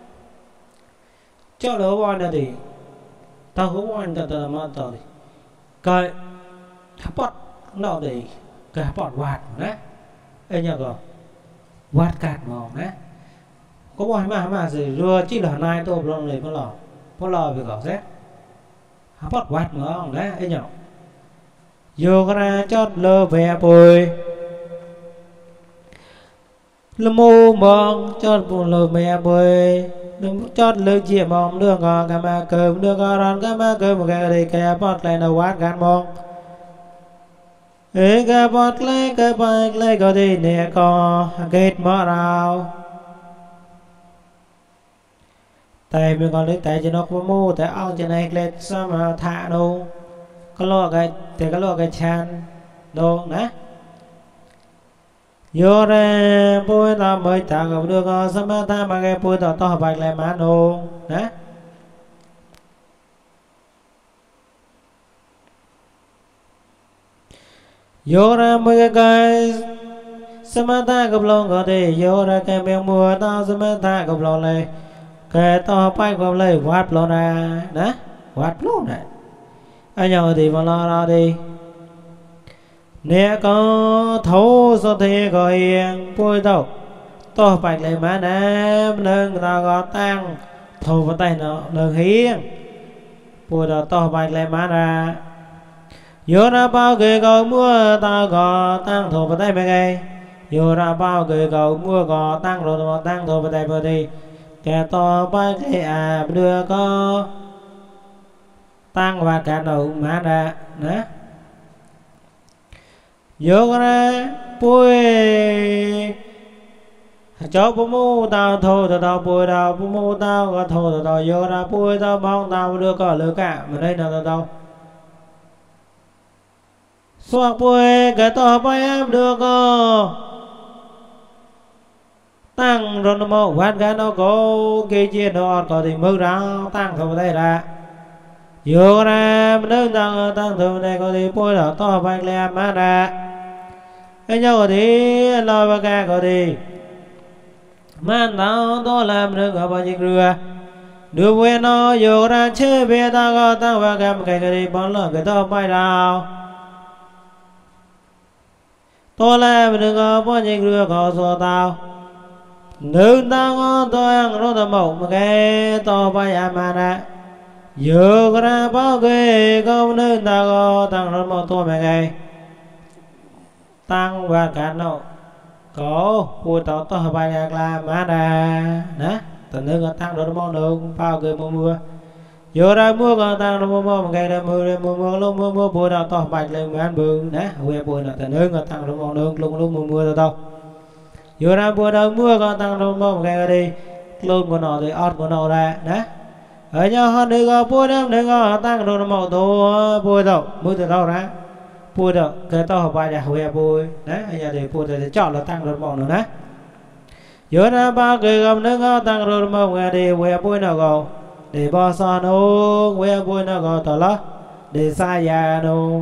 chọn là có bò là gì tao có bò tao mà tao đi cái thắp bọt nó để cái bọt quạt đấy nhờ có quạt cạt mỏng đấy có bò mà gì rồi chỉ là nay tôi lòng này có lò việc搞xét bọt quạt mỏng đấy nhở vô ra chót lơ về bồi lơ mù mong chót buồn lơ về bồi đừng chót lơ chia mong đưa ngò cái mà cơm đưa ngò rán cái mà cơm một cái đây cái bọt lại nó quạt cạt mỏng cái bọt lấy cái bạch lấy có đi nè có kết mở rào tại mình còn lấy tại cho nó có mô tại ông cho này lên sao mà thả đâu có lo cái thì có lo cái chan đâu nè vô ra bôi ta mới ta gặp được có sao mà ta mà cái bôi tao to bạch lại má đâu nè vô ra mấy cái samata gặp lòng có thể vô ra cái miệng mùa tao samata gặp lòng này cái tao bay gặp lấy quát lòng ra đấy quát luôn này anh nhau thì mà lo đi nè có thấu sao thế có hiền bôi tao tao bay lấy má nam nâng tao có tăng thấu vào tay nó nâng hiền bôi tao bay lấy má ra vô ra bao người cầu mua ta có tăng thổ vào tay mấy ngày vô ra bao người cầu mua có tăng rồi tăng thổ vào tay vừa đi kẻ to bay cái đưa có tăng và cả đầu má ra nè vô ra bôi cho bố mô tao thô tao bùi tao bố mô tao có thô tao vô ra bùi tao bóng tao đưa có lửa cả mà đây nào tao xoạc bùi cái tao bay em đưa có tăng rồi nó mô hoàn cái nó có cái chia nó có thì mưa ra tăng thô đây ra vô ra nếu tăng thô này có thì bùi tao bay lẹ mà ra cái nhau có thì lo ba ca có thì man tao to làm được ở bao nhiêu rửa đưa quên nó vô ra chơi về tao có tao và cầm cái đi bón lợn cái tao bay đào to làm được ở bao nhiêu rửa có số tao nữ tao có tôi ăn nó tao mộng một cái tao bay à mà nè vô ra bao cái con nữ tao có tăng nó một tôi mày cái tăng và cả nó có bùi tao tao bay ra là mà nè nè tình thương tăng rồi nó được bao cái mưa vô ra mưa còn tăng nó mưa một ngày là mưa lúc mưa bùi tao tao bay lên mà ăn bừng nè quê bùi là tình thương tăng rồi được lúc mưa tao vô ra bùi tao mưa còn tăng rồi một ngày đi luôn của nó thì ót của nó ra nè ở nhau họ đừng có bùi đâu đừng có tăng rồi nó màu tô bùi tao mưa từ đâu ra bùi đó cái tao bay ra huề bùi đấy bây giờ thì bùi thì chọn là tăng rồi mong nữa đấy giữa ra ba cái gầm nước ngao tăng rồi mong nghe đi huề bùi nào gò để bao son ô huề bùi nào gò tao lót để xa già đâu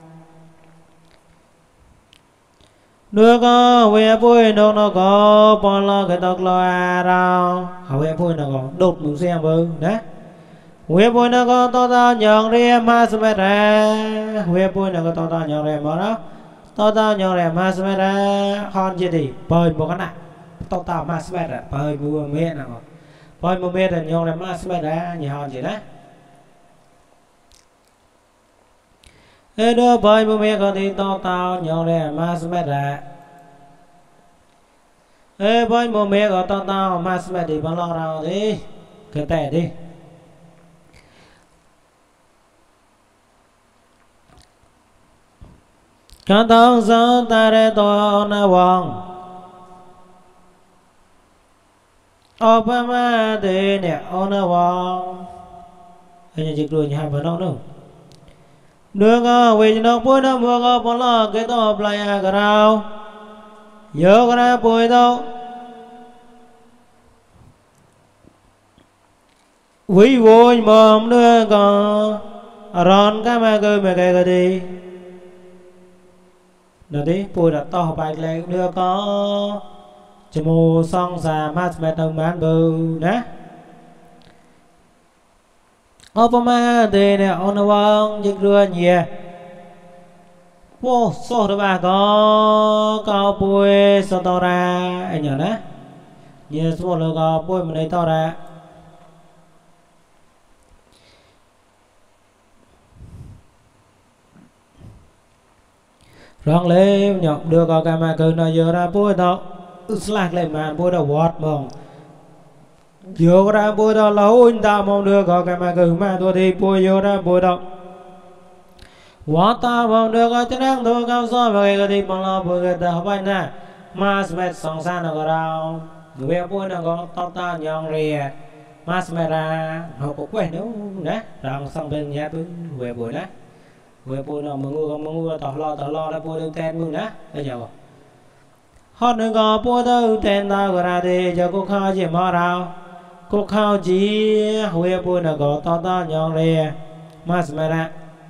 đưa có huề bùi đâu nó có bọn lo cái tao lo đâu huề bùi nào gò đột mình xem bưng đấy huế bùi nó có to tao nhọn rìa mà xem ra huế bùi nó có to tao nhọn rìa mà đó to tao nhọn rìa mà xem ra hòn gì đi bơi một cái này to tao mà xem ra bơi mua mẹ nào bơi mua mẹ là nhọn rìa mà xem ra nhiều hòn gì đấy ê đưa bơi mua mẹ có thì to tao nhọn rìa mà xem ra ê bơi mua mẹ có to tao mà xem ra đi bằng lo nào đi cái tẻ đi cho tao gió ta để tôi na vòng Obama thì nè na vòng anh chỉ cười nhà vợ nó đâu đưa có về nó bôi nó mua có bỏ lo cái to play à cái nào nhớ cái nào bôi đâu quý vui mồm đưa có ron cái mà cười mày cái đi nó đi bùi đã to bài lên đưa có cho mù xong xà mát mẹ tông bán bù nè Obama thì nè ông vâng dịch rửa nhiều vô số đó bà có bùi sao to ra anh nhớ nè nhiều số là có bùi mà đây to ra rong lên nhọc đưa có cái mà cứ nó vừa ra bôi đó slack lên mà bôi đó vọt mong vừa ra bôi đó lâu anh ta mong đưa có cái mà cứ mà tôi đi bôi vừa ra bôi đó vọt ta mong đưa có chân năng tôi cao so với cái đi bằng lo bôi cái ta bay nè mà smet song san nó có đâu người bôi nó có tao ta nhong rìa mà smet ra họ có quen đâu nè rằng xong bên nhà tôi về bôi đấy về bôi nó mà ngu tao lo đã bôi đơn tên mừng đó bây giờ họ đừng có bôi đơn tên tao gọi ra đi cho cô khao chỉ mò đâu cô khao chỉ về bôi nó có tao nhọn rìa mà xem ra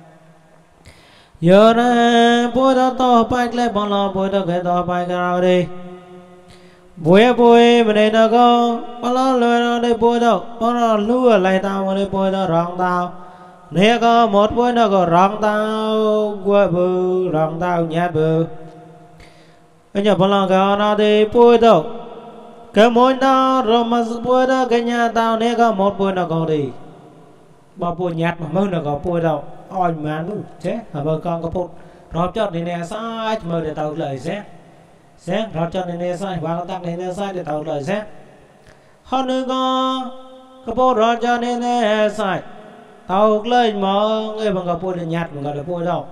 giờ ra bôi tao bay lên bằng lo bôi tao cái tao bay cái nào đi bôi mà đây nó có bằng lo lừa nó đi bôi đâu bằng lo lừa lại tao mà đi bôi tao rong tao nếu có một bữa nó có rong tao qua bự rong tao nhát bự bây giờ bọn lòng cái nó đi bôi đâu cái mối tao rồi mà bôi đó cái nhà tao nếu có một bữa nó có đi bao bôi nhát mà mơ nó có bôi đâu ôi mà nó chết hả bơ con có bột rót cho nên nè sai mơ để tao lời xét rót cho nên nè sai vào tao nên nè sai để tao lời xét hơn nữa có bột rót cho nên nè sai tao lên mà người bằng gặp bôi nhạt mà gọi là bôi đâu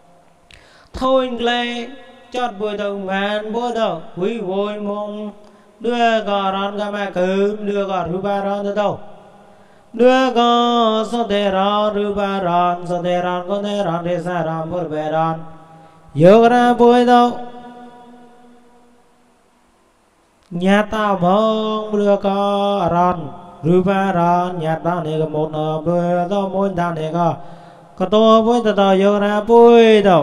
thôi lên chót bôi đâu màn bôi đâu quý vui mong đưa có ròn cả mà cơm đưa có rú ba ròn tới đâu đưa có số tê ròn rú ba ròn số tê ròn con tê ròn tê sa ròn bôi bè ròn vô ra bôi đâu nhà tao mong đưa có ròn rú ba ròn nhà tao này có một nọ bôi đâu mỗi tao này có to bôi tao vô ra bôi đâu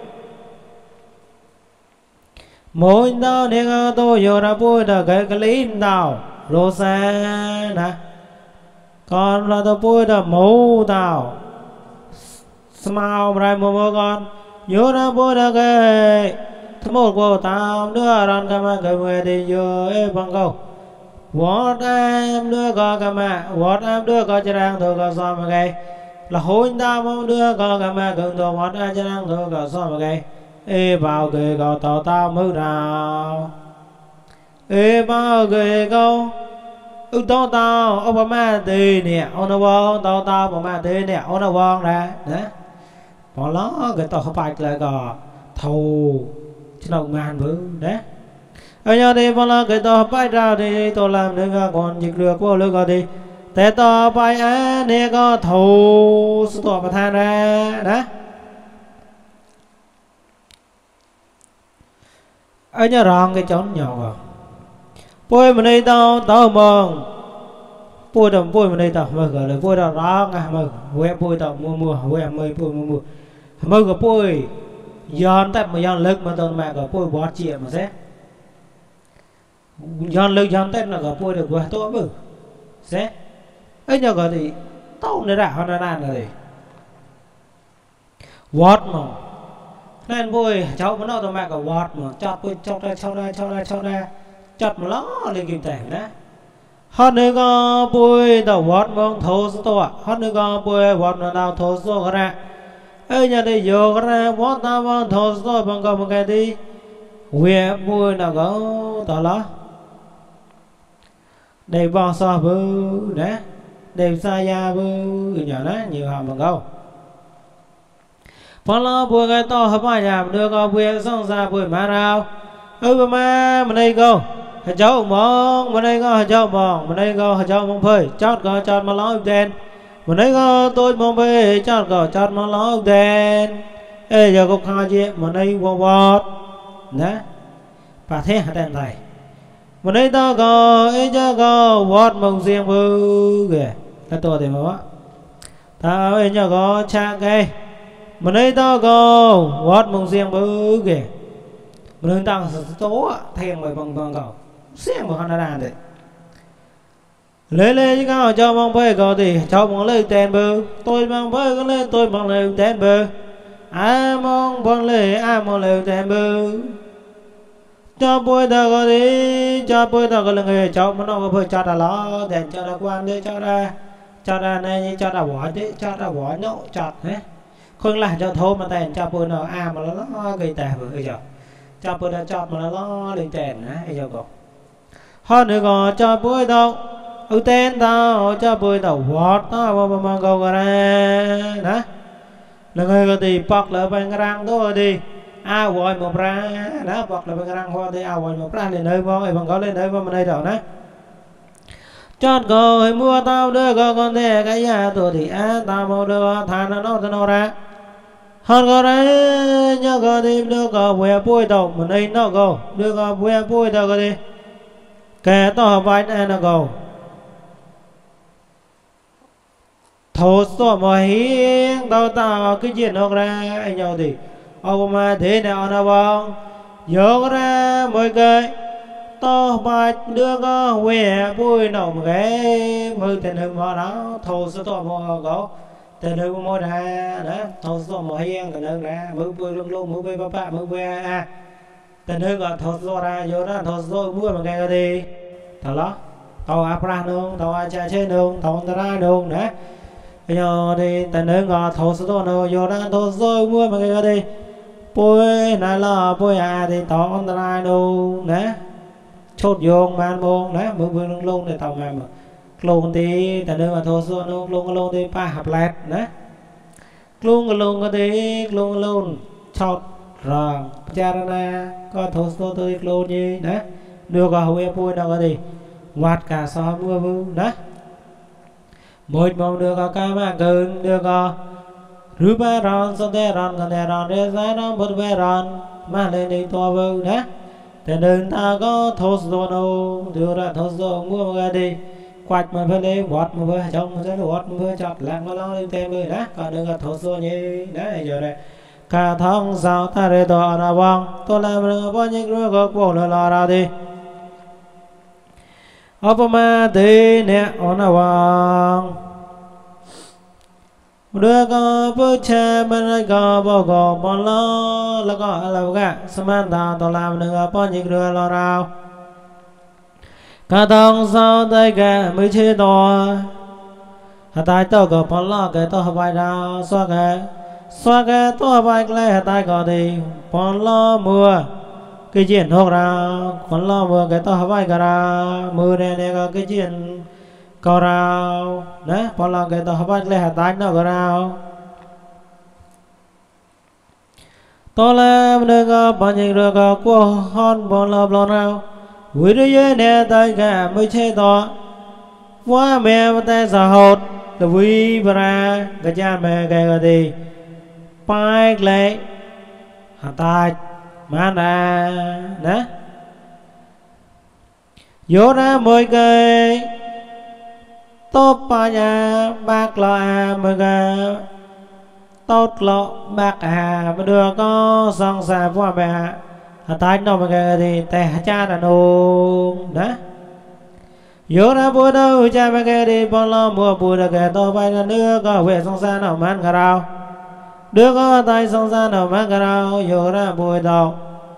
mỗi tao này có to vô ra bôi đâu cái lính tao rô xa nè con là tao bôi tao mũ tao smile ra một con vô ra bôi đâu cái một của tao đưa ròn cả mà cái người thì vô bằng câu what em đưa có cả mà what em đưa có cho đang thôi có sao mà cái là hôn tao mong đưa có cả mà cần thôi what em cho đang thôi có sao mà cái ê bao người có tao tao mới nào ê bao người câu tao tao ông bà ma tì nè ông nó vong tao tao bà ma tì nè ông nó vong ra đấy bỏ ló cái tao không phải là có thầu chứ đâu ngàn bữa đấy ở nhà thì bao là cái tao bay ra thì tao làm được còn dịch được vô lực rồi thì để tao bay á nè có thầu số tao mà than ra đấy ở nhà rong cái chốn nhỏ vào bôi mà đây tao mong bôi đồng bôi mà đây tao mơ gọi là bôi tao rong à mơ quẹ bôi tao mua quẹ mơi bôi mua mơ cái bôi giòn tay mà giòn lực mà tao mẹ cái bôi bó chia mà sẽ giòn lực giòn tay là cái bôi được quá tốt bự sẽ ấy nhờ cái thì tao nữa đã hơn là gì what mà nên bôi cháu muốn đâu tao mẹ cái what mà chọt bôi chọt ra chọt mà ló lên kinh tế đó hơn nữa có bôi tao what mong thô số à hơn nữa có bôi what nó tao thô số ra ơi nhà đây vô ra what tao mong thô số bằng có một cái đi quê bôi nào có tao ló đây bao so bư đấy đây xa ya bư nhỏ đó nhiều hàng bằng câu phong lo bùi cái to hợp ai nhà đưa con bùi xong ra bùi mà nào bà ma mà đây câu cháu mong mà đây có cháu mong mà đây có cháu mong phơi chót có chót mà nói đen mà đây có tôi mong phơi chót có chót mà nói đen ê giờ có khai gì mà đây vô bọt đấy bà thế hả đèn này mà đây tao có ấy cho có bọt mong riêng bư kìa cáiตัวthì mà tao ấy nhờ có cha cây mà đây tao có vót mông riêng bự kìa mà đây tao số thêm mày bằng cầu riêng của Canada đấy lấy chứ cao cho mong bơi cầu thì cho mong lấy tiền bự tôi mong bơi có lên tôi mong lấy tiền bự mong lấy tiền bự cho bơi tao có đi cho bơi tao có là người cho mà nó có bơi cho ta lo đèn cho ta quan đi cho ra này cho ta bỏ chứ cho ta bỏ nhậu chọt hết không là cho thô mà tiền cho bữa nào mà nó gây tệ vừa giờ cho bữa nào chọt mà nó lên tiền á giờ còn hơn nữa còn cho bữa đâu tên tao cho bữa đâu vót tao mà cầu ra đó là người có thì bọc lại bên răng thôi đi vội một ra đó bọc lại bên răng hoa thì vội một ra lên nơi voi bằng có lên nơi voi mà đây đâu đó chót rồi mua tao đưa con thế cái nhà tôi thì tao mau đưa than nó ra hơn có đấy nhớ có đi đưa có quẹo bôi tàu mà đây nó có đưa có quẹo bôi tàu có đi kẻ tao vai này nó có thổ số mà hiến tao cái chuyện nó ra anh nhau thì ông mà thế nào nó vong nhớ ra mỗi cái tao vai đưa có quẹo bôi nào mà cái mưa tiền hương mà đó thổ số tao mà có tên hương môi ra đó thầu số mỏ hiên tên hương ra mưa bơi luôn mưa bơi ba mưa bơi tên hương gọi thầu số ra vô đó thầu số mưa mà nghe đi thầu đó tàu apra nương tàu cha chơi nương tàu ra nương đấy bây giờ thì tên hương gọi thầu số nó vô đó thầu số mưa mà nghe đi bơi này là bơi thì tàu ra nương đấy chốt vô man mông đấy mưa bơi luôn để tàu mà luôn thì ta đưa vào thô số luôn thì ba hợp lẹt đấy luôn có thể luôn chọt rồi cha ra có thô số tôi luôn như đấy đưa có huế bùi nó có gì quạt cả xó mưa vư đó mỗi mong đưa có ca mà cưng đưa có rú ba ròn xong thế ròn còn thế ròn để giá nó bút bê ròn mà lên đi to vư đó thế nên ta có thốt rồi đâu đưa ra thốt rồi mua mà đi quạt mà phải lấy quạt mà phải trong mà sẽ quạt mà phải chọt lạc nó lo lên thêm rồi đó còn đừng có thốt rồi như đấy giờ đây cả tháng sau ta để to là vong tôi làm đừng có những đứa có bộ lo ra đi Opama thì nè on a vong đưa có bữa cha bên đây có bao gồm bọn lo là có là cả Samantha tôi làm đừng có những đứa lo rào cả tháng sau đây cả mới chơi to tại tôi có bọn lo cái tôi phải đào xoa cái tôi phải lấy tại có thì bọn lo mưa cái chuyện hộp ra bọn lo mưa cái tôi phải cả ra mưa này này có cái chuyện có rào đấy bọn lo cái tôi phải lấy tại nó có rào tôi làm đừng có bọn những đứa có của hòn bọn lo nào với đứa dưới nè tay cả mới chơi to quá mẹ mà tay xã hội là vui và cái cha mẹ cái gì phải lấy hạt tay mà nè nè vô ra mỗi cái tốt ba nhà bác lo mỗi cái tốt lo bác mà đưa có xong xa qua mẹ hạt tay nó mà cái gì tay cha là nôn đó vô ra bữa đâu cha mẹ cái đi bọn lo mua bùi là cái to bay là nước có về xong xa nào mang cả rau đưa có tay xong xa nào mang cả rau vô ra bùi đâu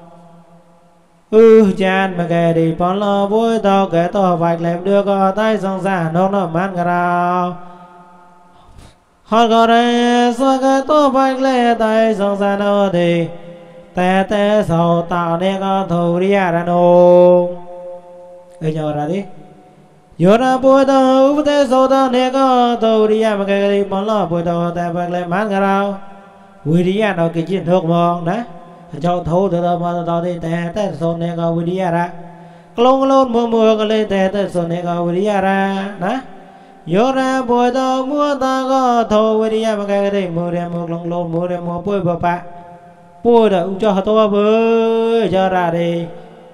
cha mẹ cái đi bọn lo bùi đâu cái to vạch lẹp đưa có tay xong xa nó mang cả rau họ có đây sao cái to vạch lẹp tay xong xa nào thì té sầu tạo nên có thù đi ra nô nhờ ra đi vô ra bùi đâu té sầu tạo nên có thù đi ra mà cái đi bọn lo bùi đâu té vạch lẹp mang cả rau vui đi ra nó cái chuyện thuộc mong đấy cho thấu từ đó mà đó đi té sầu nên có vui đi ra lông mua cái lên té sầu nên có vui đi ra đấy vô ra bùi đâu mua ta có thù vui đi ra mà cái đi mua đem mua lông mua đem mua bùi bà bùi đã cho tôi với cho ra đi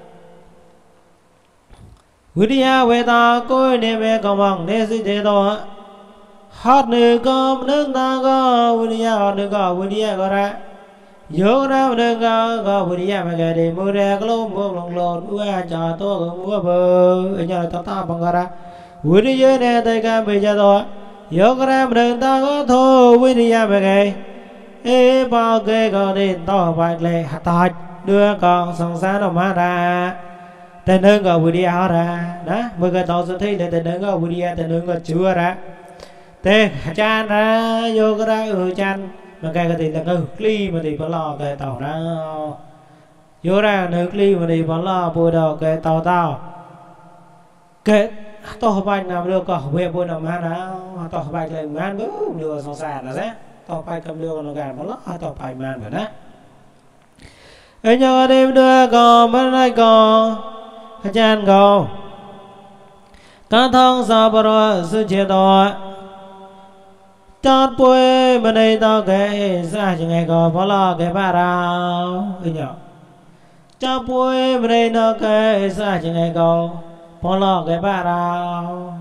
vui đi ra về ta coi nên về công bằng để xử thế đó hát nữ có nước ta có vui đi ra nữ có vui đi ra có ra vô ra nữ có vui đi ra mà cái đi mua ra cái lông mua lông cho tôi cũng mua bơ nhờ ta bằng ra vui đi dưới này tay cam bây giờ tôi vô ra nữ ta có thô vui đi ra mà cái ê bao cái con đi to vạch lệ hạt tay đưa con xong xa nó mà ra tên nương có vui đi áo ra đó mới cái to sẽ thấy là tên nương có vui đi tên nương có chưa ra tên chan ra vô cái ra chan mà cái thì là ly mà thì có lo cái tàu ra vô ra nước ly mà thì có lo bùi đầu cái tàu cái to vạch nào đưa có về bùi nào mà ra to vạch lên ngán cứ đưa xong xa là thế tao phải cầm đưa nó gà nó lót tao phải mang rồi đó ở nhà đêm đưa con bên đây con chan con cá thong sao bờ sự chia to chót bùi bên đây tao cái xa chừng ngày con bỏ lo cái ba rau ở nhà chót bùi bên đây nó cái xa chừng ngày con bỏ lo cái ba rau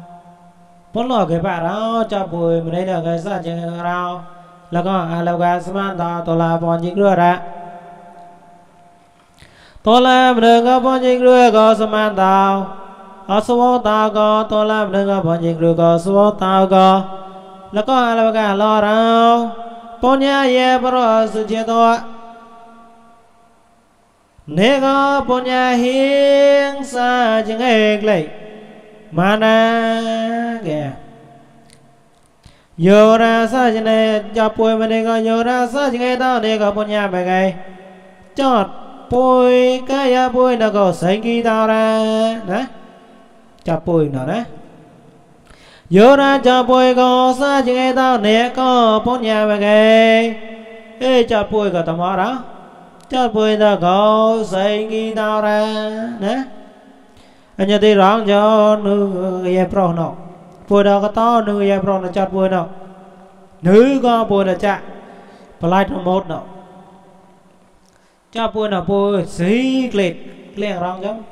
chót bùi bên đây nó cái xa chừng ngày rau là có alaga Samantha tôi là bọn những đứa ra tôi làm đừng có bọn những đứa có Samantha ở số tao có tôi làm đừng có bọn những đứa có số tao có là có alaga lo rau bọn nhà ye bro sự chia to nếu có bọn nhà hiến xa chừng hết lại mà na kìa vô ra xa chứ này cho bùi mà đi coi vô ra xa chứ ngay tao đi có một nhà bài gầy chọt bùi cái ya bùi nó có sánh khi tao ra đấy cho bùi nó đấy vô ra cho bùi có xa chứ ngay tao nè có một nhà bài gầy ê cho bùi có tao mò đó cho bùi nó có sánh khi tao ra đấy anh nhớ đi rong cho nữ ye pro nó bùi đó có to nữ ye pro nó chặt bùi nó nữ có bùi nó chặt lại trong một nó cho bùi nó bùi xí lệt liền rong giống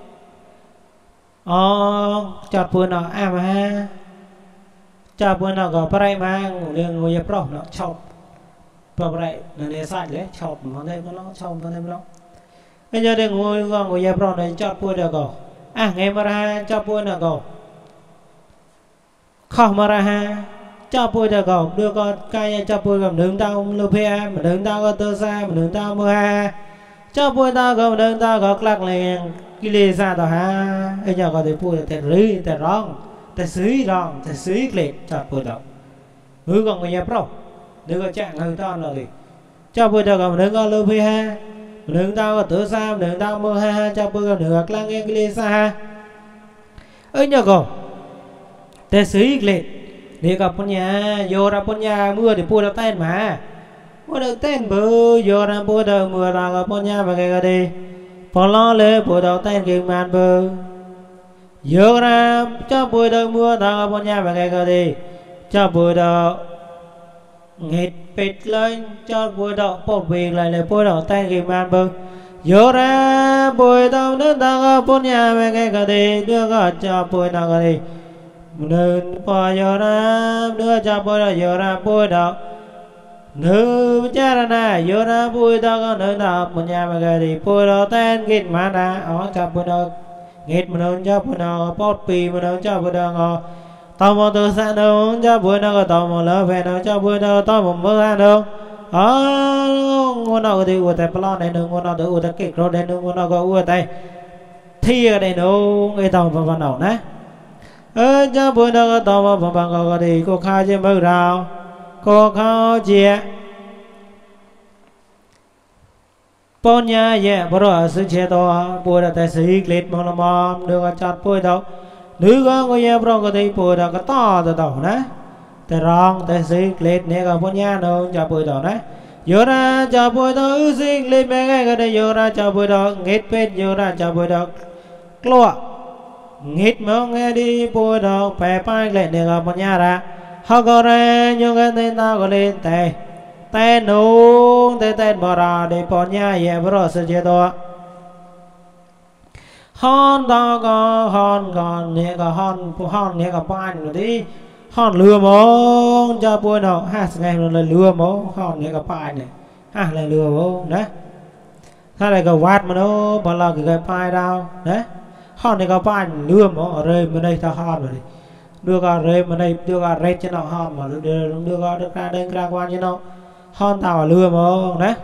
chặt bùi nó mà cho bùi nó có phải mang liền người ye pro nó chọc vậy nên sai đấy chọc nó đây nó chọc nó đây nó bây giờ để ngồi ye pro này chặt bùi được không nghe mà ra cho bùi nó go không mà ra ha cho bùi được không đưa con cây cho bùi cầm đứng tao lưu phe mà đứng tao có tơ xa mà đứng tao mưa ha cho bùi tao cầm đứng tao có lạc liền cái lì xa tao ha bây giờ có thể bùi là thể rưỡi thể rong thể xí liệt cho bùi đó còn người nhà pro đừng có chạm hơn tao là gì cho bùi được cầm đứng có lưu phe ha đường tao có tơ xa đường tao mưa ha cho bùi cầm được lạc nghe cái lì xa ha nhớ cô thế xí liệt đi gặp con nhà vô ra con nhà mưa thì bùi được tên mà bùi được tên bự vô ra bùi được mưa ra gặp con nhà mà cái đi bỏ lo lên bùi được tên kìm màn bự vô ra cho bùi được mưa ra gặp con nhà mà cái đi cho bùi được nghịch bịt lên cho bùi được bột việc lại là bùi được tên kìm màn bự vô ra bùi được nước ta gặp con nhà mà cái đi đưa gọi cho bùi được cái đi đừng bỏ vô ra đưa cho bùi đó vô ra bùi đó nữ cha ra nè vô ra bùi đó có nữ đó một nhà mà cái gì bùi đó tên nghịch mà nè cho bùi đó nghịch mà nữ cho bùi đó bót pì mà nữ cho bùi đó ngò tao một từ xa nữ cho bùi đó có tao một lỡ về nữ cho bùi đó tao một mơ ra nữ ngôn nào thì ua tay plon này nữ ngôn nào thì ua tay kịch rồi đây nữ ngôn nào có ua tay thi ở đây nữ người tao vào đầu nè cho bùi đó có tao vào bằng có đi cô khai trên bờ rào cô khai chia bọn nhà ye bro sự chế to bùi đó tại sự liệt mà làm mom được chặt bùi đó nữ con của ye bro có thể bùi đó có to từ đầu nè tại rong tại sự liệt này có bọn nhà đâu cho bùi đó nè vô ra cho bùi đó ư sinh liệt mấy cái đây vô ra cho bùi đó nghịch pet vô ra cho bùi đó lúa nghịch mà nghe đi bùi đó phải bay lên để gặp bọn nhà ra họ có ra nhưng cái tên tao có lên tè tên nung tên bỏ ra để bọn nhà ye bro sự chế to hòn to có hòn còn nè có hòn nè có ban rồi đi hòn lừa mông cho bùi nào ngày là lừa mông hòn nè có ban này là lừa mông đấy sao lại có vát mà nó bỏ là cái pai đâu đấy hòn này có ban lừa mông ở đây bên đây ta hòn rồi đưa ra đây bên đây đưa ra đây cho nó hòn mà đưa ra được ra đây ra quan cho nó hòn tàu lừa mông đấy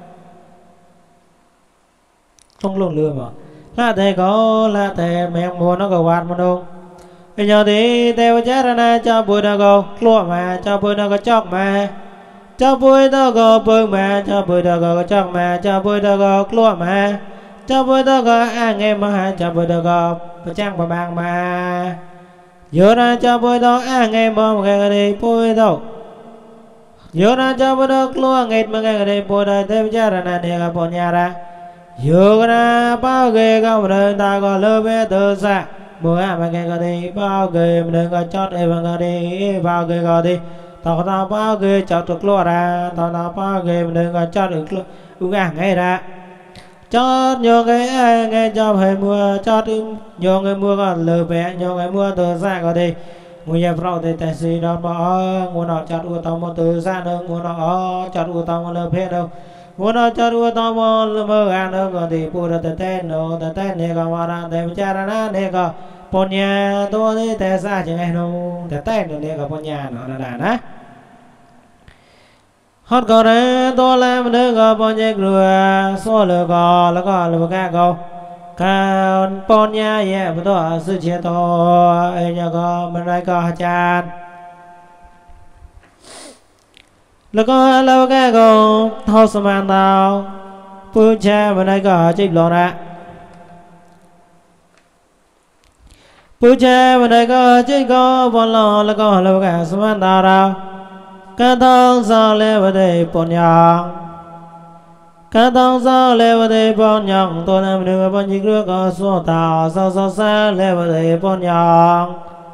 không luôn lừa mà là thầy có là thầy mẹ mua nó có quạt mà đâu bây giờ thì theo chết ra nè cho bùi nó có lúa mà cho bùi nó có chọc mà cho bùi nó có bưng mà cho bùi nó có chọc mà cho bùi nó có lúa mà cho bùi nó có ăn em mà cho bùi nó có trang bà bằng mà giờ ra cho bùi nó ăn em mà cái này bùi đâu giờ ra cho bùi nó lúa nghịch mà cái này bùi nó theo chết ra nè để gặp bọn nhà ra giờ ra bao ghê không đừng ta có lơ bé từ xa bữa mà nghe có đi bao ghê đừng có chót em mà có đi bao ghê có đi tao bao ghê chót được lúa ra tao bao ghê đừng có chót được uống ăn ngay ra chót nhiều cái nghe cho phải mua chót nhiều người mua còn lơ bé nhiều người mua từ xa có đi người nhà pro thì tài xế đó bỏ nguồn nào chót của tao mua từ xa đâu nguồn nào chót của tao mua lơ bé đâu muốn nó cho đua to mơ ăn đâu còn thì bùi được tên này còn mà ra tên cha ra này còn bọn nhà tôi thì tên xa chỉ ngay đâu tên được này còn bọn nhà nó là đàn á hót có đấy tôi làm được còn bọn nhà rồi số lượng còn là còn là một cái câu còn bọn nhà vậy mà tôi sự chia to nhà có mình đây có chanแล้วก็เราแก่ก็ทอสมานดาวปูแช่มันได้ก็จิบลงนะปูแช่มันได้ก็จิบก็บอลลแล้วก็เราแก่สมานดาวเราก็ต้องสอนเลยว่าได้ปนยาง cả tông sao lê vật thể bọn nhong tôi làm được bọn chỉ nước có số tàu sao sao xa lê vật thể bọn nhong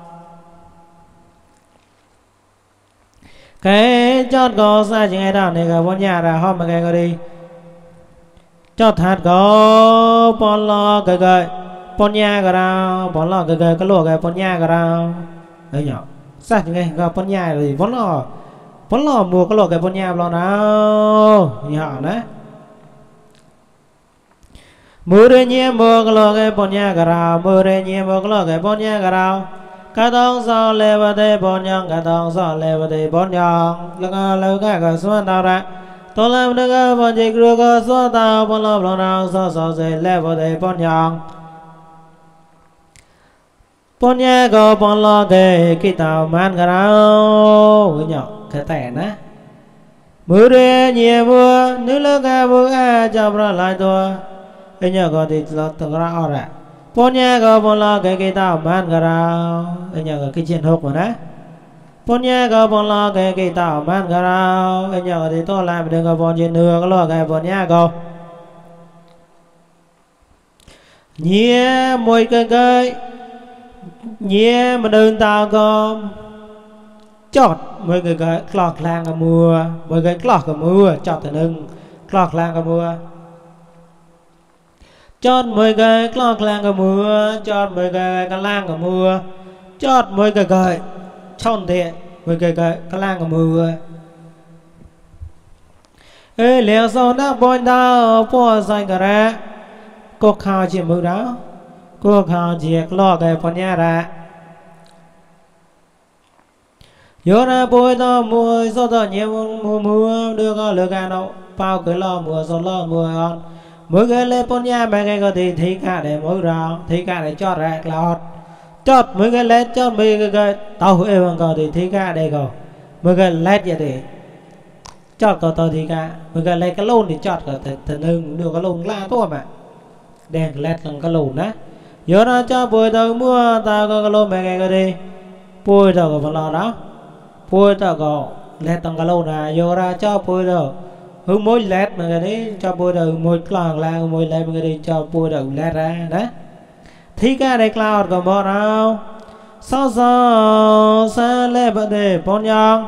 cái chót có xa chỉ ngay đàn này cả bọn nhà ra hôm mà cái có đi chót hạt có bọn lo cái bọn nhà cái nào bọn lo cái lúa cái bọn nhà cái nào đấy nhở xa chỉ ngay có bọn nhà rồi bọn lo mua cái lúa cái bọn nhà lo nào nhở đấy mưa đây nhé mưa cái lúa cái bọn nhà cái nào mưa đây nhé mưa cái lúa cái bọn nhà cái nào cả tông sao lê vật thể bọn nhong cả tông sao lê vật thể bọn nhong lâu cái xuân tao ra tôi làm được cái bọn chỉ được cái xuân tao bọn lo bọn nào sao sao sẽ lê vật thể bọn nhong bọn nhà có bọn lo cái tàu man cái nào với nhỏ cái tẻ nè mưa đây nhẹ mưa nước lâu cái mưa chậm ra lại tôi cái nhỏ có thì lo tự ra ở ra bọn nhà có bọn lo cái tàu man cái nào cái nhỏ cái chuyện hộp mà nè bọn nhà có bọn lo cái tàu man cái nào cái nhỏ thì tôi làm được cái bọn chuyện nửa cái lo cái bọn nhà có nhẹ môi cái nhẹ mà đơn tao có chọt mấy cái clock lang cái mưa mấy cái clock cái mưa chọt từ nưng clock lang cái mưa chót mấy cái clock lang cái mưa chót mấy cái lang cái mưa chót mấy cái chọn thiện mấy cái lang cái mưa ê liệu sao đã bôi đau bỏ sai cái ra có khao chỉ mưa đó cô khao chỉ lo cái phần nhà ra giờ ra bôi to mùa sao to nhiều mùa đưa con lừa gà đâu bao cái lo mùa sao lo mùa con mỗi cái lên phần nhà mấy cái có thì cả để mỗi rau thì cả để cho ra lọt chót mỗi cái led chót mấy cái tàu em còn có thì cả đây có mỗi cái led vậy thì chót có tàu thì cả mỗi cái led cái lôn thì chót có thần hưng đưa cái lôn la thôi mà đèn led là cái lôn đó giờ nó cho bôi tao mua tao có cái lô mẹ cái đi bôi tao có phần lò đó bôi tao có lẹt tao cái lô này giờ ra cho bôi tao hướng mối lẹt mà cái đấy cho bôi tao môi cloud là môi lẹt mà cái đi cho bôi tao lẹt ra đó thì cái này cloud còn bao nào sao sao xa lẹt bận để bọn nhong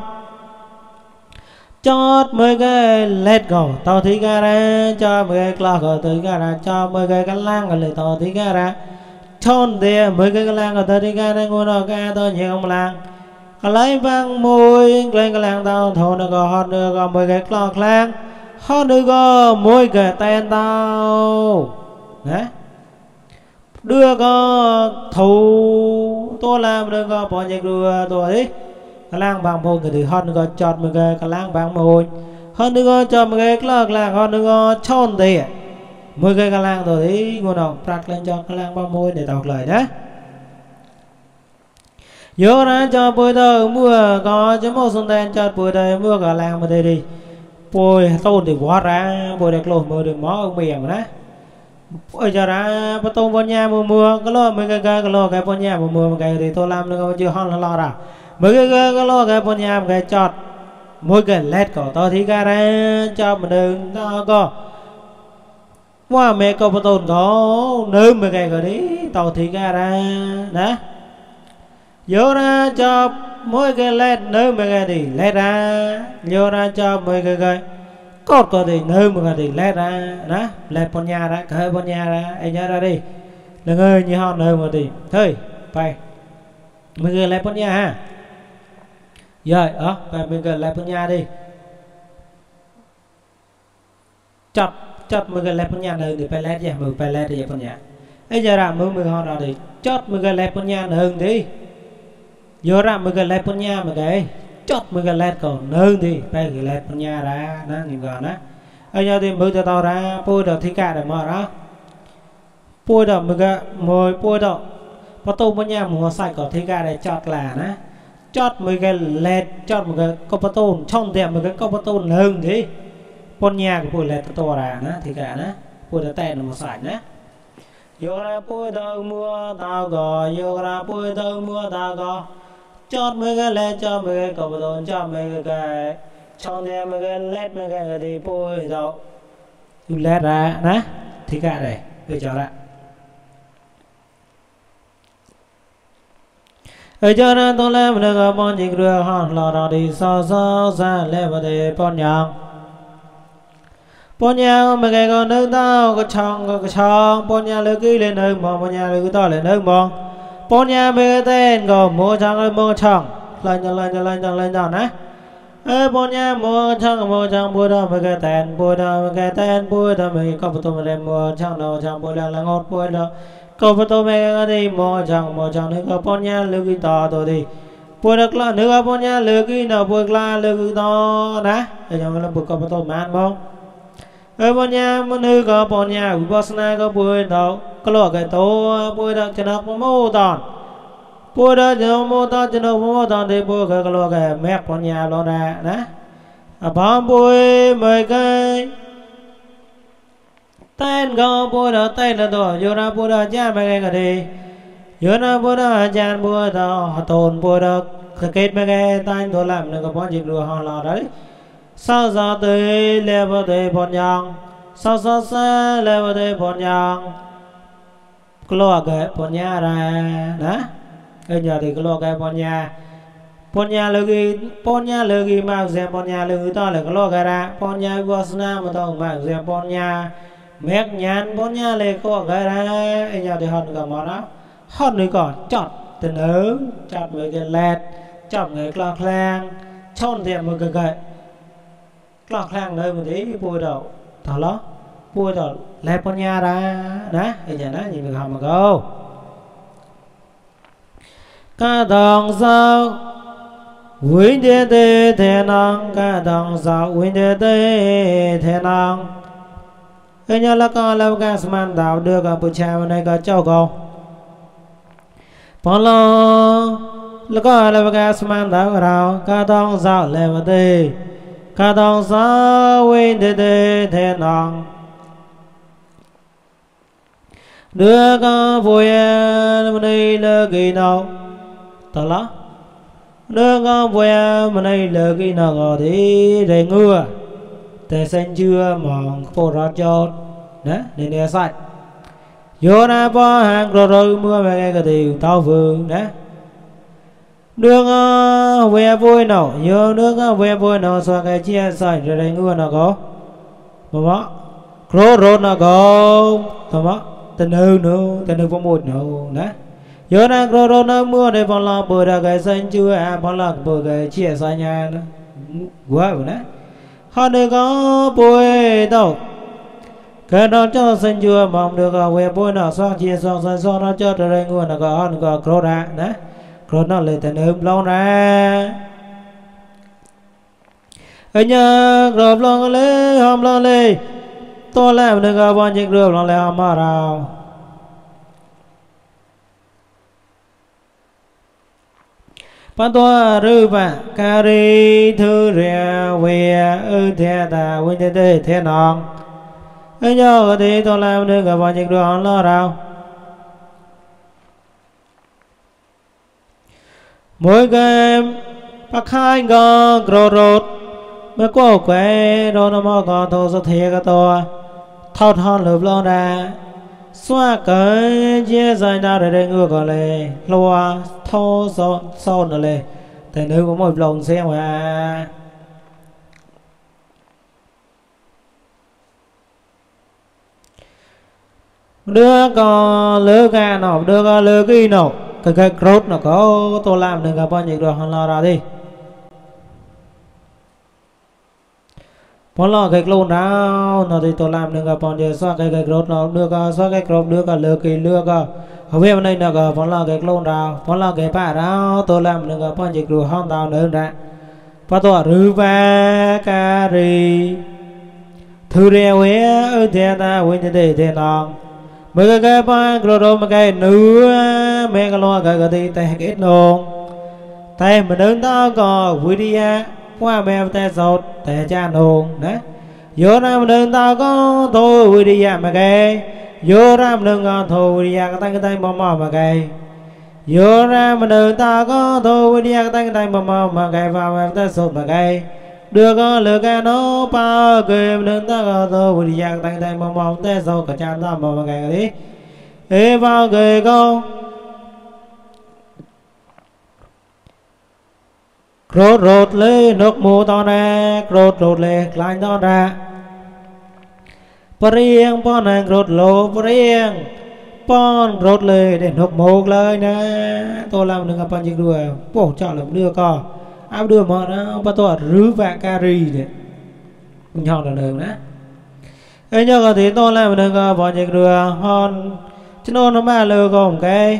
chót mấy cái lẹt cổ tao thì cái ra cho mấy cái cloud cổ thì cái ra cho mấy cái lang cái lời tao thì cái ra chọn để mấy cái lang ở đây cái này ngồi nó cái tôi nhiều ông lang lấy vang môi lên cái lang tao thôi nó có hot nữa có mấy cái clock lang hot nữa có môi cái tên tao đấy đưa có thủ tôi làm được có bỏ nhạc đưa tôi ấy cái lang bằng môi cái thì hot nữa có chọn mấy cái lang bằng môi hot nữa có cho mấy cái clock lang hot nữa có chọn để mỗi cái lang rồi thì ngồi nào đặt lên cho cái lang bao môi để đọc lời đó nhớ ra cho bôi tơ mua có cho một xuân đen cho bôi tơ mua cả lang mà đây đi bôi tôn thì quá ra bôi đẹp lồn mưa được mó ông miệng đó bôi cho ra bắt tôn bọn nhà mua cái lo mấy cái lo cái bọn nhà mua cái thì tôi làm được chưa hon lo ra mấy cái lo cái bọn nhà cái chọt mỗi cái led của tôi thì ra cho mình đừng tao có qua mẹ có bắt tôn có nơi mấy cái đi tàu thì ra đó vô ra cho mỗi cái led nơi mấy cái thì led ra vô ra cho mấy cái cột có thì nơi mấy cái thì led ra đó led con nhà ra khởi con nhà ra anh nhớ ra đi đừng ơi như họ nơi mà thì thôi phải mấy cái led con nhà ha rồi phải mấy cái led con nhà đi chót mấy cái led con nhà nơi thì phải led gì mười phải led thì con nhà ấy giờ ra mấy họ nào thì chót mấy cái led con nhà nơi thì vô ra mấy cái led con nhà mà cái chót mấy cái led còn nơi thì phải cái led con nhà ra đó nhìn còn đó ấy giờ thì mới cho tao ra bôi đầu thì cả để mở đó bôi đầu mấy cái mồi bôi đầu bắt tôm con nhà mua sạch có thì cả để chót là đó chót mấy cái led chót một cái cốc bắt tôm trong tiệm mấy cái cốc bắt tôm hơn thì con nhà của bôi led to ra đó thì cả đó bôi đầu tay nó một sạch đó vô ra bôi đầu mua tao có vô ra bôi đầu mua tao có chót mấy cái led cho mấy cái cốc bắt tôm cho mấy cái trong tiệm mấy cái led mấy cái thì bôi đầu lẽ ra nè thì cả đây tôi cho ra ở cho nên tôi làm được bọn chị đưa hòn lò đỏ đi so ra lên vào đây bọn nhà mà cái con nước tao có chong bọn nhà lưỡi kỹ lên nước bọn nhà lưỡi to lên nước bọn nhà mấy cái tên có mua chong lên nè bọn nhà mua chong bùa đó mấy cái tên bùa đó mấy có tụi mình mua chong bùa là ngọt bùa đó có tụi mình đi mua chong nước có bọn nhà lưỡi to tôi đi bùa được là nước bọn nhà lưỡi kỹ nào bùa là lưỡi to nè ở trong là bùa có tụi mình ăn không ở bọn nhà một nơi có bọn nhà ủy ban sna có bùi đâu có lọ cái tô bùi đó cho nó mô tòn bùi đó cho nó mô tòn thì bùi cái lọ cái mép bọn nhà lo ra nè à bám bùi mấy cái tên có bùi đó tên là tổ vô ra bùi đó cha mấy cái đi vô ra bùi đó cha bùi đó tồn bùi đó kết mấy cái tên tôi làm được có bọn dịch lùa họ lò đấy sao ra tới leo vào tới bọn nhang sao leo vào tới bọn nhang lo cái bọn nhà ra đó bây giờ thì lo cái bọn nhà lừa gì mà xem bọn nhà lừa to là lo cái ra bọn nhà Bosnia mà tao mà xem bọn nhà mét nhàn bọn nhà lừa có cái ra bây giờ thì hơn cả món đó hơn nữa còn chọn từ nớ chọn với cái led chọn người clock lang chọn thêm một cái clock lang nơi một tí bùi đầu thở ló bùi đầu lẹp con nhà ra đó bây giờ nó nhìn được hòm mà câu ca đồng sao vinh địa tê thế năng ca đồng sao vinh địa tê thế năng bây giờ là con lâu ca sman đạo đưa cả bữa cha bên đây có châu câu bỏ lo là con lâu ca sman đạo vào ca đồng sao lẹp tê ca đồng sao vinh địa tê thế năng đưa con vui bên đây là kỳ nào tao lá đưa con vui bên đây là kỳ nào gọi thì để ngừa để xanh chưa mỏng phô ra cho đấy để nghe sạch vô na po hàng rồi mưa về cái thì tao vương đấy đưa con vui nào vô đưa con vui nào xoa cái chia sẻ rồi để ngừa nào có mà bó rốt nào có mà bó tình hư phong một nữa nè giờ đang rồi nó mưa để phong lo bờ ra cái xanh chưa phong lo bờ cái chia sẻ nhà nữa quá rồi nè họ đừng có bôi đâu cái đó cho xanh chưa mong được về bôi nào xoa chia xoa nó cho từ đây nguồn là có cro ra nè cro nó lên tình hư lâu ra ở nhà rồi lo lấy hôm lo lấy tôi làm được bao nhiêu rượu nó lại mà rào bắt tôi rư và cari thư rìa về thế ta quên thế non ở nhau thì tôi làm được bao nhiêu rượu nó rào mỗi cái bác hai con rốt mới có quay đó nó mà còn thôi sao thiệt cái to thao thon lượp lo ra xóa cái chia dài ra để ngược còn lề loa thô son rồi lề tại nữ có một lồng xe mà đưa con lứa ga nào đưa con lứa cái nào cái cốt nó có tôi làm được cả bao nhiêu được hắn lo ra đi bọn lo cái lôn nào nó thì tôi làm được cả bọn giờ xóa cái cốt nó đưa cả xóa cái cốt đưa cả lừa kỳ lừa cả ở bên này nó cả bọn lo cái lôn nào bọn lo cái bả nào tôi làm được cả bọn dịch rồi hòn tàu nữa đã bắt tôi rư va cari thư đeo ấy ở thế ta quên thế nào mấy cái ba rồi mà cái nữa mấy cái lo cái thì tay cái nông tay mình đứng đó có vui đi qua mẹ tay sốt tay cha nông đấy vô ra mình đứng đó có thôi vui đi mà cái vô ra mình đứng có thôi vui đi cái tay mò mà cái vô ra mình đứng đó có thôi vui đi cái tay mò mà cái vào mẹ tay sốt mà cái đưa có lừa cái nó bao cười nên ta có tôi vui giang tay tay mong mong té sau cả chan ta mong ngày đi ê bao cười con rốt rốt lên nước mù to nè rốt rốt lên lạnh to ra riêng pon này rốt lô riêng pon rốt lên để nước mù lên nè tôi làm được apa gì đuổi bổ chọn làm đưa co áp đưa mà nó bắt tôi rứ vạ cari đấy nhau là đường đó ấy nhớ có tí tôi làm được bỏ gì đuổi hòn chứ nó mà lừa còn cái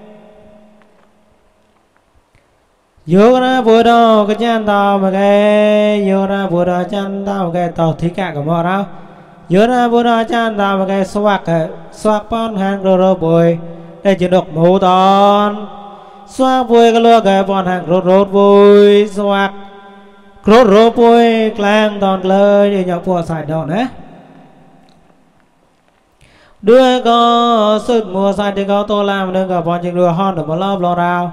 vô ra vừa đó cái chân tao mà cái vô ra vừa đó chân tao cái tao thích cả của mọi đâu vô ra vừa đó chân tao mà cái xoạc pon hàng rô bùi để chỉ được mũ tòn xoạc bùi cái lúa cái pon hàng rô bùi xoạc rô bùi clang tòn lời để nhậu phùa xài đó đấy đưa có sức mùa xài thì có tôi làm được cả pon chỉ đưa hòn được một lớp lo rào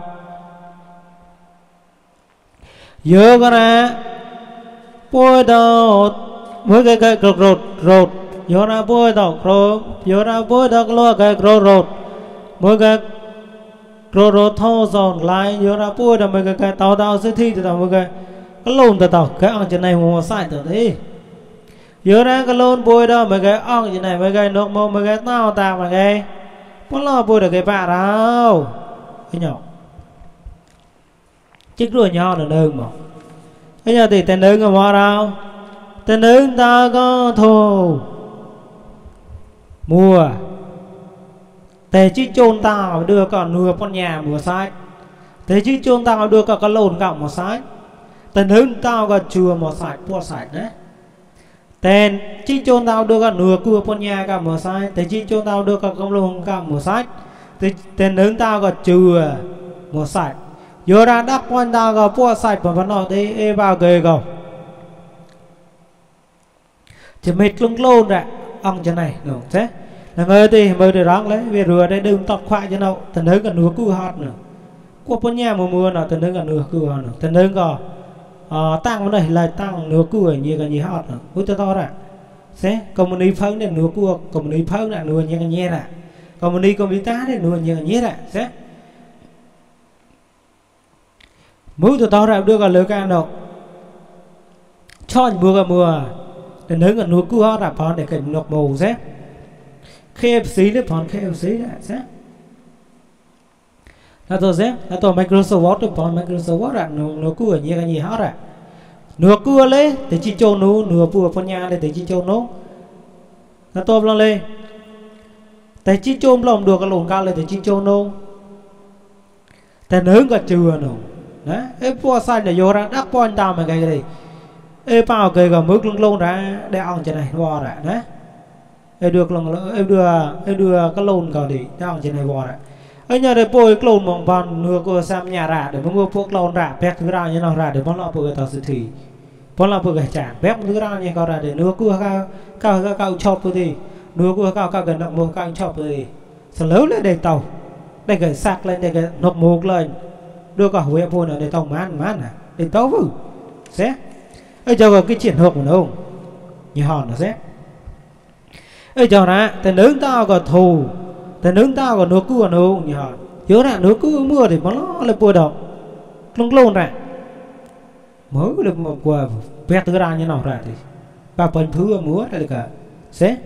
dơ cái ra bôi đầu với cái rột dơ ra bôi đầu rột dơ ra bôi đầu lo cái rột với cái rột thô giòn lại dơ ra bôi đầu với cái tàu sẽ thi từ tàu với cái lôn từ tàu cái ông trên này mùa sai từ đi dơ ra cái lôn bôi đầu với cái ông trên này với cái nước mông với cái tao ta mà cái có lo bôi được cái bạ đâu cái nhỏ chiếc đuôi nhỏ là đơn mà bây giờ thì tên đơn ở mò đâu tên đơn ta có thù mùa thế chứ chôn tao đưa còn nửa con nhà mùa sai thế chứ chôn tao đưa cả lồn cọng một sai tên đơn tao có chùa một sạch đấy tên chứ chôn tao đưa cả nửa cua con nhà cả một sai thế chứ chôn tao đưa cả con lồn cọng một sạch tên đơn tao có chùa một sạch vô ra đắp quan ta có bua sạch mà vẫn nói thế ê vào kề cầu chỉ mệt lung lôn ra ông chân này đúng thế là người thì mới được rong lấy về rửa đây đừng tóc khoai cho đâu thần hướng gần nửa cua hot nữa qua bốn nhà mùa mưa nào thần hướng gần nửa cua nữa thần hướng có tăng cái này là tăng nửa cua như cái gì hot nữa ui to ra thế còn một đi phơi để nửa cua còn một đi phơi là nửa như cái nhẹ nè còn một đi còn bị tá để nửa như cái nhẹ nè thế mũi tụi tao ra đưa cả lưỡi can đâu cho mưa để nướng ở núi cua ra phòn để cảnh nọc màu rét KFC đấy phòn KFC đấy rét là tôi rét là tôi Microsoft đấy phòn Microsoft ra núi cua như cái gì hết à nửa cua lấy để chi châu nú nửa cua phòn nhà để chi châu nú là tôi lo lên để chi châu lòng được cái lồng cao lên để chi châu nú để nướng cả chừa nú đấy ê bua sai để vô ra đắp pon tao mà cái gì ê bao cái gà mực lông ra để ông trên này bò ra đấy ê được lòng ê đưa cái lông cầu đi để ông trên này bò ra ấy nhờ để bôi cái lông mỏng bàn nửa cô xem nhà ra để mua phuốc lông ra bẹt thứ ra như nào ra để bọn họ bôi tao sự thì bọn họ bôi cái chả bẹt thứ ra như cao ra để nửa cua cao chọc thì nửa cua cao gần động mồm cao chọc thì sau lớn lên để tàu để cái sạc lên để cái nộp mồm lên đưa cả huệ phun ở để tàu mán à để tàu vư sẽ ấy cho cái triển hợp của nó không như hòn nó sẽ ấy cho nó tên nướng tao có thù tên nướng tao có nước cua nó như hòn nhớ là nước cua mưa thì nó là bùa đậu lông lông ra mới được một quả vẹt thứ ra như nào ra thì bà phần thứ múa ra được cả sẽ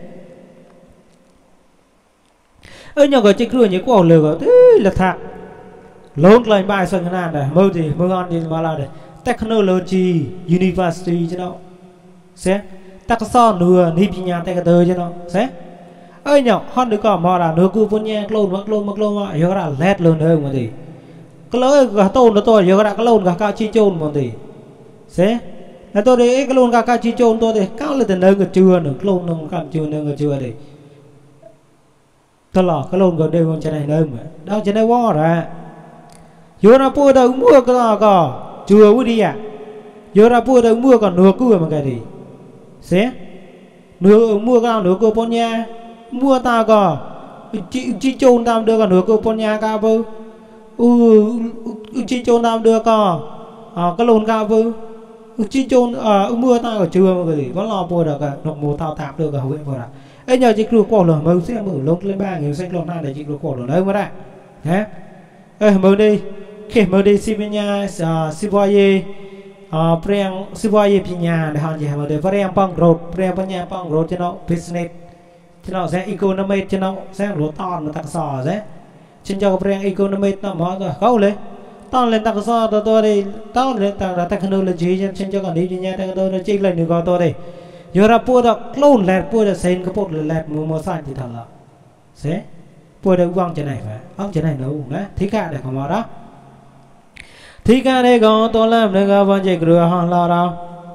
ấy nhỏ cái chiếc cửa như quả lừa thế là thạc lớn lên bài sân cái này mơ thì mơ on thì mà là để technology university chứ đâu sẽ tắc son nửa nịp nhà tay cái tờ chứ đâu sẽ ơi nhỏ hòn được có mà là nửa cua vốn nhang lôn mà giờ là lét luôn hơn mà thì cái lỡ cả tôn nó tôi giờ đã cái lôn cả cao chi chôn mà thì sẽ là tôi đấy cái lôn cả cao chi chôn tôi thì cao lên từ nơi người chưa được lôn nó cảm chưa nơi người chưa thì tôi lọ cái lôn gần đây con trên này nơi mà đâu trên đây quá ra giờ nó bôi đầu mua cái nào cả chưa vui đi à giờ ra bôi đầu mua còn nửa cua mà cái gì sẽ nửa mua cái nào nửa cua pon nha mua ta cả chi chôn tao đưa còn nửa cua pon nha cả bơ chi chôn tao đưa cả cái lồn cả bơ chi chôn mưa ta ở chưa mà cái gì có lo bùa được cả nọc mùa tao tạm được cả hậu viện vào ấy nhờ chị kêu cổ lửa mừng sẽ mở lông lên 3.000 xanh lông na để chị kêu cổ lửa đấy mới đấy nhé ơi mừng đi khi mừng đi Sibenya Siboye Priang Siboye Pinya để họ gì mà để Priang Pang Road Priang Panya Pang Road cho nó business cho nó sẽ economic cho nó sẽ lúa to mà tắc sò đấy trên cho Priang economic nó mở rồi khâu lên tao lên tắc sò tôi đi tao lên tắc là technology trên cho còn đi nha tôi nó chỉ là những con tôi đi giờ ra bùa đó clone lẹt bùa đó sen cái bột lẹt mua sang thì thật là sẽ bùa đó quăng trên này phải ông trên này đâu đấy thì cả để có mà đó thì cả đây có tôi làm được cái vấn đề rửa hàng lo đâu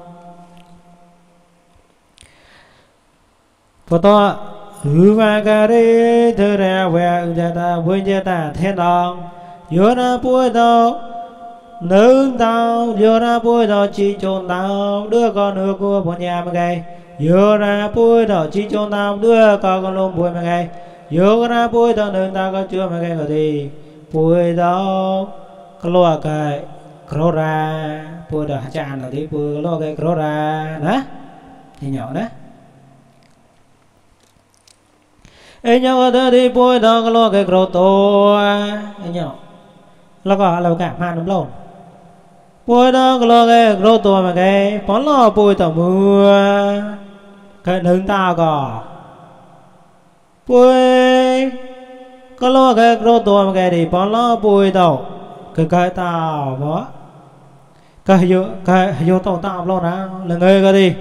và tôi và cái đấy thứ ra về ta với ta thế nào giờ ra bùa đó nương tao giờ ra bùi đó chỉ chôn tao đưa con nước của bọn nhà mà gầy giờ ra bùi đó chỉ chôn tao đưa con lông bùi mà gầy giờ ra bùi đó nương tao có chưa mà gầy rồi thì bùi đó có lo cái cro ra bùi đó chán rồi thì bùi lo cái cro ra đó thì nhỏ đó ấy nhau ở thì bùi đó có lo cái cro to ấy nhỏ lo có là cả mà đúng lâu bùi đó có lo cái rô tua mà cái bón lo bùi tàu mưa cái nướng tao có bùi có lo cái rô tua mà cái thì bón lo bùi tàu cái tao đó cái vô tàu lo đó là người cái đi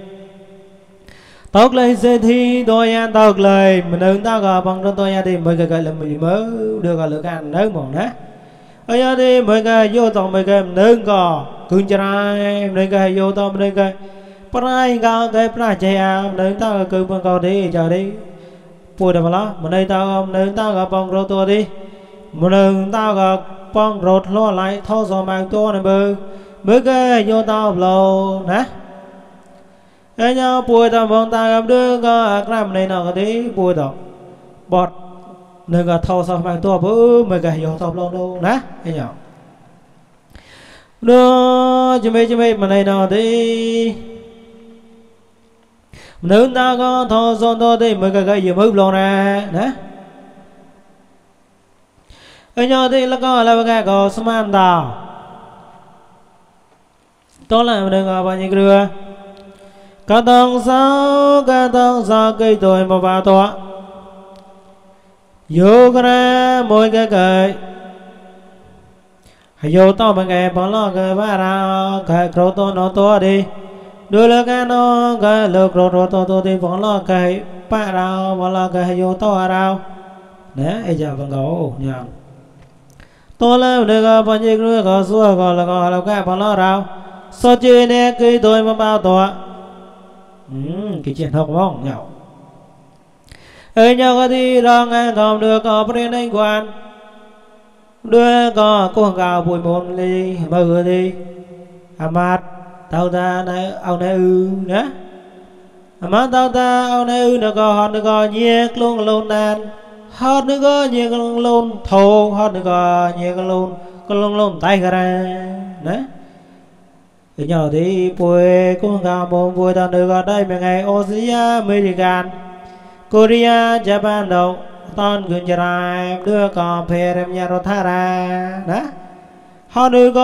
tóc lên xe thi tôi ăn tóc lời mình nướng tao có bằng rô tôi ăn thì mới cái là mình mới đưa cái lửa ăn nướng mỏng đó ở đây đi mấy cái vô tàu mấy cái nướng cò cứng chai mấy cái vô tàu mấy cái prai cái prai chè nướng tao cứ bằng cò đi chờ đi bùi đâu mà lo mà đây tao nướng tao gặp bông rô tua đi mà nướng tao gặp bông rột lo lại thao giò mang tua này bự mấy cái vô tàu lâu nè ấy nhau bùi tao bông tao gặp đứa có làm này nào cái đi bùi tao bọt nơi cái thâu sao mang tua bữa mấy cái vô tàu lâu đâu nè thấy nhở đó chuẩn bị mà này nào đi nếu ta có thâu son to thì mấy cái gì mới lâu nè nè ở nhau thì là cái có sman đào đó là đừng có bao nhiêu người cả tầng sáu cây tuổi mà vào tọa vô ra mỗi cái vô to bằng cái bỏ lo cái ba ra cái cột to nó to đi đưa lên cái nó cái lực cột to thì bỏ lo cái ba ra bỏ lo cái vô to ra đấy ai giờ bằng gỗ nhỉ to lên được bao nhiêu người có xua có là cái bỏ lo ra sao chơi nè cây tuổi mà bao to cái chuyện học không nhỉ ấy nhau có đi ra nghe còn được có bên anh quan đưa có con gạo bùi môn đi mơ đi amat tao ta này ông này nhá amat tao ta ông này được có họ được có nhiệt luôn đàn họ được có nhiệt luôn thô họ được có nhiệt luôn tay ra đấy ở nhỏ thì bùi con gạo môn bùi tao được có đây mấy ngày Australia American Korea Japan đâu toàn gần ra đưa con phê em nhà rồi thả ra đó họ đưa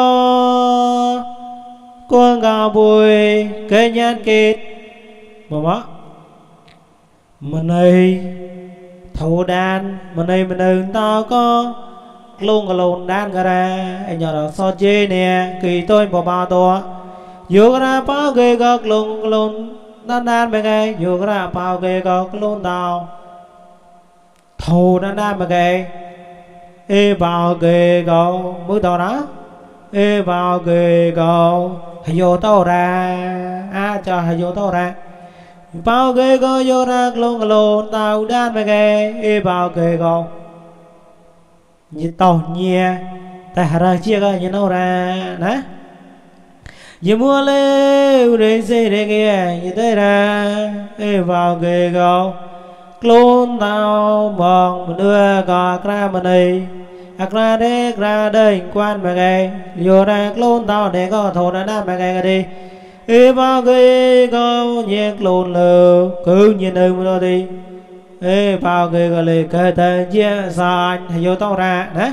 con gà bùi cây nhãn kịt mà mình này thầu đàn mình này mình đừng tao có luôn đàn cả ra anh nhỏ đó so chê nè kỳ tôi bỏ bao to vô ra bao ghê gật luôn đan mấy cái vô ra bao ghê gật luôn tao thầu đan mấy cái ê bao ghê gật mới tao đó ê bao ghê gật vô tao ra cho vô tao ra bao ghê gật vô ra luôn tao đan mấy cái ê bao ghê gật như tao nhẹ ta ra chia cái như nó ra đó như mua lê để xe để kia như thế ra ê vào ghê gạo clone tao mong đưa gà ra mà này ra đê ra đây quan mà gây vô ra luôn tao để có thổ ra đá mà gây đi ê bao cái có nhẹ luôn lờ cứ nhìn đời mà đi ê bao cái gọi là cái tên chia sai vô tao ra đấy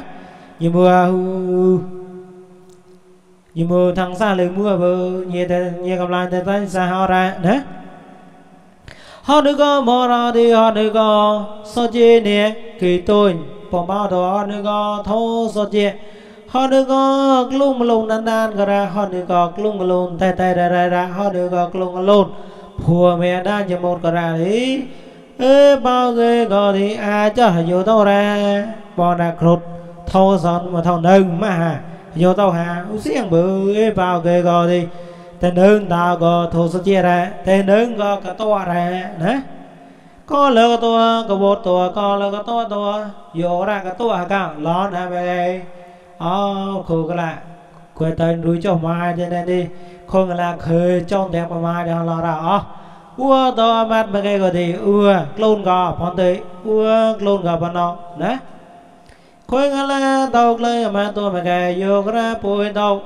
như mưa thằng xa lời mưa vừa nhẹ cầm lại tên xa họ ra đấy họ đừng có mò ra đi họ đừng có so chi nè kỳ tôi bỏ bao đó họ đừng có thô so chi họ đừng có lung lung đan đan ra họ đừng có lung lung tay tay ra họ đừng có lung lung phùa mẹ đan cho một ra đi ê bao người có thì cho vô tao ra bỏ ra khột thô son mà thâu nâng mà vô tao hà xiên bự ê bao người có thì tên nâng tao có thô so chia ra tên nâng có cả to ra đấy có lỡ to có bột to có lỡ to vô ra cả to cả lon ha về khu cái là quay tên đuôi cho mai cho nên đi không là khơi trong đẹp mai để lo ra ua to mắt mà cái gì ua clone gò phong tới ua clone gò bên nó đấy khơi là tàu lên mà tôi mà cái vô ra bùi tàu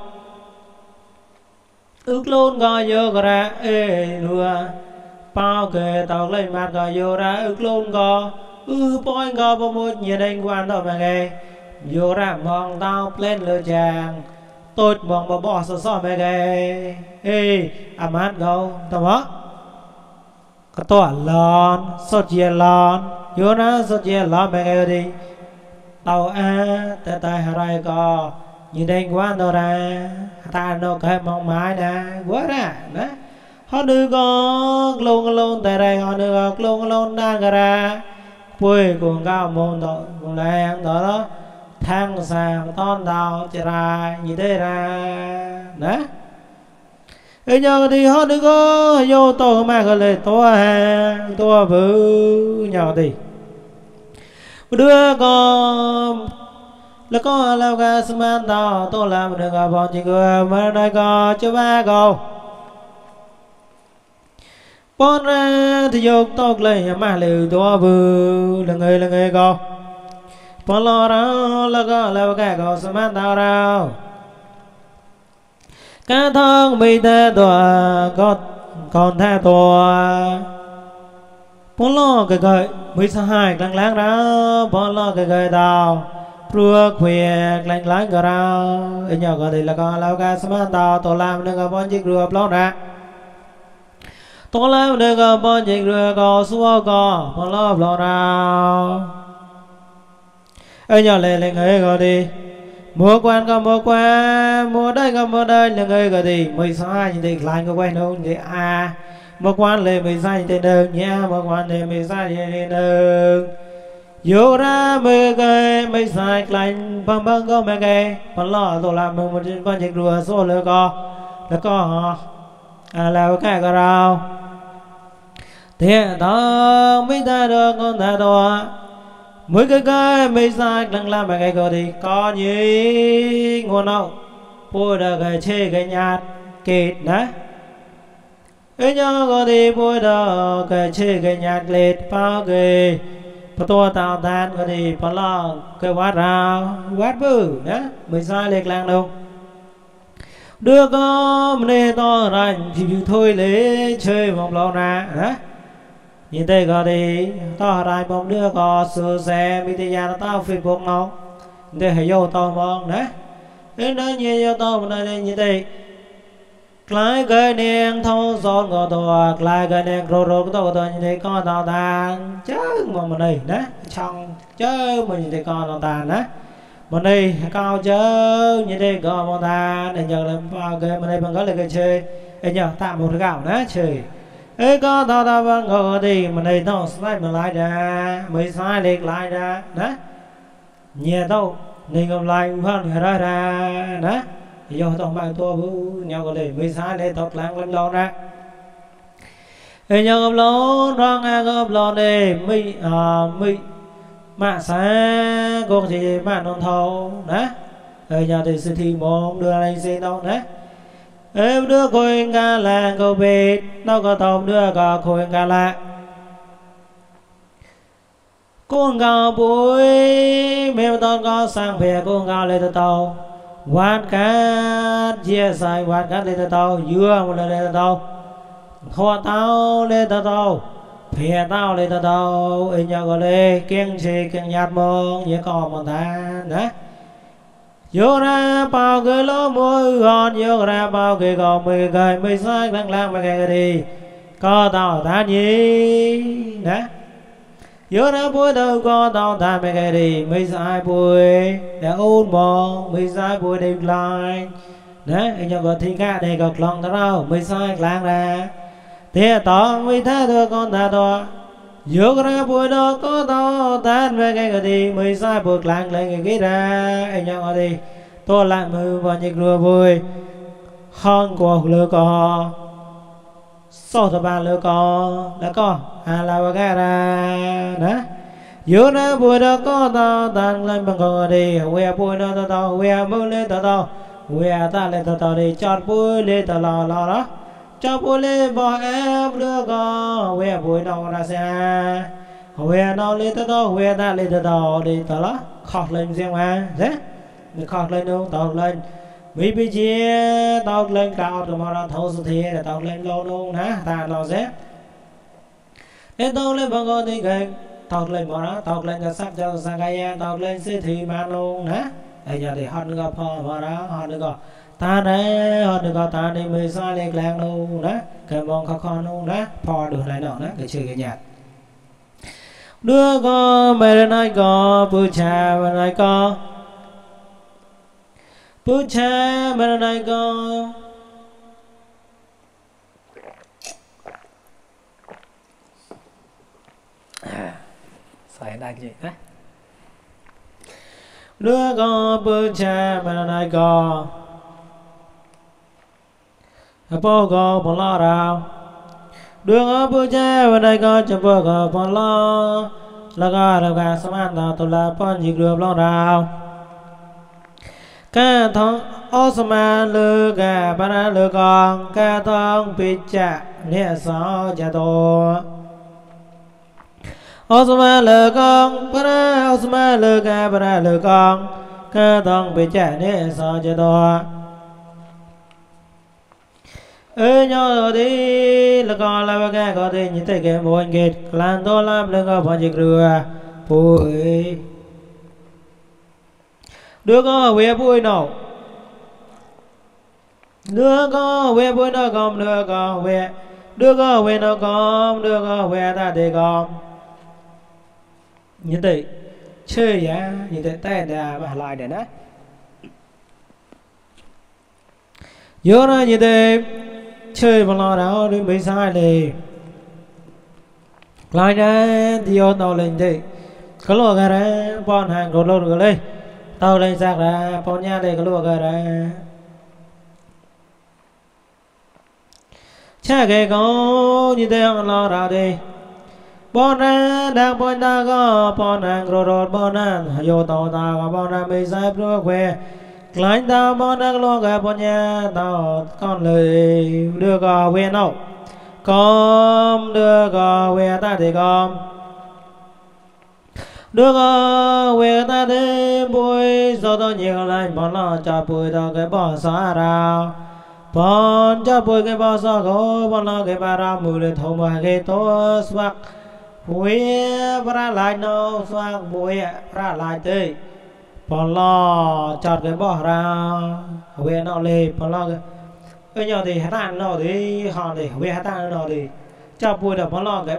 clone gò vô ra ê lùa bao cái tàu lên mặt gò vô ra clone gò point gò bao một nhiệt anh quan đó mà cái vô ra mong tao lên lừa chàng tôi mong bà bỏ sơ mà cái ê mát gò tao mất cái to lon sốt chia lon vô nó sốt chia lon mẹ cái đi tàu tại tại hai co nhìn đây quá đâu ra ta nó cái mong mãi nè quá ra đó họ đưa có luôn tại đây họ đưa luôn đang ra quê cùng cao môn đó cùng lại ăn đó thang sàng ton đào chỉ ra như thế ra đó ê nhờ thì họ đừng có vô tổ mà gọi là to bự nhỏ thì đưa con là có làm cái sman tao tôi làm được cả bọn chị người mà đây có cho ba câu bọn ra thì vô tốt lên mà liều to bự là người câu bọn lo đó là có làm cái câu sman tao đâu cả thân bị thế tòa còn thế tòa bọn lo cái gợi mới sao hai lăng láng ra bọn lo cái gợi đào prua khuya lăng láng cái ra ở nhà có thể là con lao ca sớm tao tổ làm được bọn chiếc rùa lót ra tổ làm được bọn chiếc rùa có xua có bọn lo lót ra ở nhà lên người có đi mua quan có mua quan mua đây có mua đây là người có gì mới sai như thế lại có quen không thì mua quan lên mới sai như đơn nha mua quan lên mới sai như đơn vô ra mới sai lạnh băng có mấy cái còn lo tôi làm một con chiếc rùa số lừa là có là cái có rau thế đó mới ta được con ta đó mỗi cái mấy sai đang làm cái có thì có gì ngon đâu bôi được cái chê cái nhạt kịt đấy ấy nhớ có thì bôi được cái chê cái nhạt lết bao cái to tao tan có thì phải lo cái quát ra quát bự đấy mấy sai lệch lang đâu đưa có này to ra thì thôi lấy chơi vòng lâu ra đấy nhìn đây có thì tao ra bóng đưa có sửa xe bây giờ tao Facebook nó để hãy vô tao mong đấy thế nó như tao mà đây như đây lại cái nền thâu giòn của tôi lại cái nền rô của tôi như thế con tao tàn chứ mà đây đấy trong chứ mình thì con tao tàn đấy mà đây cao chứ như đây có một ta để nhờ làm vào cái mà đây bằng có là cái chơi để nhờ tạm một cái gạo đấy chơi ê có tao vâng ngồi đi mà đây nó slide mà lại ra mới sai liệt lại ra đó nhẹ đâu nên ngầm lại hơn ra đó do tao mang tua bố nhau có để mới sai để tốt láng lên lo ra ê nhau ngầm lo rong ngầm lo đi mới mà xa con thì mà non thâu đó ê nhau thì sự thi môn đưa lên xe đâu đó em đưa khôi ca là cô biết nó có tôm đưa có khôi ca là cô ngào bụi mềm tao có sang về cô ngào lên tao quan cát chia sài quan cát lên tao dưa một lần lên tao hoa tao lên tao phía tao lên tao ấy nhau gọi lên kiêng chi kiêng nhạt mong như có một ta nè vô ra bao cái lỗ mũi gòn vô ra bao cái gò mười gầy mười sai lăng lăng mà cái đi có tao ta nhí nè vô ra bụi đâu có tao ta mà cái đi mười sai bụi để ôn mong mười sai bụi đêm lại nè anh nhau gọi thiên ca đây gặp lòng tao đâu mười sai lăng ra thế tao mới thấy được con ta đó vô ra bụi đó có tao ta mà cái đi mười sai bụi lăng lên cái ra anh nhau gọi đi tôi lại mưa vào nhịp lừa vui hơn của lừa cò sau thứ ba lừa cò đã có là vào cái ra đó vô ra bụi đó có tao tan lên bằng con đi quê bụi đó tao quê mưa lên tao quê ta lên tao đi chọt bụi lên tao lo đó cho bụi lên bỏ em lừa cò quê bụi đâu ra xe quê nó lên tao quê ta lên tao đi tao đó khọt lên riêng mà thế mình khọt lên luôn tao lên vì bây giờ tao lên cao rồi mà thâu sự thiệt để tao lên lâu luôn hả ta lo dễ để tao lên bằng con thì cái tao lên mà đó tao lên cho sắp cho sang cái tao lên sẽ thì mà luôn hả bây giờ thì họ được gặp họ mà đó họ được gặp ta đấy họ được gặp ta đi mới sai lên làng luôn đó cái mong khó khăn luôn đó phò được lại đó cái chơi cái nhạc đưa con mẹ nói có bữa trà và nói có bữa trà mẹ nói có xài đây cái gì đấy đưa con bữa trà mẹ nói có bố có bỏ lo đâu đưa con bữa trà mẹ nói có cho bố có bỏ lo là gà sắm ăn tao tôi là con gì được lo đâu ca thong osama lơ gà ba lơ con ca thong bị chạ nè sao chả to osama lơ con ba osama lơ gà ba lơ con ca thong bị chạ nè sao chả to ơi nhau rồi đi là con là gà có thể nhìn thấy cái môi nghệt làm to làm lơ con phải rửa bụi đưa con về bụi nào đưa con về bụi nào con đưa con về nào con đưa con về ta để con như thế chơi ya như thế tay để mà lại để nè vô ra như thế chơi mà lo đó đi mấy sai đi lại ra thì ô tàu lên đi có lúa gà ra bọn hàng có lúa lên tàu lên sạc ra bọn nhà đây có lúa gà ra cha cái có như thế họ lo ra đi bọn ra đang bọn ta có bọn hàng rồi bọn hàng vô tàu ta có bọn hàng mấy sai lúa quê lại tao bọn hàng lúa gà bọn nhà tao con lời đưa gà về đâu con đưa gà về ta thì con đưa gà về ta thì bụi sau đó nhiều lại bọn nó cho bụi tao cái bỏ xóa rào bọn cho bụi cái bỏ xóa gỗ bọn nó cái bà ra mùi lên thầu mà cái tốt xoạc bụi ra lại nó xoạc bụi ra lại tới bọn nó chọt cái bỏ ra về nó lên bọn nó cái nhỏ thì hát ăn nó thì họ thì về hát ăn nó thì cho bụi được bọn nó cái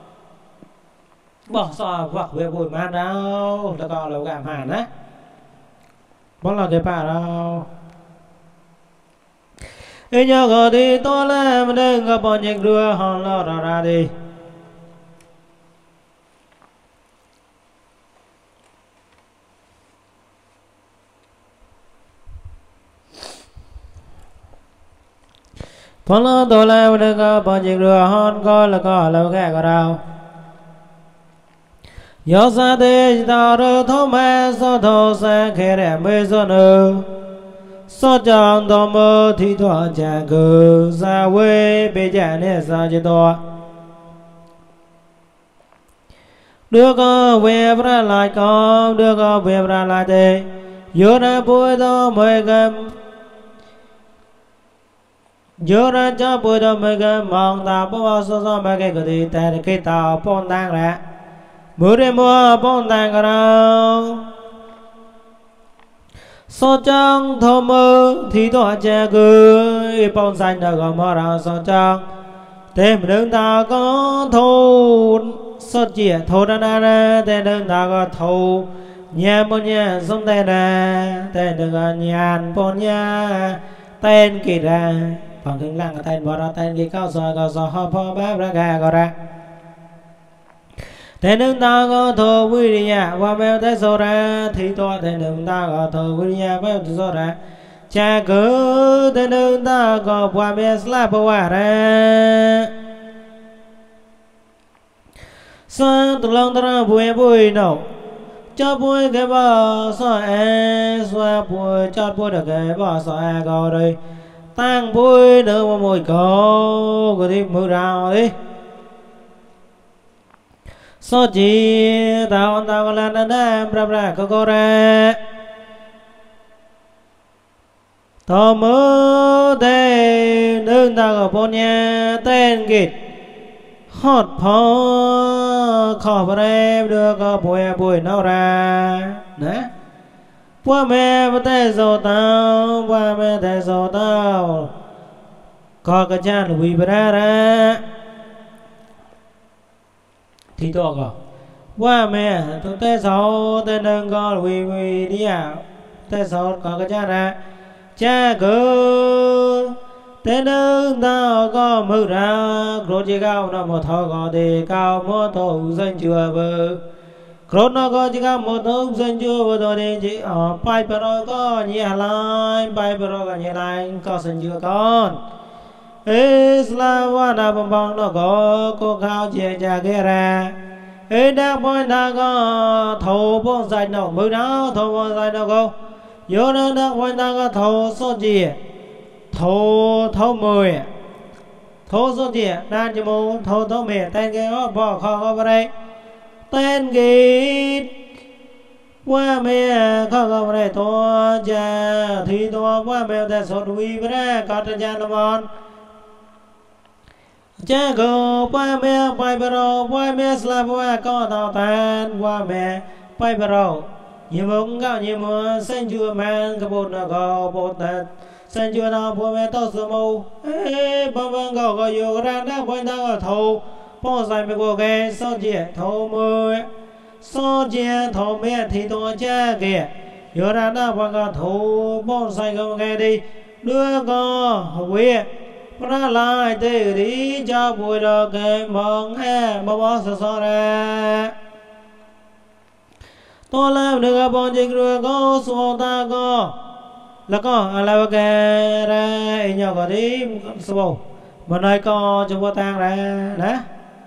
bỏ xóa hoặc về bụi mà đâu là còn là cảm hẳn á bọn nó cái bà đâu cái nhỏ gọi thì tôi làm đừng gặp bọn nhạc đưa họ lo ra đi bọn nó tôi làm đừng gặp bọn nhạc đưa họ có là cái có đâu gió xa thế tao rơ thô mẹ so thô xa khẽ đẹp mê so nơ so chẳng tò mơ thì thoảng chẳng cờ xa quê bê chả nè xa chế to đưa có về ra lại có đưa có về ra lại thế vô ra bùi đó mới gần vô ra cho bùi đó mới gần mong ta bố so mà cái gì tại cái tàu phong tăng ra bữa đêm mua phong tăng cái đâu so trong thô mơ thì tôi che cười phong xanh đã gọi mơ ra so trong thêm đứng ta có thô so chia thô ra ra thêm đứng ta có thô nhà một nhà sống tên ra tên đừng có nhàn bốn nhà tên kỳ ra phòng thương lăng tên bỏ ra tên kỳ cao soi họ phó bác ra gà gọi ra tên đứng ta có thô quý đi nhà qua mèo thế số ra thì tôi tên đứng ta có thô quý đi nhà mèo thế số ra cha cứ tên đứng ta có qua mèo slap qua ra sang tụi lòng ta ra bùi nổ cho bùi cái bò so xoa bùi cho bùi được cái bò so go đây tăng bùi nữa mà mùi cổ cái đi mưa rào đi so chỉ tao có làm đam ra có ra thọ mơ tên đừng tao có bốn nhà tên kịt hot phó khó bà em đưa có bùi nào ra nè bùa mẹ bà tay dầu tao có cái chán lùi bà ra thì tôi có bùa mẹ tôi tay dầu tay nâng có lùi đi à tay dầu có cái chán ra cha cứ tên nâng tao có mực ra Krốt chỉ cao nó một thọ có thể cao một thọ dân chưa bơ Krốt nó có chỉ cao một thọ dân chưa bơ tôi nên chỉ ở bài bà rồi có nhẹ lại bài bà rồi có nhẹ lại có dân chưa con Islam đã bông bông nó có cô cao chè chà ghê ra đã bông ta có thầu bông dạy nó mực đó thầu bông dạy nó có vô nâng đã bông ta có thầu số gì thô mười thô số gì đàn cho mù thô mẹ tên cái đó bỏ khó vào đây tên cái qua mẹ khó vào đây to cha thì to qua mẹ ta số đuôi vào đây có trên cha nó mòn cha go qua mẹ bay baro qua mẹ slap qua có tao tan qua mẹ bay baro nhiều mông cao nhiều mưa xanh chưa mang cái bột nó có bột thật sen chưa nào bố mẹ tao sửa màu bông bông gạo có nhiều ra đã quanh tao ở thầu bố dài mẹ của cái so chia thầu mưa so chia thầu mẹ thì tôi cha kìa nhiều ra đã quanh cái thầu bố dài không cái đi đưa có quý ra lại từ đi cho bùi đồ cái mong bố so ra tôi làm được cái bọn dịch rồi có số ta có là có là cái ra nhỏ có đi số mà nơi có cho vô tang ra đó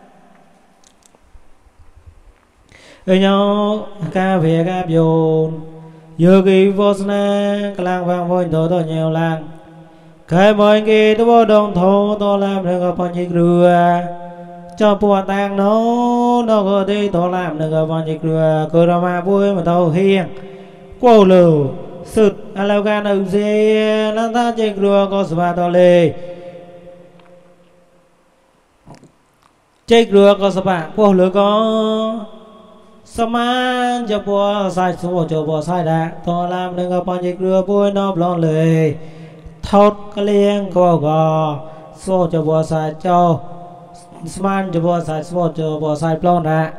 nhau ca về ca dồn giờ cái vô na cái làng vàng vội tôi nhiều làng cái mọi người tôi vô đồng thổ tôi làm được cái bọn dịch rùa cho bùa tang nó có đi tôi làm được cái bọn dịch rùa cơ ra mà vui mà tôi hiền quâu lù sụt alo gan ở dưới nó ta chơi rùa có spa to lê chơi rùa có spa quâu lù có sama cho bùa sai số cho bùa sai đã tôi làm được cái bọn dịch rùa bùi nó lon lê thốt cái liêng có gò số cho bùa sai cho sman cho bùa sai số cho bùa sai plon đã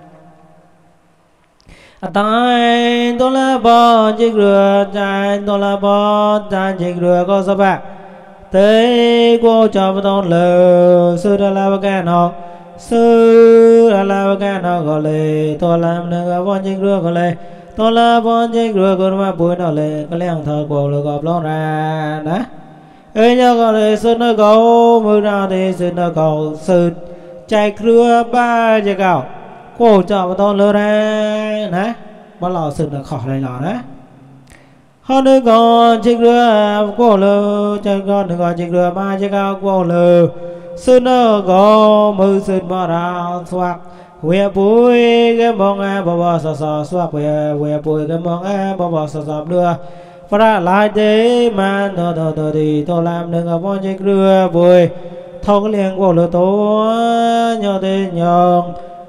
tại tôi là bò chiếc rửa chạy tôi là bò chạy chiếc rửa có sao bạc tới cô cho tôi lờ sư đã là cái nó sư đã là cái nó gọi lệ tôi làm được bò chiếc rửa gọi lệ tôi là bò chiếc rửa còn mà bùi nó lệ cái leng thờ của lừa gọp lo ra đó ơi nhớ gọi lệ sư nó cầu mưa nào thì sư nó cầu sư chạy rửa ba chiếc cầu cô cho tôi lừa ra nè bao lò sự là khỏi này lò đó hơn nữa còn chiếc rửa cô lừa cho con đừng gọi chiếc rửa ba chiếc cao cô lừa sư nó có mưa sư mà ra xoạc quê bùi cái mong bò bò sò sò xoạc quê bùi cái mong bò bò sò sò đưa ra lại thế mà đồ thì tôi làm đừng có bao nhiêu đưa bùi thâu liền của lửa tố nhỏ thế nhong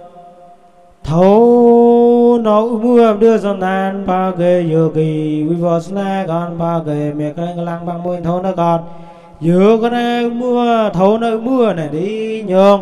thâu nó mưa đưa dòng đàn ba ghê vừa kỳ vi vợ sna còn ba ghê mẹ cái lăng bằng môi thâu nó còn vừa cái này mưa thâu nó mưa này đi nhong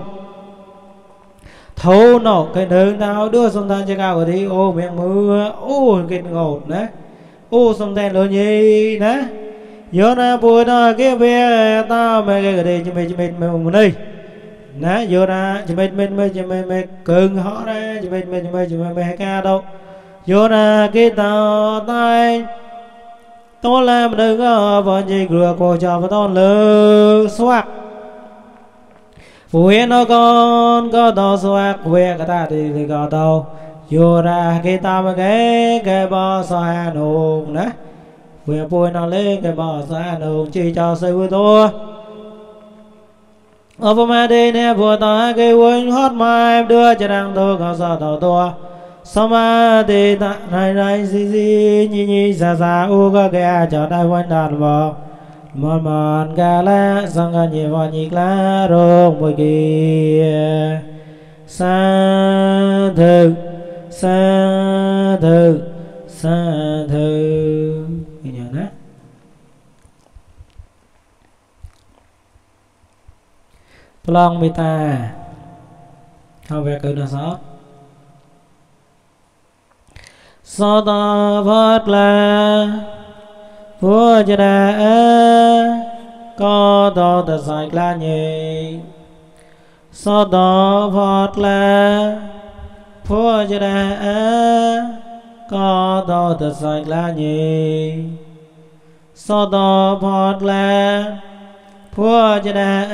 thâu nó cái đường tao đưa dòng đàn cho cao đi ô miệng mưa ô cái ngột đấy ô xong tên lo gì nè giờ na bùi đó cái về tao mày cái đây cho mày đây nè giờ na cho mày cường họ ra cho mày ca đâu giờ na cái tao tay tôi làm đừng có vợ gì cửa cô cho và tôi lơ xoạc bùi nó con có tao xoạc về cái ta thì có tao vô ra cái tao mà cái bò xoa nùng đó vừa bùi nó lên cái bò xoa nùng chỉ cho xây vui tôi ở vùng mà đi nè vừa tao cái quên hót mai đưa cho đang tôi có sao tao tôi sao mà đi ta này gì nhí xa u có cái cho đại quan đàn bò mòn gà lá sang gà nhiều vào nhịp lá rong mùi kia xa thực sa thư cái nhà đó plong meta không về cứ nó so ta phát là vua cho đã có to ta sai la nhị so ta phát là phô cho đã có to thật sạch là nhị so to phật là phô cho đã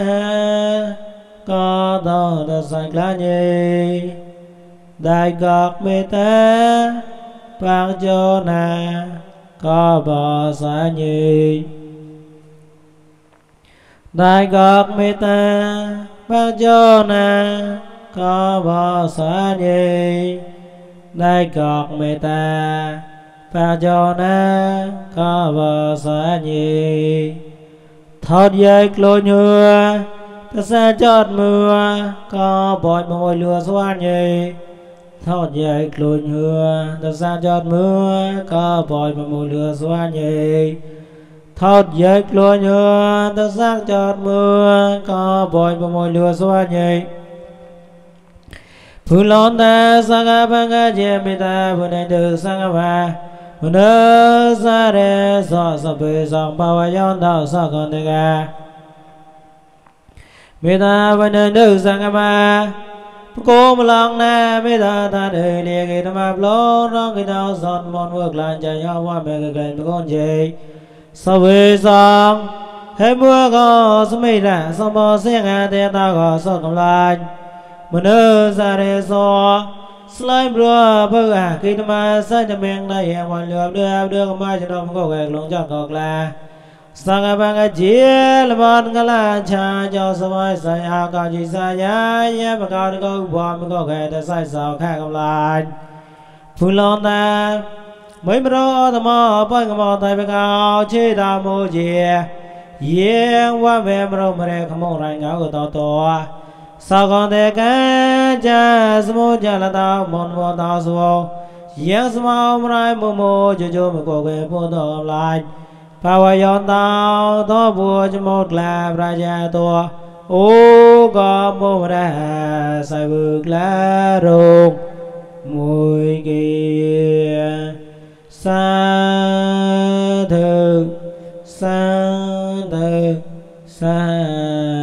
có to thật sạch là nhị đại gọc mê ta bác cho na có bỏ xa nhị đại gọc mê ta bác cho na có bỏ xa nhị đại gọc mê ta bác cho na có bỏ xa nhị thọt dây lôi nhựa ta xa chót mưa có bọt môi lừa xoan nhị thọt dây lôi nhựa ta xa chót mưa có bọt môi lừa xoan nhị thọt dây lôi nhựa ta xa chót mưa có bọt môi lừa xoan nhị phu lon ta sang banga je mita bunai du sang ba muna sa re so so pe song pa wa yon dao so kon te ga mita bunai du sang ba cô một lòng na mita ta đời liệt cái tâm áp lô rong cái đau giọt mòn ngược lại chạy nhau qua mẹ cái gần con gì so pe song hết mưa có số mấy ra so bò xe ngà te ta có so cầm lại mình ơ ra đây so slime rùa bơ khi mà sai cho mình đây em hoàn lượm đưa con mai cho nó có gạch lông cho cọc là sang bang cái chia là bọn cái là cha cho số mai sai áo cao chỉ sai nhá mà cao nó có bom có gạch để sai sao khác cầm lại phun lon ta mấy bữa đó tao mò bơi cái mò tay bên cao chơi đào mô chè yên qua về mà đây không một rành áo của tao to sao còn để cái cha smo cha là tao mòn mòn tao số yên smo mai mô cho mình có cái phun tao lại bao giờ tao to bùa cho một là raja to ô có mô ra sai bước lá rụng mùi kia sa thư sa